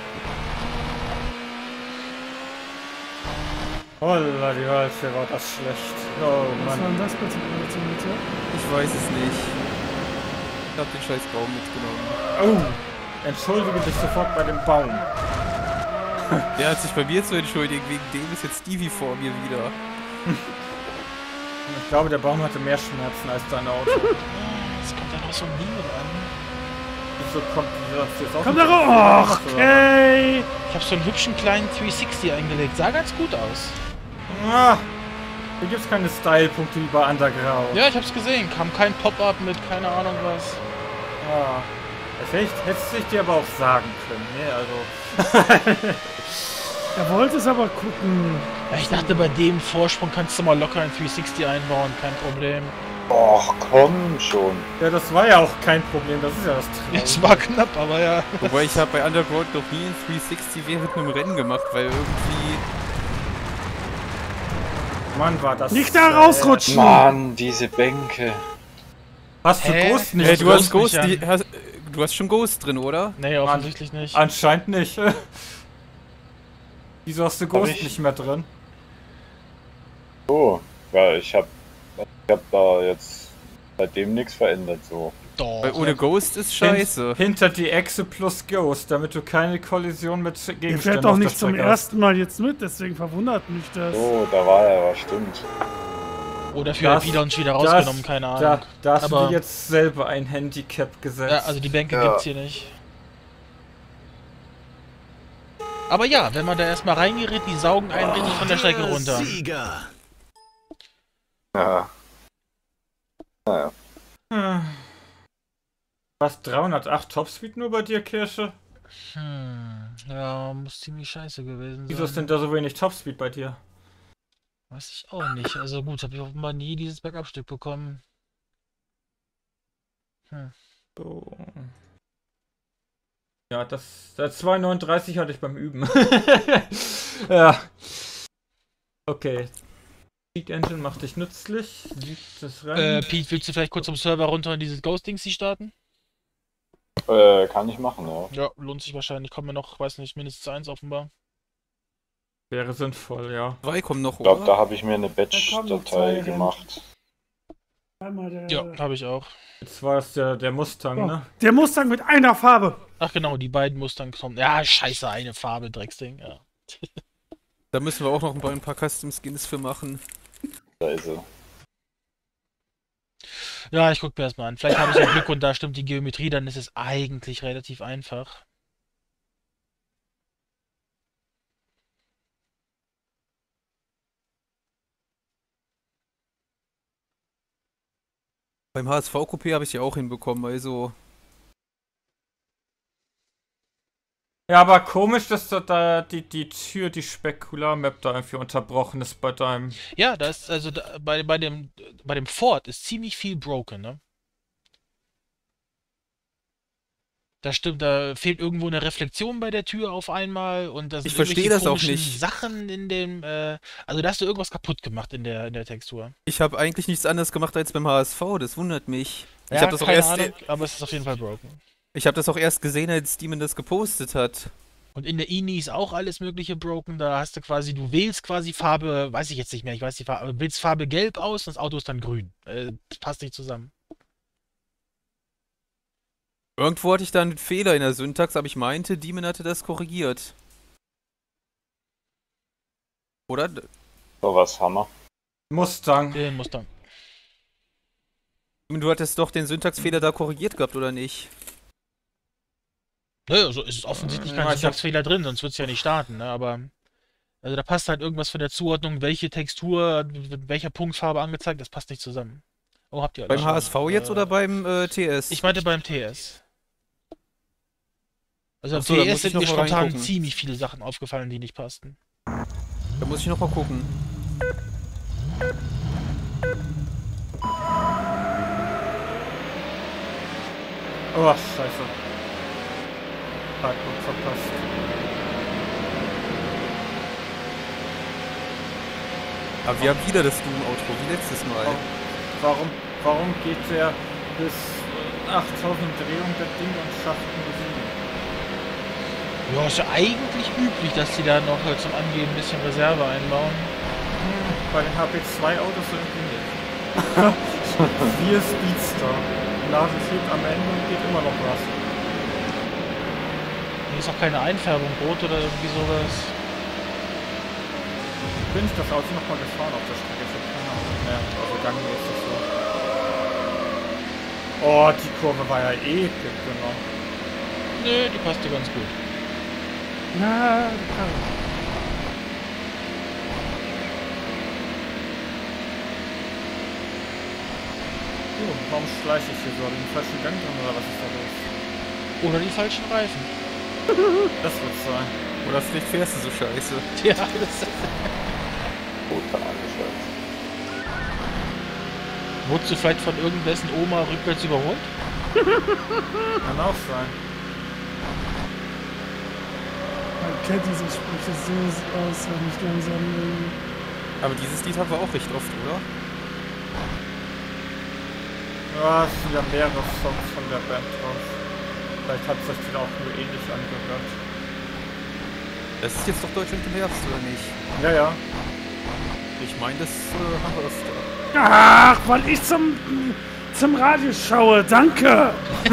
Holla die Hälfte, war das schlecht. Oh Was war denn Mann. das bitte gerade zur Mitte? Ich weiß es nicht. Ich habe den scheiß Baum mitgenommen. Oh, entschuldige dich sofort bei dem Baum. Der hat sich bei mir zu entschuldigen, wegen dem ist jetzt Stevie vor mir wieder. Ich glaube, der Baum hatte mehr Schmerzen als dein Auto. Es kommt dann auch so ein Niemand an. Wieso kommt dieser jetzt auch Komm mit da dem raus! Fahrrad, Och, oder? ey! Ich habe so einen hübschen kleinen dreihundertsechzig eingelegt. Sah ganz gut aus. Ah, hier gibt es keine Style-Punkte wie bei Underground. Ja, ich hab's gesehen. Kam kein Pop-Up mit keine Ahnung was. Ah. Das hätte ich, hättest du dir aber auch sagen können. Nee, also. Er wollte es aber gucken. Ja, ich dachte, bei dem Vorsprung kannst du mal locker ein dreihundertsechzig einbauen. Kein Problem. Och, komm schon. Ja, das war ja auch kein Problem. Das ist ja das Traurige. Es war knapp, aber ja. Wobei ich habe bei Underground noch nie einen dreihundertsechzig während einem Rennen gemacht, weil irgendwie... Mann, war das. Nicht da äh, rausrutschen! Mann, diese Bänke. Hast du Hä? Ghost nicht? Hey, du drin? hast Ghost, nicht die, hast, du hast schon Ghost drin, oder? Nee, offensichtlich nicht. Anscheinend nicht. Wieso hast du Ghost ich? nicht mehr drin? So, weil ich hab, ich hab da jetzt seitdem nichts verändert so. Doch. Weil ohne Ghost ist scheiße. Hin, hinter die Echse plus Ghost, damit du keine Kollision mit Ihr Gegenständen fährt doch auf der nicht zum Strecke hast. ersten Mal jetzt mit, deswegen verwundert mich das. Oh, da war er, was stimmt. Oder für Das- wieder uns wieder Das- rausgenommen, keine Ahnung. Da, da hast Aber- du dir jetzt selber ein Handicap gesetzt. Ja, also die Bänke Ja. gibt's hier nicht. Aber ja, wenn man da erstmal reingerät, die saugen einen richtig von der Strecke Der runter. Sieger. Ja. Naja. Hm. Was, dreihundertacht Topspeed nur bei dir, Kirsche? Hm, ja, muss ziemlich scheiße gewesen sein. Wieso ist denn da so wenig Topspeed bei dir? Weiß ich auch nicht. Also gut, habe ich offenbar nie dieses Backup-Stück bekommen. Hm. So. Ja, das, das zwei neununddreißig hatte ich beim Üben. Ja. Okay. Seek Engine macht dich nützlich. Siegt das Äh, rein. Pete, willst du vielleicht kurz zum Server runter und dieses Ghost-Dings starten? Äh, kann ich machen, ja. Ja, lohnt sich wahrscheinlich. Kommen wir noch, weiß nicht, mindestens eins offenbar. Wäre sinnvoll, ja. Zwei kommen noch, Ich glaube, oder? da habe ich mir eine Da kommen noch zwei Batch-Datei Rennen. gemacht. Einmal der, Ja, habe ich auch. Jetzt war es der, der Mustang, Oh, ne? der Mustang mit einer Farbe. Ach genau, die beiden Mustern kommen. Ja, scheiße, eine Farbe, Drecksding. Ja. Da müssen wir auch noch ein paar Custom Skins für machen. Da ist er. Ja, ich guck mir das mal an. Vielleicht habe ich ja Glück und da stimmt die Geometrie, dann ist es eigentlich relativ einfach. Beim H S V-Coupé habe ich ja auch hinbekommen, also. Ja, aber komisch, dass da, da die, die Tür, die Spekular-Map da irgendwie unterbrochen ist bei deinem. Ja, da ist also da, bei, bei dem bei dem Ford ist ziemlich viel broken, ne? Da stimmt, da fehlt irgendwo eine Reflexion bei der Tür auf einmal und da sind Ich verstehe irgendwelche das auch komischen nicht. Sachen in dem, äh, also da hast du irgendwas kaputt gemacht in der in der Textur. Ich habe eigentlich nichts anderes gemacht als beim H S V, das wundert mich. Ich Ja, habe das auch keine erst Ahnung, aber es ist auf jeden Fall broken. Ich habe das auch erst gesehen, als Demon das gepostet hat. Und in der I N I ist auch alles mögliche broken. Da hast du quasi, du wählst quasi Farbe, weiß ich jetzt nicht mehr, ich weiß die Farbe, aber wählst Farbe gelb aus und das Auto ist dann grün. Äh, das passt nicht zusammen. Irgendwo hatte ich da einen Fehler in der Syntax, aber ich meinte, Demon hatte das korrigiert. Oder? So was haben wir. Mustang. Den Mustang. Du hattest doch den Syntaxfehler da korrigiert gehabt, oder nicht? Naja, so ist es offensichtlich Ja, kein ich hab- Syntaxfehler drin, sonst wird es ja nicht starten, ne? Aber. Also da passt halt irgendwas von der Zuordnung, welche Textur, mit welcher Punktfarbe angezeigt, das passt nicht zusammen. Oh, habt ihr alle Beim schon. H S V jetzt Äh, oder beim äh, T S? Ich meinte beim T S. Also am Ach so, da T S muss ich sind noch mir mal spontan reingucken. ziemlich viele Sachen aufgefallen, die nicht passten. Da muss ich noch mal gucken. Oh, scheiße. Parkpunkt verpasst. Aber wir haben wieder das Doom-Outro, wie letztes Mal. Warum, warum geht der bis achttausend Drehungen das Ding und schafft nur sieben? Ja, ist ja eigentlich üblich, dass die da noch äh, zum Angeben ein bisschen Reserve einbauen. Hm, bei den H P zwei Autos irgendwie nicht. Wir Speedster. Nase steht am Ende und geht immer noch was. Hier ist auch keine Einfärbung rot oder irgendwie sowas. Bin ich das Auto nochmal gefahren auf der Strecke? Ich hab keine Ahnung mehr. Also gangmäßig so. Oh, die Kurve war ja episch, genau. Nö, die passt dir ganz gut. Na, die Karre. Jo, warum schleiche ich hier so? Hab ich den falschen Gang drin oder was ist da los? Oder die falschen Reifen. Das wird's sein. Oder vielleicht fährst du so scheiße. Ja, das Total scheiße. Wurdest du vielleicht von irgendwessen Oma rückwärts überholt? Kann auch sein. Man kennt diese Sprüche so auswendig langsam. Aber dieses Lied haben wir auch recht oft, oder? Ja, es sind ja mehrere Songs von der Band drauf. Vielleicht hat es sich wieder auch nur ähnlich angehört. Das ist jetzt doch Deutschland im Herbst, oder nicht? Ja, ja. Ich meine, das äh, haben wir öfter. Ach, weil ich zum zum Radio schaue. Danke.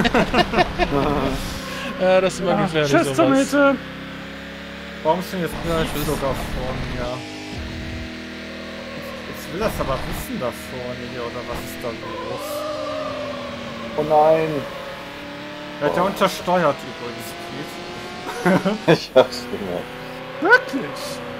Ja, das ist immer Ja, gefährlich, tschüss, sowas. Tomate. Warum ist denn jetzt plötzlich sogar vor mir? Jetzt will das aber wissen da vorne hier, oder was ist da los? Oh nein. Ja, der untersteuert übrigens, Pete. Ich hab's gemerkt. Wirklich?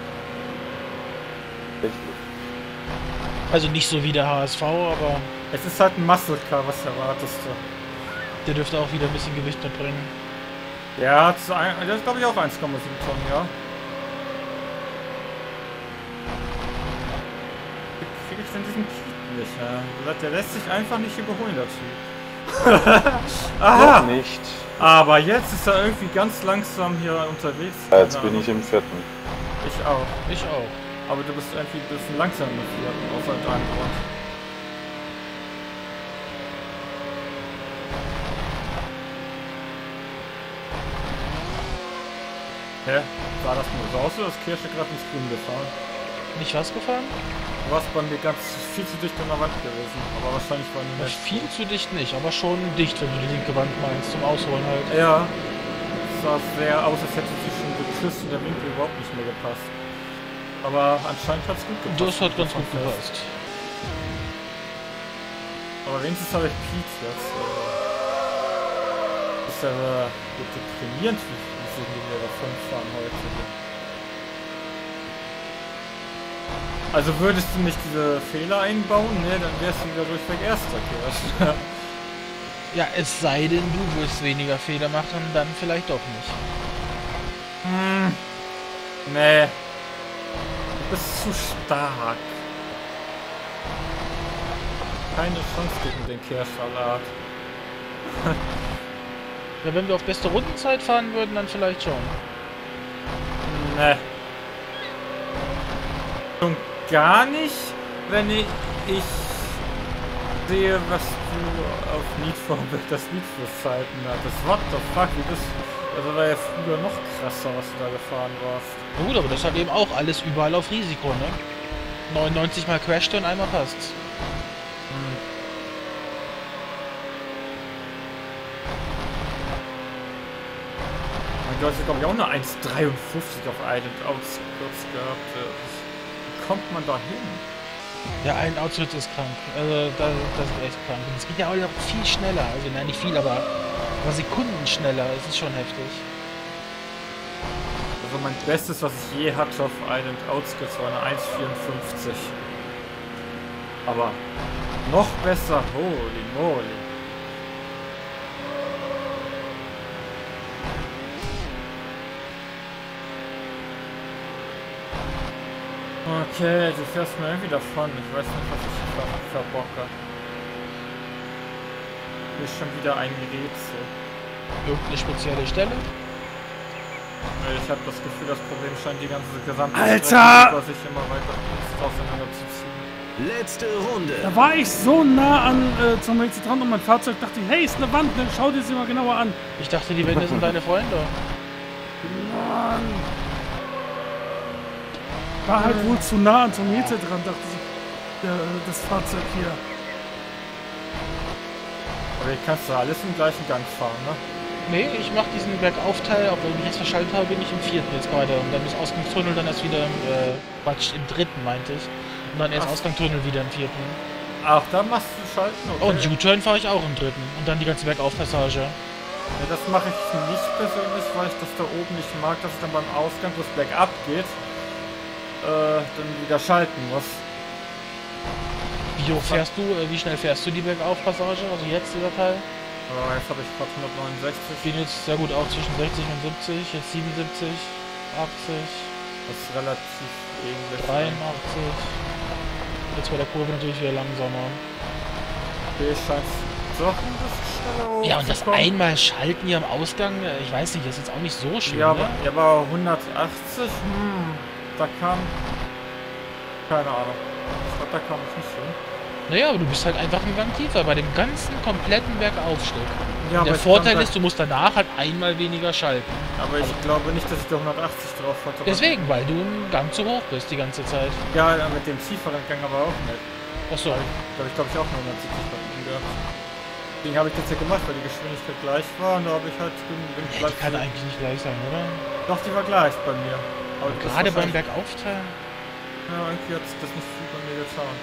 Richtig. Also nicht so wie der H S V, aber Es ist halt ein Muscle Car, was erwartest du? der dürfte auch wieder ein bisschen Gewicht mitbringen. Ja, das ist, ein, das ist glaube ich auch eins Komma sieben Tonnen, ja. Wie krieg ich denn diesen Pete nicht, ja? Der lässt sich einfach nicht überholen, der Typ. Aha! Noch nicht. Aber jetzt ist er irgendwie ganz langsam hier unterwegs. Ja, jetzt bin ich im vierten. Ich auch. Ich auch. Aber du bist irgendwie ein bisschen langsamer im vierten, aus irgendeinem Grund. Hä? Sah das nur so aus oder ist Kirsche gerade ins Grün gefahren? Nicht was gefahren? Du warst bei mir ganz viel zu dicht an der Wand gewesen. Aber wahrscheinlich war nur Ja, viel zu dicht nicht, aber schon dicht, wenn du die linke Wand meinst, zum Ausholen halt. Ja. Es sah sehr aus, als hätte sie schon geküsst und der Winkel überhaupt nicht mehr gepasst. Aber anscheinend hat es gut gepasst. Das hat ganz gut gepasst. Aber wenigstens habe ich Pete jetzt. Äh, ist ja äh, gut deprimierend, wie wie wir davon fahren heute. Also würdest du nicht diese Fehler einbauen, ne, dann wärst du wieder durchweg Erster, Kirsch. Ja, es sei denn, du wirst weniger Fehler machen, dann vielleicht doch nicht. Hm. Nee. Du bist zu stark. Keine Chance gegen den Kirschsalat. Ja, wenn wir auf beste Rundenzeit fahren würden, dann vielleicht schon. Nee. Und gar nicht, wenn ich, ich sehe, was du auf Need for das Need for Zeiten hattest. What the fuck, wie das. Also war ja früher noch krasser, was du da gefahren warst. Gut, aber das hat eben auch alles überall auf Risiko, ne? neunundneunzig mal crashte und einmal passt's. Hm. Du hast ja, glaube ich, auch eine eins Komma dreiundfünfzig auf Island Outskirts gehabt. Wie kommt man da hin? Ja, ein Outskirts ist krank. Also, das, das ist echt krank. Und es geht ja auch noch viel schneller. Also, nein, nicht viel, aber, aber Sekunden schneller. Es ist schon heftig. Also mein Bestes, was ich je hatte auf Island Outskirts, war eine eins Komma vierundfünfzig. Aber noch besser. Holy moly. Okay, du fährst mir irgendwie davon. Ich weiß nicht, was ich ver verbocke. Hier ist schon wieder ein Rätsel. Irgendeine spezielle Stelle? Ich habe das Gefühl, das Problem scheint die ganze gesamte Alter! Strecke, sich immer weiter auseinanderzuziehen. Letzte Runde. Da war ich so nah an äh, zum Rätsel dran und mein Fahrzeug dachte, hey, ist eine Wand, ne? Schau dir sie mal genauer an. Ich dachte, die Wände sind deine Freunde. Mann. War halt wohl zu nah an Tomate dran, dachte ich, der, das Fahrzeug hier. Aber hier kannst du alles im gleichen Gang fahren, ne? Nee, ich mach diesen Bergaufteil, obwohl ich mich jetzt verschaltet habe, bin ich im vierten jetzt gerade. Und dann ist Ausgangstunnel dann erst wieder im, äh, Quatsch, im dritten meinte ich. Und dann erst Ach. Ausgangstunnel wieder im vierten. Ach, da machst du Schalten, okay. Und U-Turn fahre ich auch im dritten. Und dann die ganze Bergaufpassage. Ja, das mache ich nicht persönlich, weil ich das da oben nicht mag, dass ich dann beim Ausgang, wo es bergab geht, äh, dann wieder schalten muss. Wie hoch fährst du, äh, wie schnell fährst du die Bergaufpassage? Also jetzt dieser Teil? Aber jetzt habe ich gerade hundertneunundsechzig. Ich bin jetzt sehr gut auch zwischen sechzig und siebzig, jetzt siebenundsiebzig, achtzig, Das ist relativ ähnlich. dreiundachtzig. Jetzt bei der Kurve natürlich wieder langsamer. Okay, scheint doch ein bisschen schneller hoch. Ja, und das einmal Schalten hier am Ausgang, äh, ich weiß nicht, das ist jetzt auch nicht so schön, Ja, ne? aber, ja, aber hundertachtzig, hm, da kam. Keine Ahnung. Ich glaube, da kam ich nicht hin. Naja, aber du bist halt einfach einen Gang tiefer bei dem ganzen kompletten Bergaufstieg. Ja, Der aber ich Vorteil kann ist, du musst danach halt einmal weniger schalten. da, aber ich glaube nicht, dass ich da hundertachtzig drauf hatte. Deswegen, weil du einen Gang zu hoch bist die ganze Zeit. Ja, mit dem tieferen Gang aber auch nicht. Achso. Da habe ich, glaube ich, auch nur hundertsiebzig gehabt. Deswegen habe ich das ja gemacht, weil die Geschwindigkeit gleich war und da habe ich halt bin, bin Ja, die kann eigentlich nicht gleich sein, oder? Doch, die war gleich bei mir. Aber das Gerade beim wahrscheinlich- Bergaufteilen? Ja, irgendwie hat das nicht viel bei mir getan.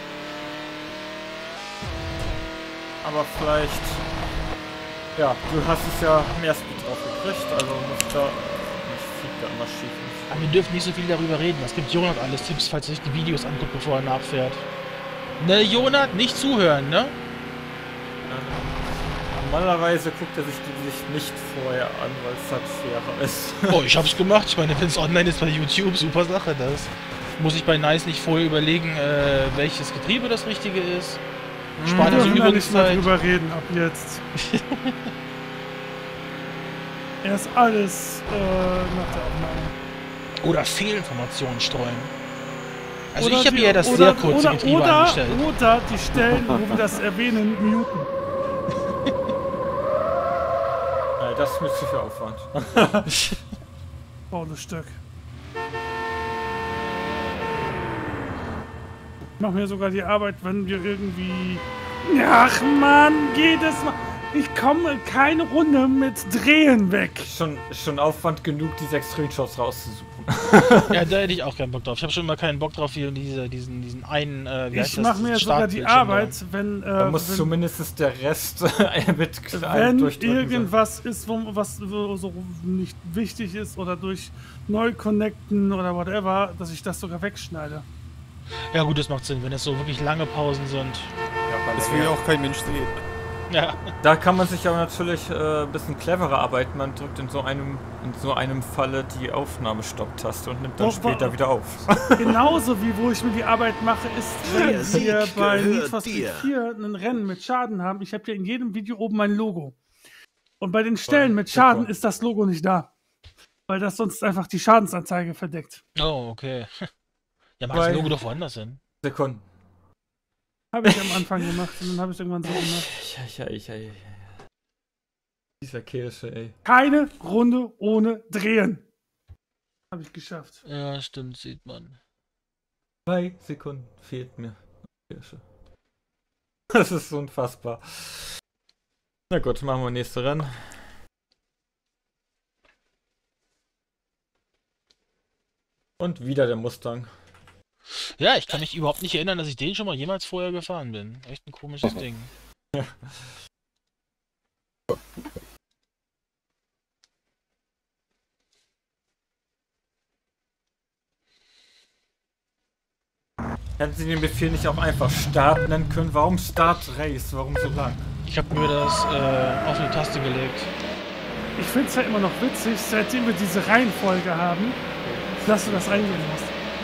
Aber vielleicht... Ja, du hast es ja mehr Speed drauf gekriegt, also muss da... Ich flieg da immer schief. Aber wir dürfen nicht so viel darüber reden. Das gibt Jonat alles Tipps, falls er sich die Videos anguckt, bevor er nachfährt. Ne, Jonat, nicht zuhören, ne? Normalerweise guckt er sich die sich nicht vorher an, weil es halt fairer ist. Oh, ich hab's gemacht. Ich meine, wenn es online ist bei YouTube, super Sache, das. Muss ich bei Nice nicht vorher überlegen, äh, welches Getriebe das richtige ist. Spart Wir also dürfen da nicht mehr Übungszeit. drüber reden ab jetzt. Erst alles äh, nach der Aufnahme. Oder Fehlinformationen streuen. Also Oder ich habe die- ja das oder, sehr kurze oder, Getriebe oder, eingestellt. Oder die Stellen, wo wir das erwähnen, muten. Ja, das ist mit zu viel Aufwand. Faules Stück. Ich mach mir sogar die Arbeit, wenn wir irgendwie... Ach Mann, geht es mal... Ich komme keine Runde mit Drehen weg. schon, schon Aufwand genug, die sechs Screenshots rauszusuchen. Ja, da hätte ich auch keinen Bock drauf. Ich habe schon mal keinen Bock drauf, hier diese, diesen, diesen einen, äh, wie heißt Ich das, mache mir diesen sogar die Startbildschirm da. Arbeit, wenn... Äh, Da muss wenn zumindest der Rest mit Wenn durchdrücken sein. irgendwas ist, wo, was so so nicht wichtig ist oder durch neu connecten oder whatever, dass ich das sogar wegschneide. Ja gut, das macht Sinn, wenn es so wirklich lange Pausen sind. Ja, weil Das er- will ja auch kein Mensch sehen. Ja. Da kann man sich aber natürlich äh, ein bisschen cleverer arbeiten. Man drückt in so einem in so einem Falle die Aufnahmestopptaste und nimmt dann Wo- wo- später wieder auf. Genauso wie wo ich mir die Arbeit mache, ist, Der wenn Sieg wir bei gehört Need for Speed dir. vier ein Rennen mit Schaden haben. Ich habe ja in jedem Video oben mein Logo. Und bei den Stellen mit Schaden super. ist das Logo nicht da. Weil das sonst einfach die Schadensanzeige verdeckt. Oh, okay. Ja, mach Weil- das Logo doch woanders hin. Sekunden. Habe ich am Anfang gemacht und dann habe ich es irgendwann so gemacht. Ja, ja, ja, ja, ja. Dieser Kirsche, ey. Keine Runde ohne Drehen. Habe ich geschafft. Ja, stimmt, sieht man. Zwei Sekunden fehlt mir. Kirsche. Das ist unfassbar. Na gut, machen wir nächste Rennen. Und wieder der Mustang. Ja, ich kann mich überhaupt nicht erinnern, dass ich den schon mal jemals vorher gefahren bin. Echt ein komisches Ding. Hätten Sie den Befehl nicht auch einfach Start nennen können? Warum Start Race? Warum so lang? Ich habe mir das äh, auf eine Taste gelegt. Ich finde es ja immer noch witzig, seitdem wir diese Reihenfolge haben, dass du das eingeben musst.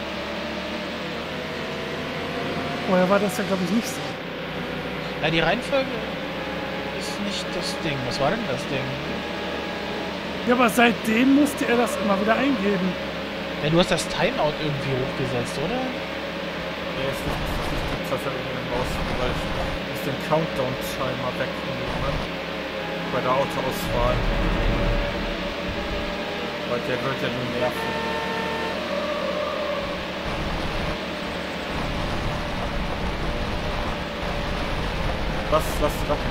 Vorher war das ja, glaube ich, nicht so. Ja, die Reihenfolge ist nicht das Ding. Was war denn das Ding? Ja, aber seitdem musste er das immer wieder eingeben. Ja, du hast das Timeout irgendwie hochgesetzt, oder? Nee, ist nicht, ist nicht die Tastatur raus, weil ich muss den Countdown-Timer wegnehmen. Bei der Autoauswahl. Weil der wird ja nur nerven. Was, was Rappen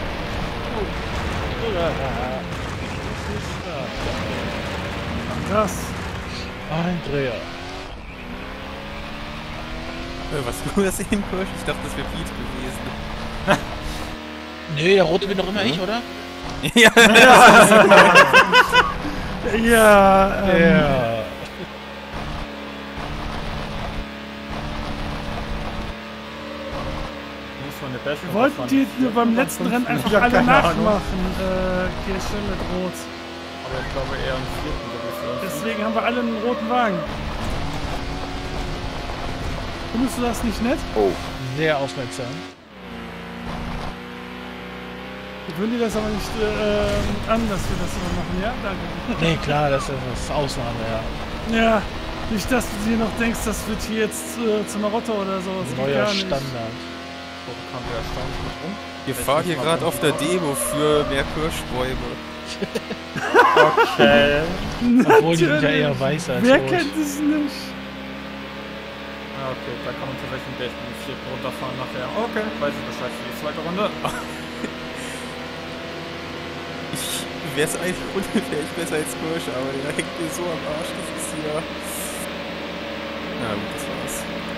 Das. Ein Dreher. Äh, was du das eben, Kirsch? Ich dachte, das wäre Pete gewesen. Nee, der rote bin doch immer ich, oder? Ja, Ja, ähm, Ja. muss man eine bessere wir wollten die nur beim letzten Rennen einfach Ja, alle keine Ahnung. nachmachen, äh, Kirsche mit Rot. Aber ich glaube eher im vierten sowieso. Deswegen haben wir alle einen roten Wagen. Findest du das nicht nett? Oh, Sehr aufmerksam. Ich würde dir das aber nicht äh, an, dass wir das immer machen, ja? Danke. Nee, klar, das ist das Ausnahme, ja. Ja, nicht, dass du dir noch denkst, das wird hier jetzt äh, zu Marotte oder so. Das geht Neuer gar nicht. Standard. So kam der erstaunlich gut rum. wir fahren hier gerade auf der Demo für mehr Kirschbäume. Okay. Obwohl die sind ja Natürlich. eher weiß als Wer rot. kennt es nicht? Ja, Ah, okay, da kann man tatsächlich den Berg mit dem vierten runterfahren nachher. Okay, weiß ich Bescheid für die zweite Runde. Ich wär's eine Runde wäre ich besser als Kirsch, aber der hängt mir so am Arsch, das ist hier. Na gut, das war's.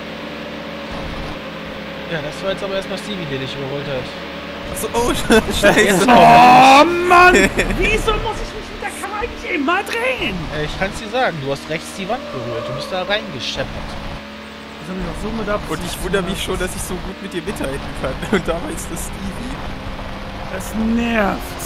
Ja, das war jetzt aber erstmal Stevie, der dich überholt hat. Achso, oh, scheiße. Oh Mann! Wieso muss ich mich mit der Kamera eigentlich immer drehen? Äh, Ich kann's dir sagen, du hast rechts die Wand berührt. Du bist da reingescheppert. Das hab ich auch so mit Absicht Und ich wundere mich schon, dass ich so gut mit dir mithalten kann. Und dabei ist das Stevie. Das nervt.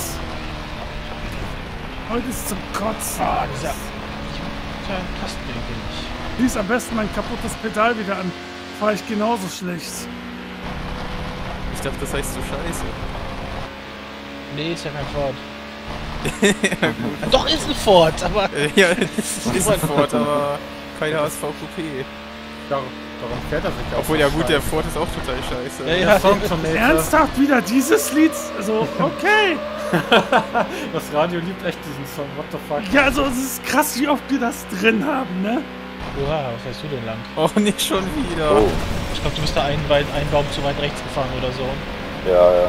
Heute ist zum Kotzen. Ah, dieser... Der passt mir irgendwie nicht. Lies am besten mein kaputtes Pedal wieder an. Fahr ich genauso schlecht. Ich dachte, das heißt so scheiße. Nee, ist ja kein Ford. Ja, gut. Ja, doch, ist ein Ford, aber... Äh, ja, ist ein Ford, aber kein H S V Coupé. Dar darum fährt er sich auch. Obwohl, ja gut, der Ford ist auch total scheiße. Ja, ja. Der Song zum nächsten. Ernsthaft wieder dieses Lied? Also, okay. Das Radio liebt echt diesen Song, what the fuck. Ja, also es ist krass, wie oft wir das drin haben, ne? Oha, was fährst du denn lang? Oh, nicht schon wieder. Oh, Ich glaube, du bist da einen, weit, einen Baum zu weit rechts gefahren oder so. ja, ja.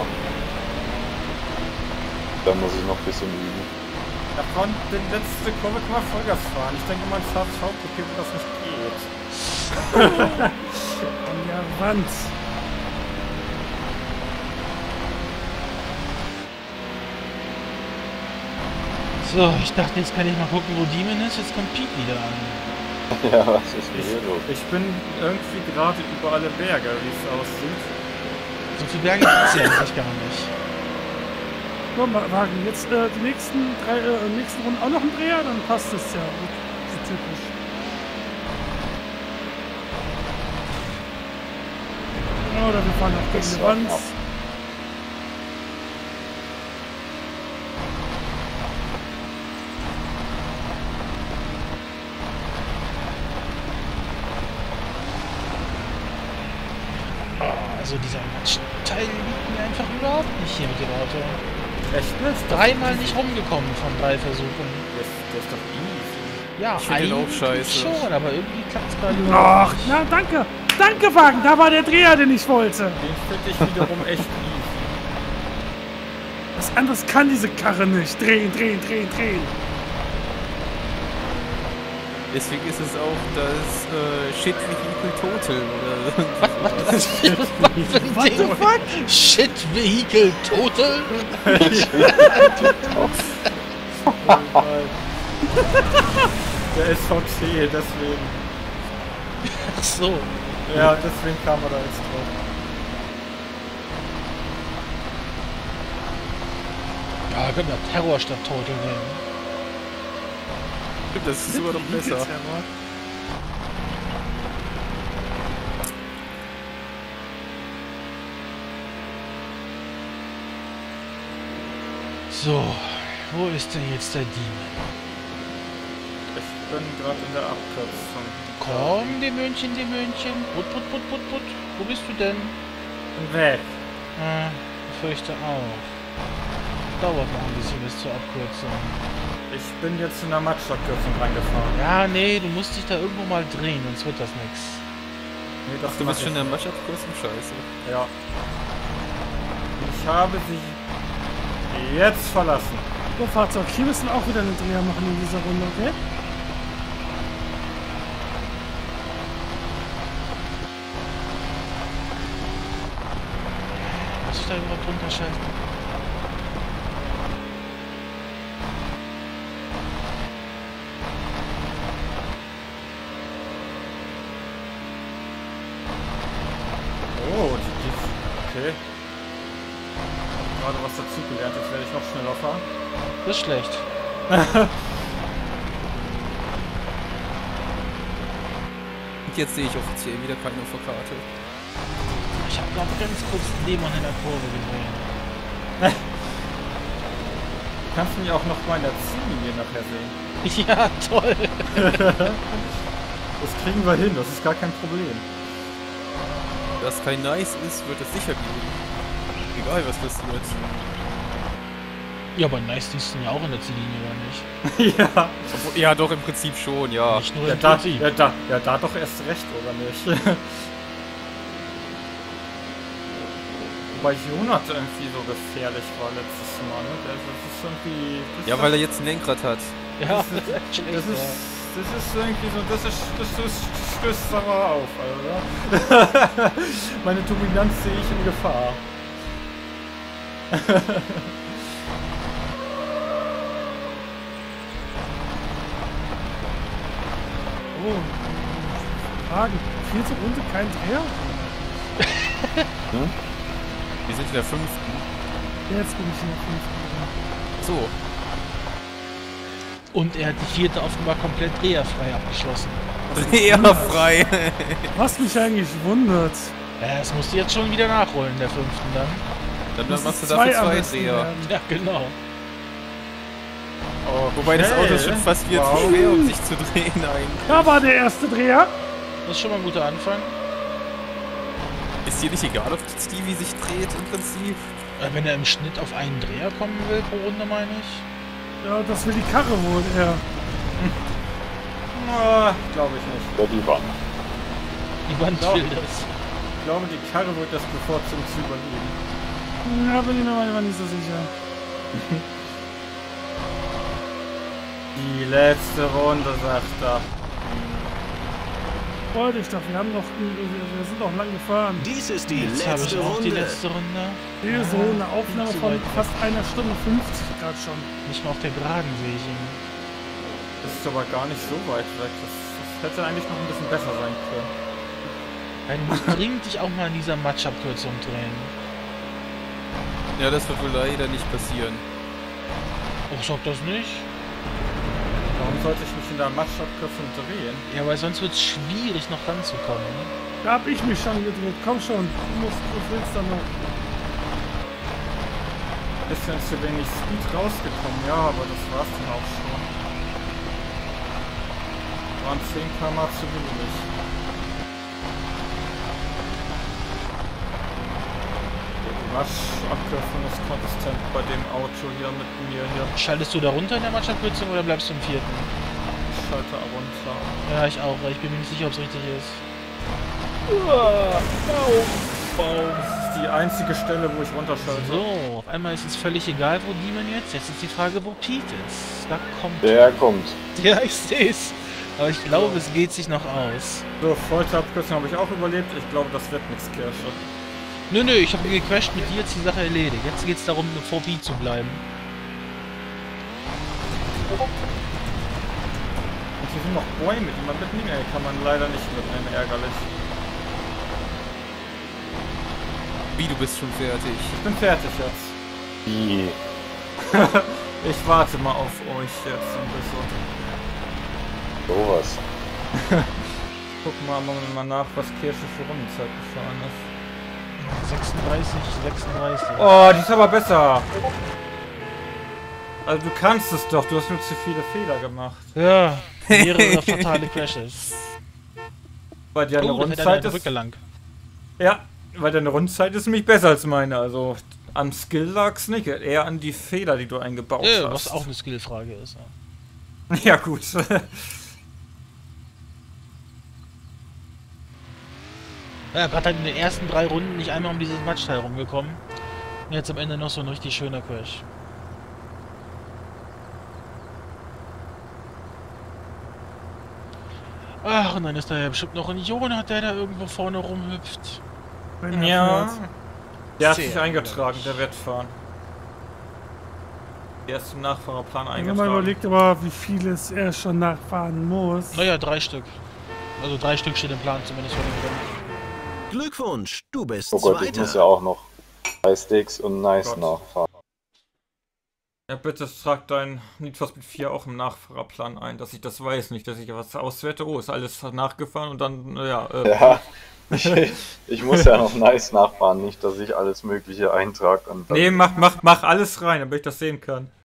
Da muss ich noch ein bisschen üben. Ja, von der letzte Kurve kann man Vollgas fahren. Ich denke mal, ins H S V-Coupé wird das nicht geht. An der Wand. So, ich dachte, jetzt kann ich mal gucken, wo Demon ist. Jetzt kommt Pete wieder an. Ja, was ist denn hier los? Ich bin irgendwie gerade über alle Berge, wie es aussieht. So viele Berge gibt es ja eigentlich gar nicht. So, Ma- Wagen, jetzt äh, die nächsten drei, äh, nächsten Runden auch noch ein Dreher, dann passt es ja. So, so typisch. Oder wir fahren auch gegen die Wand. Also dieser Teil liegt mir einfach überhaupt nicht hier mit dem Auto. Echt nicht? Dreimal nicht rumgekommen von drei Versuchen. Das, das ist doch easy. Ja, Ich find den auch eigentlich scheiße. schon, aber irgendwie klappt es gerade Ach, nicht. na danke. Danke, Wagen, da war der Dreher, den ich wollte. Den finde ich wiederum echt easy. Was anderes kann diese Karre nicht. Drehen, drehen, drehen, drehen. Deswegen ist es auch das äh, Shit Vehicle Total oder Was, was für ein What the Ding? fuck? Shit Vehicle Total? Der S V C, deswegen. Ach so. Ja, deswegen kam er da jetzt drauf. Ja, können wir Terror statt Total nehmen. das ist sogar noch besser. So, wo ist denn jetzt der Demon? Ich bin gerade in der Abkürzung. Komm, dem Mönchen, dem Mönchen. Put, put, put, put, put. Wo bist du denn? Bin weg. Ah, ich fürchte auch. Dauert noch ein bisschen bis zur Abkürzung. Ich bin jetzt in der Matschabkürzung reingefahren. Ja, nee, du musst dich da irgendwo mal drehen, sonst wird das nix. Nee, das Du mach bist schon ich in der nicht. Matschabkürzung? Scheiße. Ja. Ich habe sie jetzt verlassen. So, Fahrzeug, hier müssen wir auch wieder einen Dreher machen in dieser Runde, okay? Muss ich da überhaupt runterschalten? Oh, die, die, okay. Ich habe gerade was dazugelernt, jetzt werde ich noch schneller fahren. Das ist schlecht. Und jetzt sehe ich offiziell wieder keine auf der Karte. Ich habe noch ganz kurz Demon in der Kurve gesehen. Du kannst mich auch noch mal in der Ziellinie nachher sehen. Ja, toll. Das kriegen wir hin, das ist gar kein Problem. Dass kein Nice ist, wird es sicher geben. Egal was passiert. Ja, aber nice siehst du ja auch in der Ziellinie, oder nicht? Ja. Obwohl, ja, doch, im Prinzip schon, ja. Nicht nur Ja im da, Prinzip. ja, da, ja, da doch erst recht, oder nicht? Wobei Jonathan irgendwie so gefährlich war letztes Mal, ne? Das ist irgendwie... Das Ja, ist, weil er jetzt ein Lenkrad hat. Ja, Das ist, das ist, das ist irgendwie so, das ist, das ist, stößt sauer auf, Alter. Meine Dominanz sehe ich in Gefahr. Oh. Fragen. Vierte Runde, kein Dreher? Wir sind in der fünften. Jetzt bin ich in der fünften. So. Und er hat die vierte offenbar komplett dreherfrei abgeschlossen. Dreherfrei. Was mich eigentlich wundert. Ja, das musst du jetzt schon wieder nachholen, in der fünften dann. Dann, dann machst du zwei dafür am zwei besten Dreher. werden. Ja, genau. Oh, Wobei das Auto ist schon fast wieder Wow. zu schwer, um sich zu drehen eigentlich. Da war der erste Dreher. Das ist schon mal ein guter Anfang. Ist dir nicht egal, ob Stevie sich dreht im Prinzip? Äh, Wenn er im Schnitt auf einen Dreher kommen will pro Runde, meine ich. Ja, das will die Karre wohl eher. Glaube ich nicht. Oder die Wand. Die Wand Doch. will das. Ich glaube, die Karre wird das bevorzugt zu überleben. Ja, bin ich mir manchmal nicht so sicher. Die letzte Runde, sagt er. Freut dich doch, wir haben noch, wir sind noch lang gefahren. Dies ist die Jetzt habe ich letzte auch die Runde. letzte Runde. Hier so eine Aufnahme zu von weit weg. fast einer Stunde fünfzig gerade schon. Nicht mal auf der Geraden sehe ich ihn. Das ist aber gar nicht so weit weg. Das, das hätte eigentlich noch ein bisschen besser sein können. Ja, du musst dringend dich auch mal in dieser Matschabkürzung drehen. Ja, das wird wohl leider nicht passieren. Och, sag das nicht. Warum sollte ich mich in der Matschabkürzung drehen? Ja, weil sonst wird es schwierig, noch ranzukommen. Ne? Da hab ich mich schon gedreht. Komm schon, du musst, du willst dann noch. Bisschen zu wenig Speed rausgekommen, ja, aber das war's dann auch schon. Waren zehn Kilometer pro Stunde zu wenig. Die Matschabkürzung ist konsistent bei dem Auto hier mit mir hier. Schaltest du da runter in der Matschabkürzung oder bleibst du im vierten? Ich schalte runter. Ja, ich auch, weil ich bin mir nicht sicher, ob es richtig ist. Das ist die einzige Stelle, wo ich runterschalte. So, auf einmal ist es völlig egal, wo Demon jetzt. Jetzt ist die Frage, wo Pete ist. Da kommt. Der kommt. Ja, ich seh's. Aber ich glaube, es geht sich noch aus. So, Folterabkürzung habe ich auch überlebt. Ich glaube, das wird nichts, Kirsche. Nö, nö, ich habe gecrashed, mit dir jetzt die Sache erledigt. Jetzt geht's darum, vor Pete zu bleiben. Und hier sind noch Bäume, die man mitnehmen ey, kann man leider nicht mitnehmen, ärgerlich. Wie, du bist schon fertig? Ich bin fertig jetzt. Die. Ich warte mal auf euch jetzt ein bisschen. Sowas. Guck mal, machen wir mal nach, was Kirsche für Rundenzeit gefahren ist. sechsunddreißig, sechsunddreißig. Oh, die ist aber besser. Also du kannst es doch, du hast nur zu viele Fehler gemacht. Ja, mehrere fatale Crashes. Weil deine Oh, da fährt einer Rundzeit in der ist... Brücke lang. Ja, weil deine Rundzeit ist nämlich besser als meine. Also am Skill lag's nicht, eher an die Fehler, die du eingebaut Ja, hast. was auch eine Skillfrage ist. Ja. Ja gut. Ja, gerade halt in den ersten drei Runden nicht einmal um dieses Matschteil rumgekommen. Und jetzt am Ende noch so ein richtig schöner Crash. Ach, und dann ist da ja bestimmt noch ein Jonah, der da irgendwo vorne rumhüpft. Wenn er Ja. fährt. Der hat Sehr sich eingetragen, der wird fahren. Der ist im Nachfahrerplan Wenn man mal eingetragen. überlegt, aber wie vieles er schon nachfahren muss. Naja, drei Stück. Also drei Stück steht im Plan zumindest von dem Rennen. Glückwunsch, du bist Oh Gott, ich Zweiter. muss ja auch noch drei Steaks und Nice Gott. nachfahren. Ja, bitte trag dein Need for Speed vier auch im Nachfahrerplan ein, dass ich das weiß, nicht, dass ich was auswerte. Oh, ist alles nachgefahren und dann, ja, äh, Ja, ich, ich muss ja noch Nice nachfahren, nicht, dass ich alles Mögliche eintrage. Und dann nee, mach, mach, mach alles rein, damit ich das sehen kann.